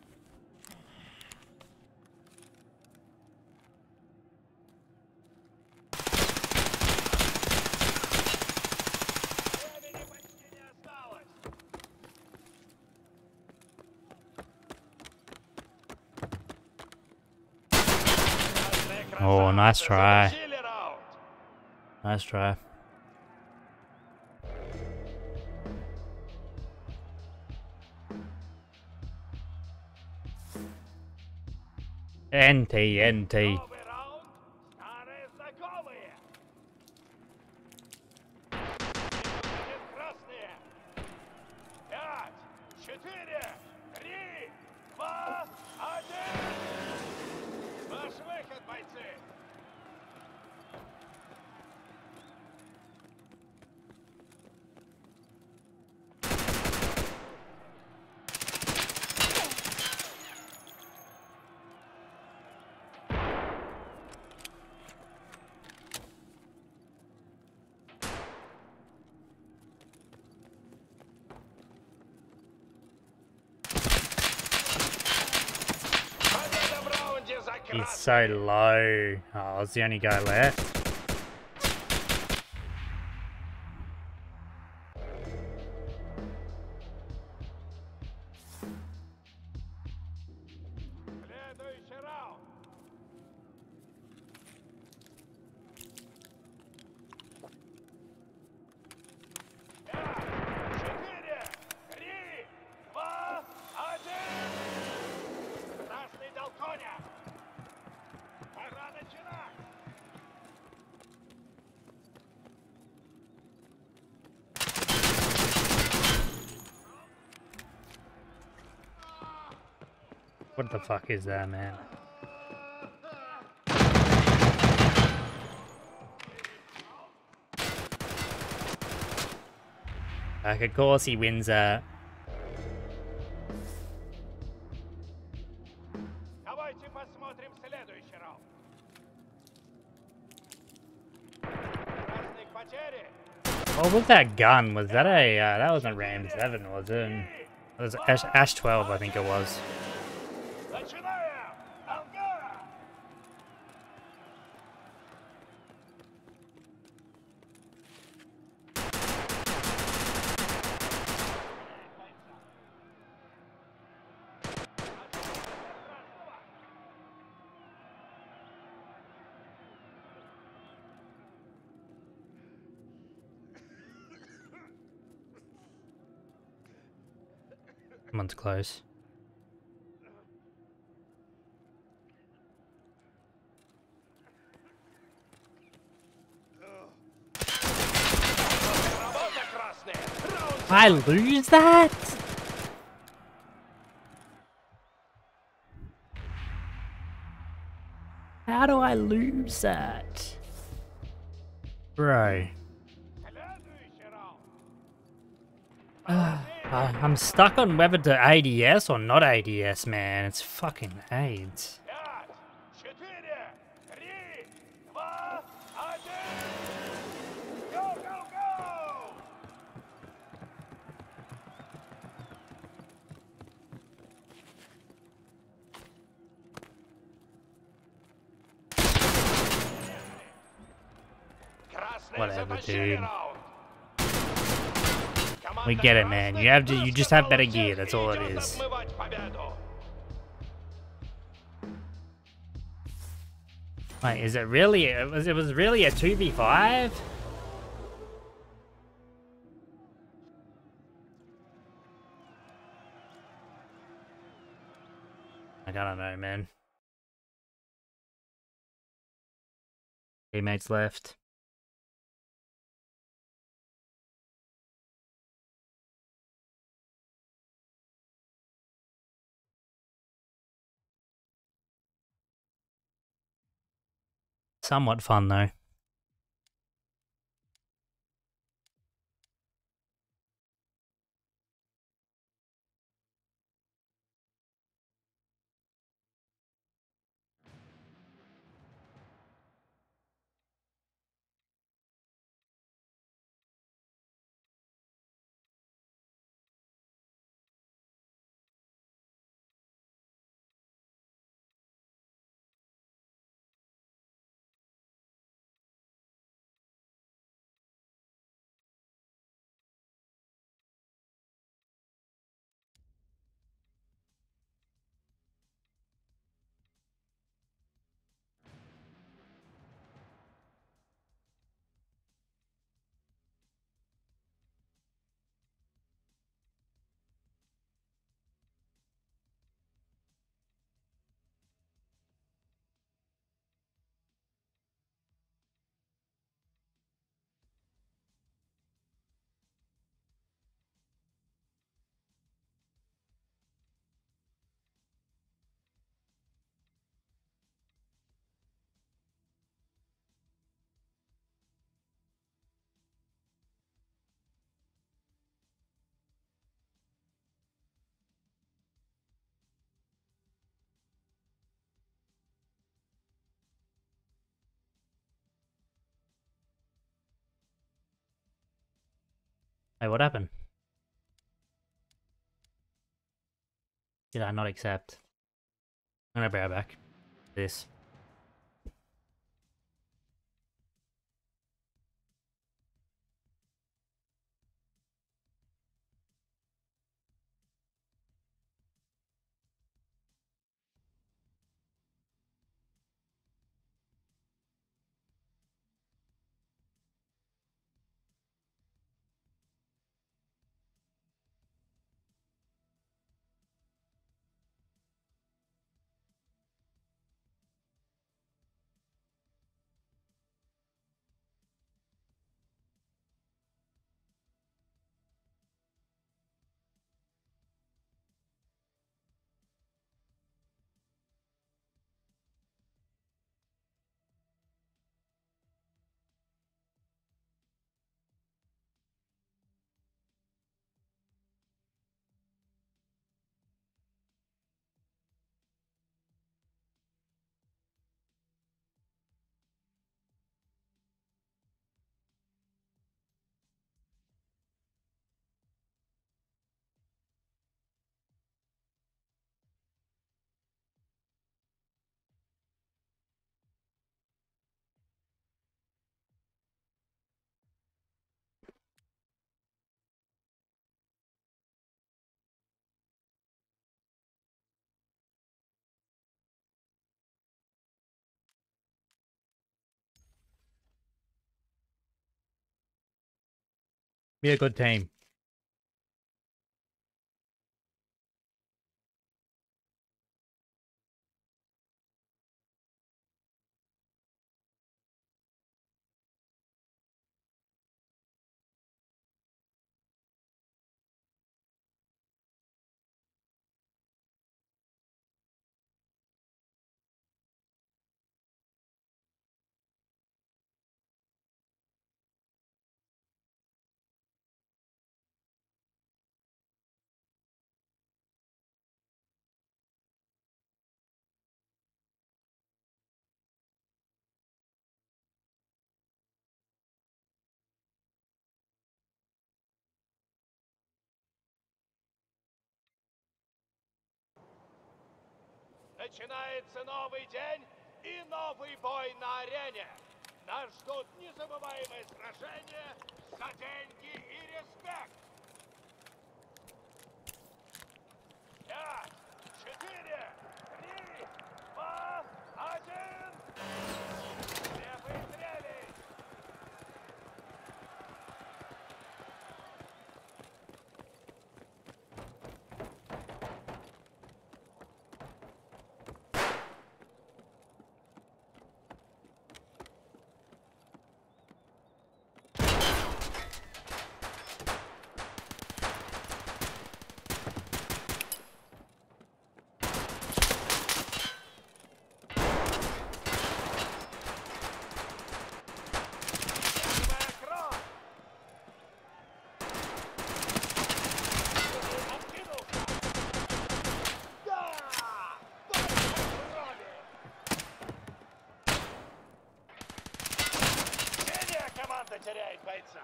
Oh, nice try. Nice try. NT. He's so low. Oh, it's the only guy left. Следующий раунд. 5, 4, 3, 2, 1. Красный дал коня. Пора начинать. What the fuck is that, man? Like, of course he wins that. Давайте посмотрим следующий раунд. Красных потери. What was that gun? Was that a, that wasn't Ram 7, was it? It was Ash 12, I think it was. Начинаем. Ангар. Someone's close. Работа, красные. Раунд. I lose that? How do I lose that? Bro. Следующий раунд. I'm stuck on whether to ADS or not ADS, man. It's fucking AIDS. 5, 4, 3, 2, 1. Go, go, go! Красные Whatever, затащили dude. раунд. We Команда get it, man. красных You have to, you just have better выскочила gear. всех That's и all it идет is. отмывать победу. Wait, is it really? It was really a 2v5? I don't know, man. Teammates left. Somewhat fun, though. Hey, what happened? Did I not accept? I'm gonna be right back. This. Be a good team. Начинается новый день и новый бой на арене. Нас ждут незабываемые сражения за деньги и респект. 5, 4, 3, 2, 1. Левый стрелей. Теряет бойца.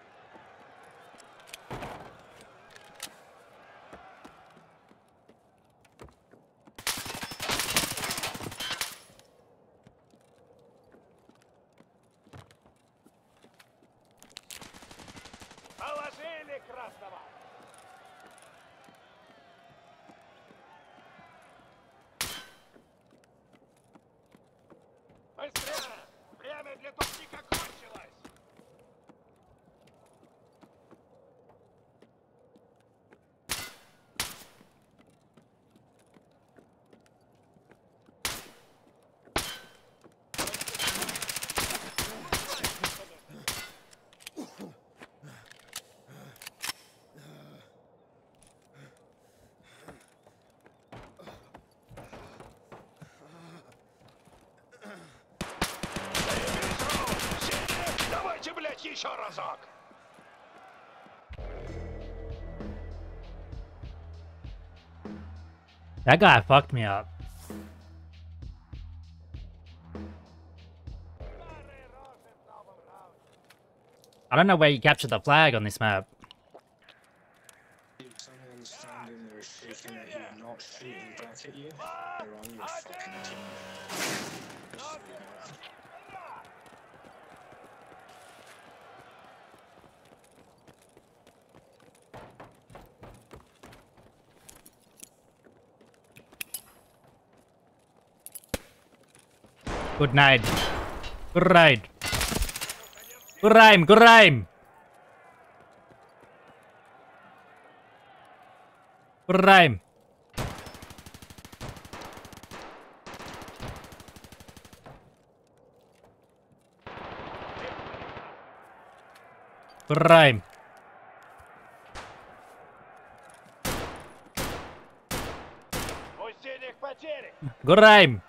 Положили красного. Быстрее! Время для топника кончилось. Давайте, блядь, еще разок! That guy fucked me up. I don't know where you captured the flag on this map. It's only understanding they're shooting at you, not shooting back at you. They're on your fucking team. Good night. Good ride. Good rhyme, good rhyme. Good rhyme. Good rhyme. Усиленных потерь. Good rhyme.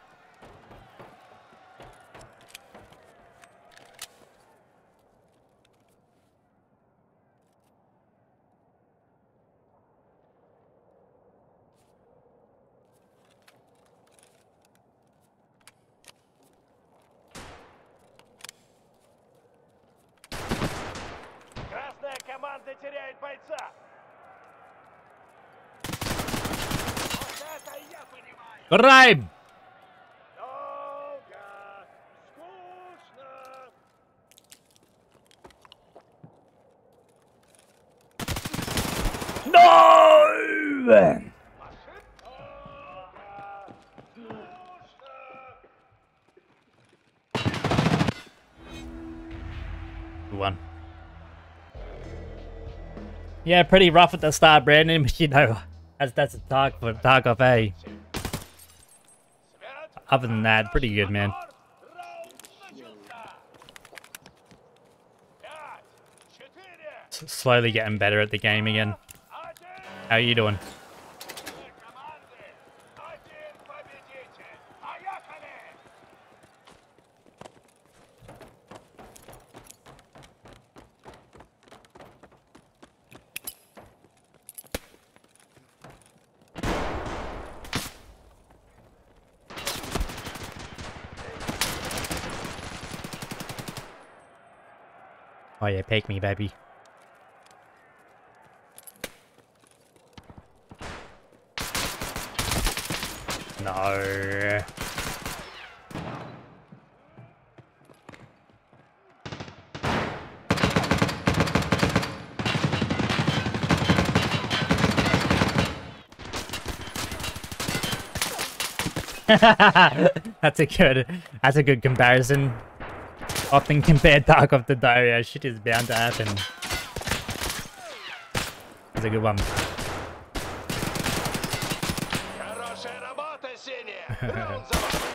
Красная команда теряет бойца. Вот это я понимаю. Good rhyme. Долго. Скучно. No! Good one. Yeah, pretty rough at the start, Brandon, but you know, that's a talk for talk of A. Other than that, pretty good, man. Раунд начался. 5, 4, Slowly getting better at the game again. 1. How are you doing? Две команды. Один победитель. Поехали! Oh yeah, pick me, baby. No. That's a good comparison. Often compared Tarkov to Dario, shit is bound to happen. That's a good one. Хорошая работа, Сеня. Раунд за вами.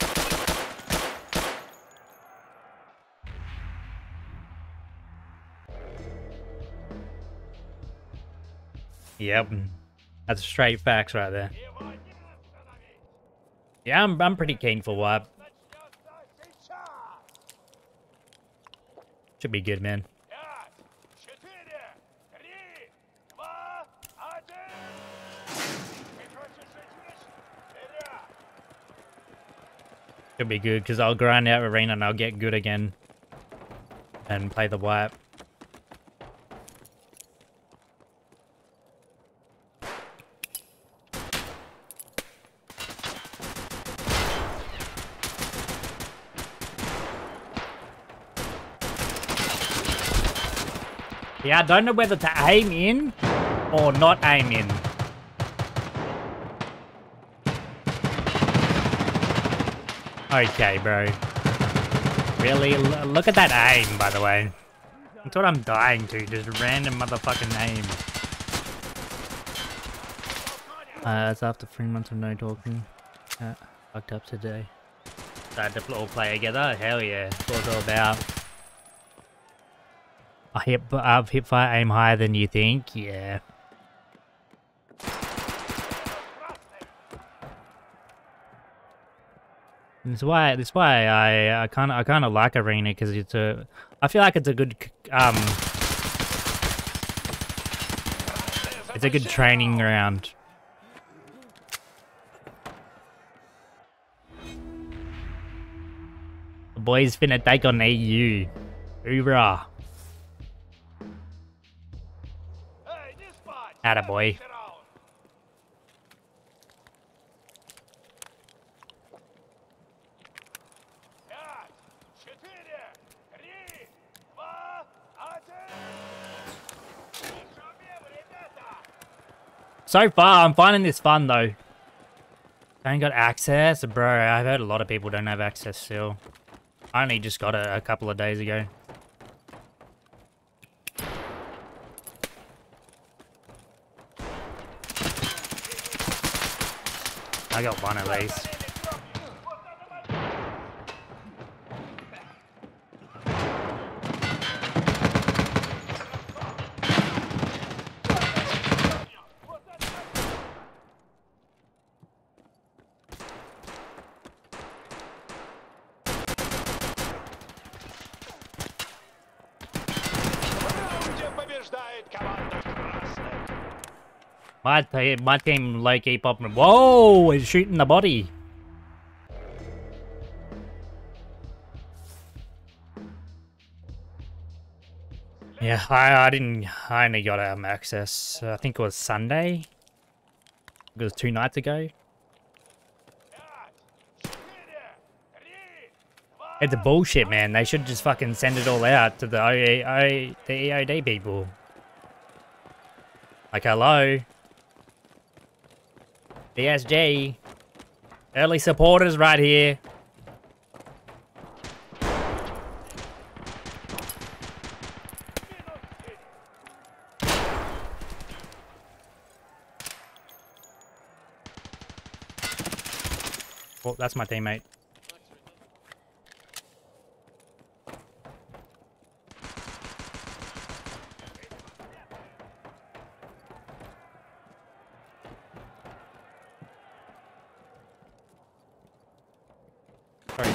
Yep. That's straight facts right there. Его не остановить. Yeah, I'm pretty keen for WAP. Начнется сейчас. Should be good, man. 5, 4, 3, 2, 1. Ты хочешь жить вечно? Вперед! Should be good, because I'll grind out Arena and I'll get good again. And play the wipe. Yeah, I don't know whether to aim in or not aim in. Okay, bro. Really? Look at that aim, by the way. That's what I'm dying to, just random motherfucking aim. It's after 3 months of no talking. Fucked up today. Decided to all play together? Hell yeah, that's what it's all about. I've hit fire aim higher than you think? Yeah. That's why I kind of like Arena, because I feel like it's a good it's a good training ground. The boys finna take on EU. Hoorah. Эй, не спать! Attaboy. Следующий раунд. 5, 4, 3, 2, 1. Шумим, ребята! So far, I'm finding this fun though. Ain't got access? Bro, I've heard a lot of people don't have access still. I only just got it a couple of days ago. I got one at least. My team low-key popping. Whoa! He's shooting the body. Yeah, I only got access. I think it was Sunday. It was 2 nights ago. It's bullshit, man. They should just fucking send it all out to the the EOD people. Like, hello. BSG. Early supporters right here. Oh, that's my teammate. Sorry.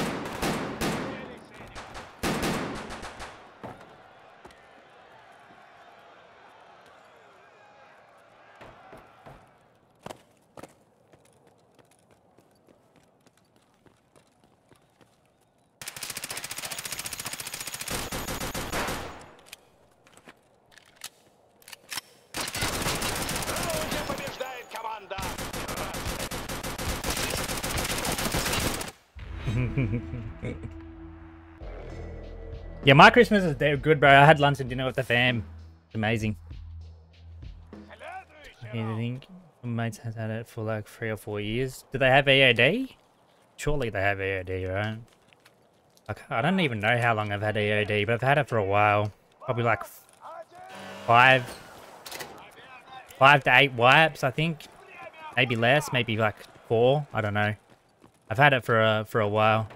Yeah, my Christmas is good, bro. I had lunch and dinner with the fam. It's amazing. I think my mates has had it for like 3 or 4 years. Do they have EOD? Surely they have EOD, right? I don't even know how long I've had EOD, but I've had it for a while. Probably like 5 to 8 wipes, I think. Maybe less, maybe like 4. I don't know. I've had it for a while.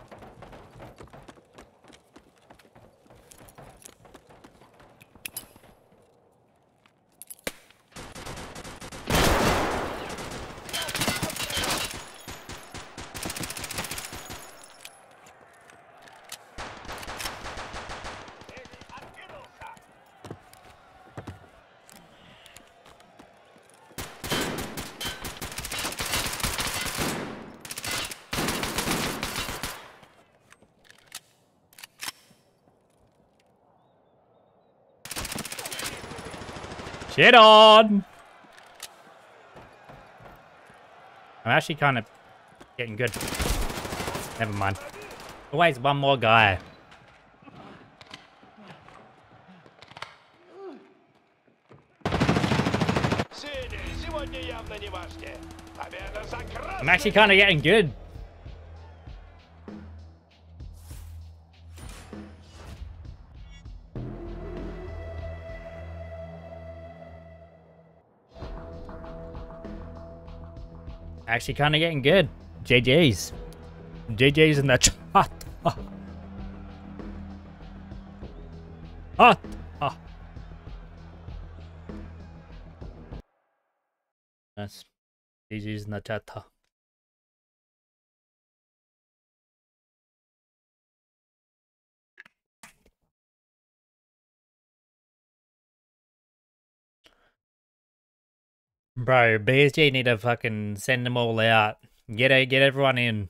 Shit on! I'm actually kind of getting good. Never mind. Always one more guy. I'm actually kind of getting good. Actually kind of getting good. JJ's. JJ's in the chat. That's JJ's in the chat. Bro, BSG need to fucking send them all out. Get everyone in.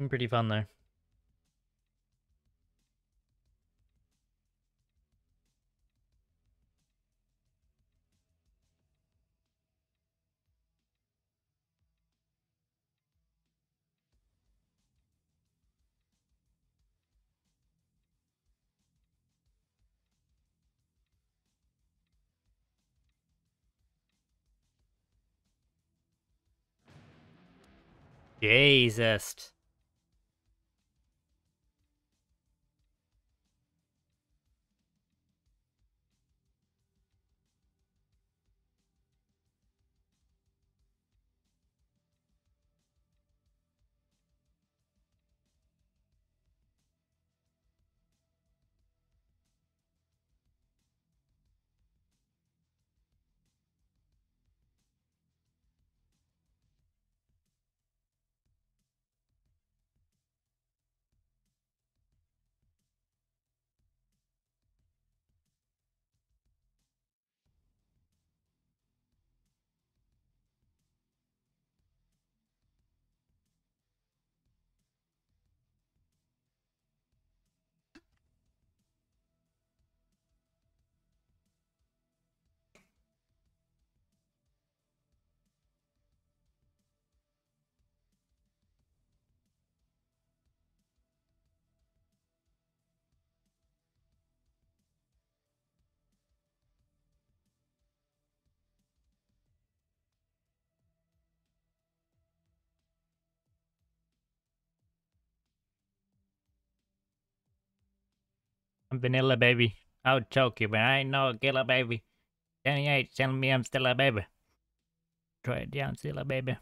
Been pretty fun though. Jesus. I'm vanilla baby. I'll choke you, but I ain't no killer baby. 28 telling me I'm still a baby. Try it down, still a baby.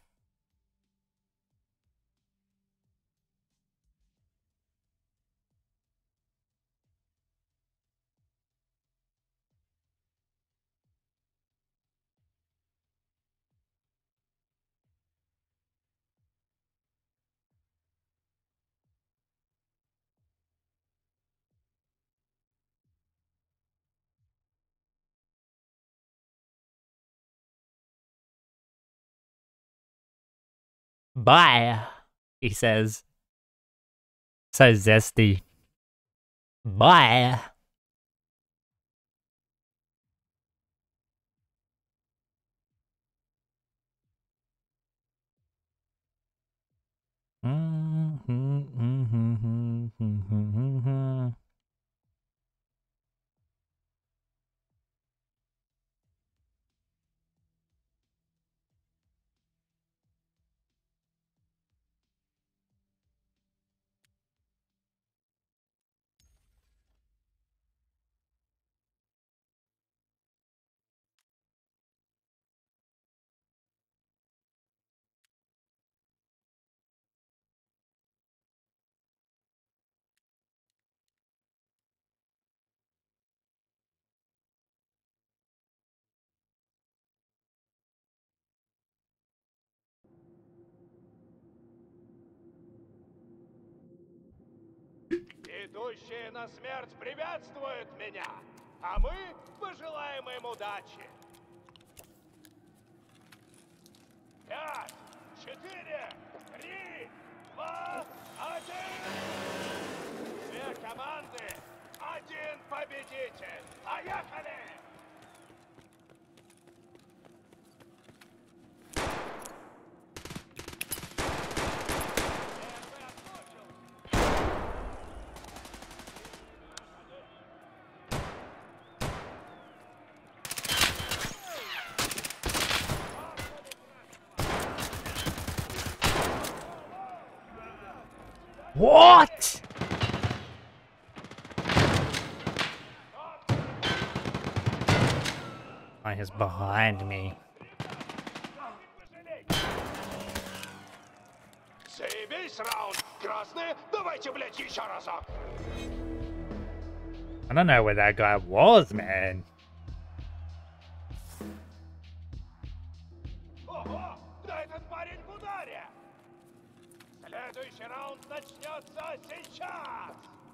Bye, he says. So zesty. Bye. Идущие на смерть приветствуют меня, а мы пожелаем им удачи. 5, 4, 3, 2, 1. Две команды, один победитель. Поехали! What? I is behind me. Заебись, раунд. Красные, давайте, блядь, еще разок. I don't know where that guy was, man. Ого, да этот парень в ударе. Следующий раунд начнется сейчас.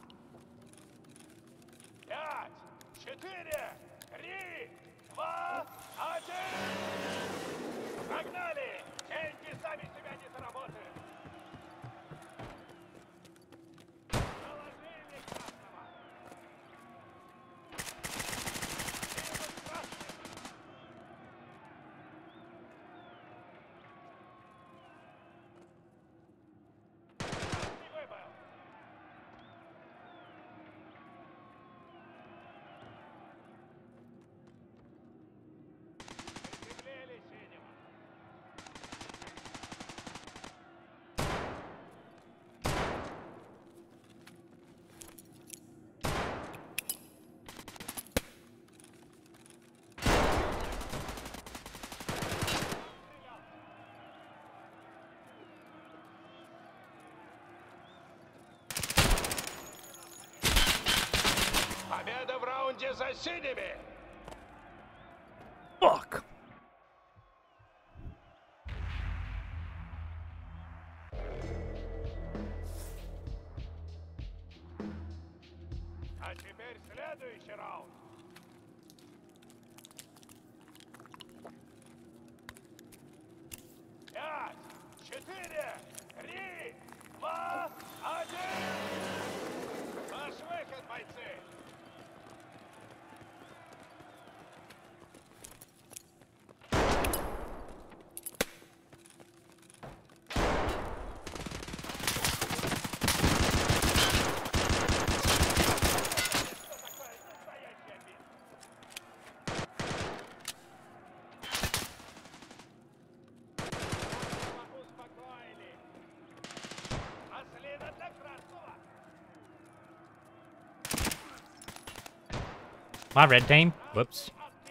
5, 4, 3, 2, 1. Погнали! Деньги сами себя не заработают. раунде за синими. Fuck. А теперь следующий раунд. Пять, 4, 3, 2, 1. Ваш выход, бойцы. Успокоили. Маслина для красного. My red team. Whoops.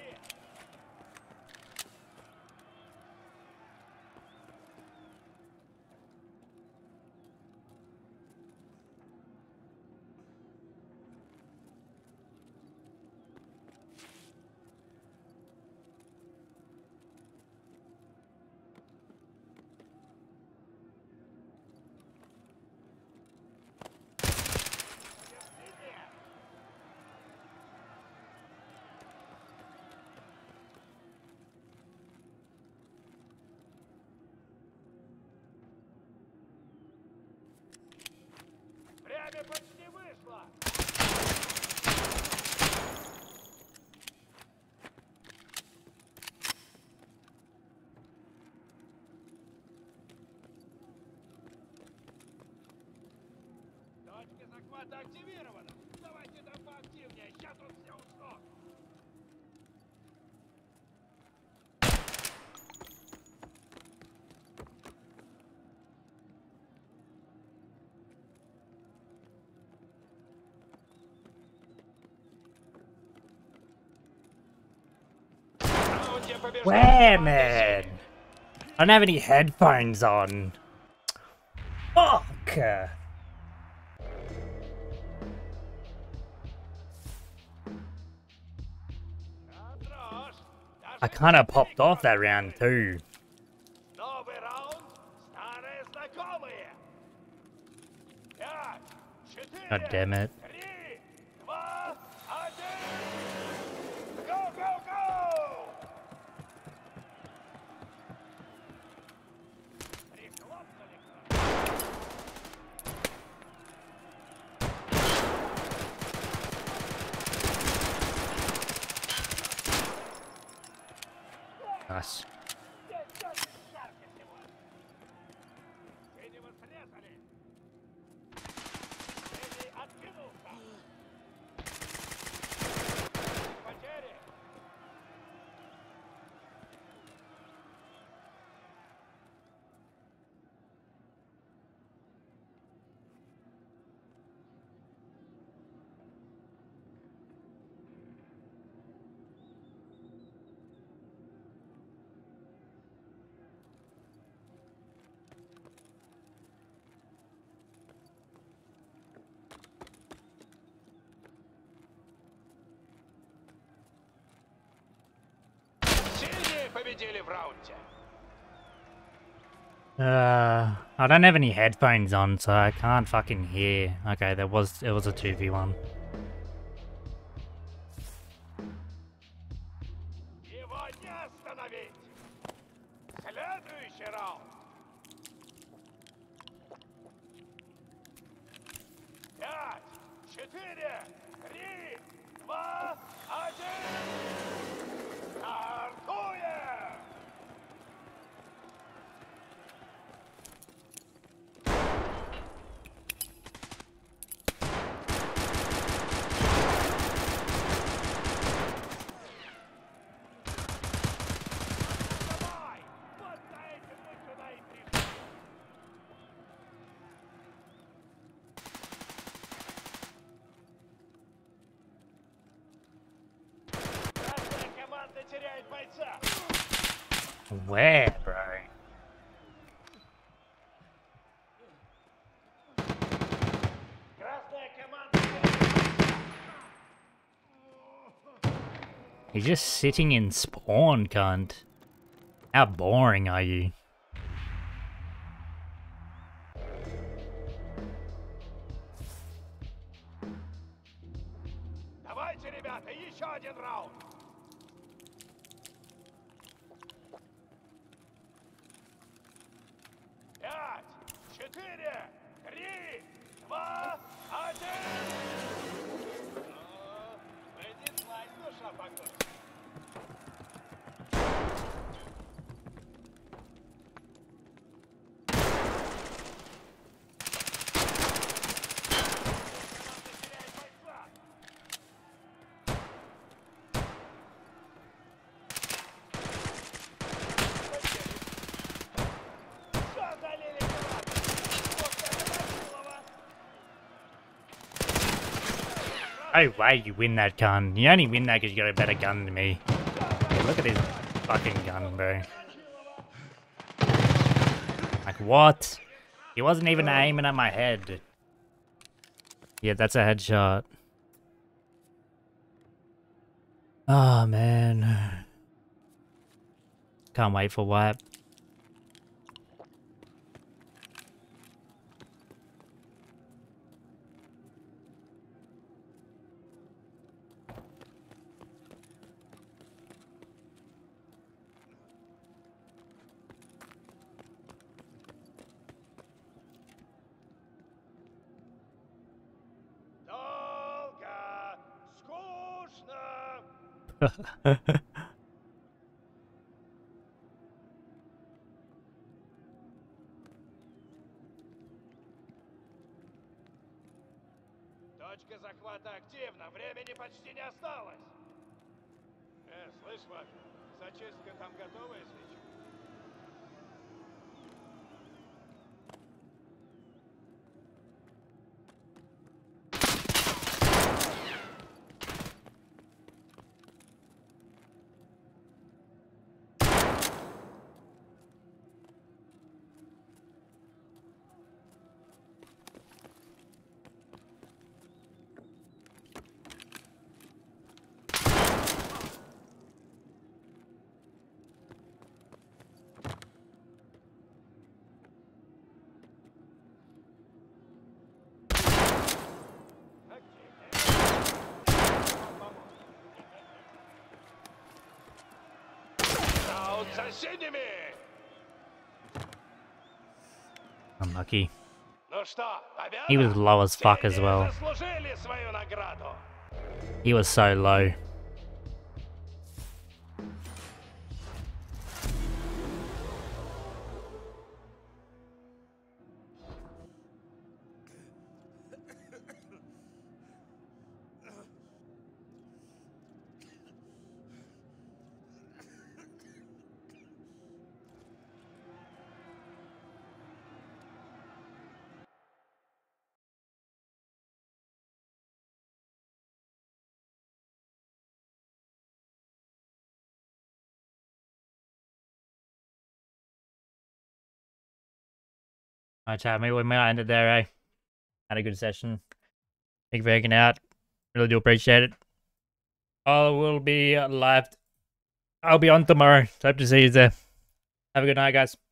Время почти вышло. Точки захвата активированы. Давайте там поактивнее. Сейчас тут все ушло. В раунде побеждает Where, команда man? синих. I don't have any headphones on. Fuck. Хорош. Даже I kind of не popped off that перекрывай. round too. Новый раунд. Старые знакомые. 5, 4, God damn it. 3, 2, 1. Go, go, go! Прихлопнули. Nice. Синего срезали. Синий откинулся. Потери. Синие победили в раунде. I don't have any headphones on, so I can't fucking hear. Okay, it was a 2v1. Его не остановить. Следующий раунд. 5, 4, 3, 2, 1. Стартуем! Давай! Вот за этим мы сюда и пришли. Красная команда теряет бойца. Where, bro? Красная команда теряет бойца. He's just sitting in spawn, cunt. How boring are you? Давайте, ребята, еще один раунд. 5, 4, 3, 2, 1. Понеслась душа по городу. No way you win that gun. You only win that because you got a better gun than me. Yeah, look at his fucking gun, bro. Like, what? He wasn't even aiming at my head. Yeah, that's a headshot. Oh, man. Can't wait for wipe. Долго, скучно. Точка захвата активна, времени почти не осталось. Слышь, Вак, зачистка там готова, если что? Раунд за синими! Unlucky. Ну что, победа? He was low as fuck as Синие well. заслужили свою награду. He was so low. Alright, chat, maybe we might end it there, eh? Had a good session. Thank you for hanging out. Really do appreciate it. I will be live. I'll be on tomorrow. Hope to see you there. Have a good night, guys.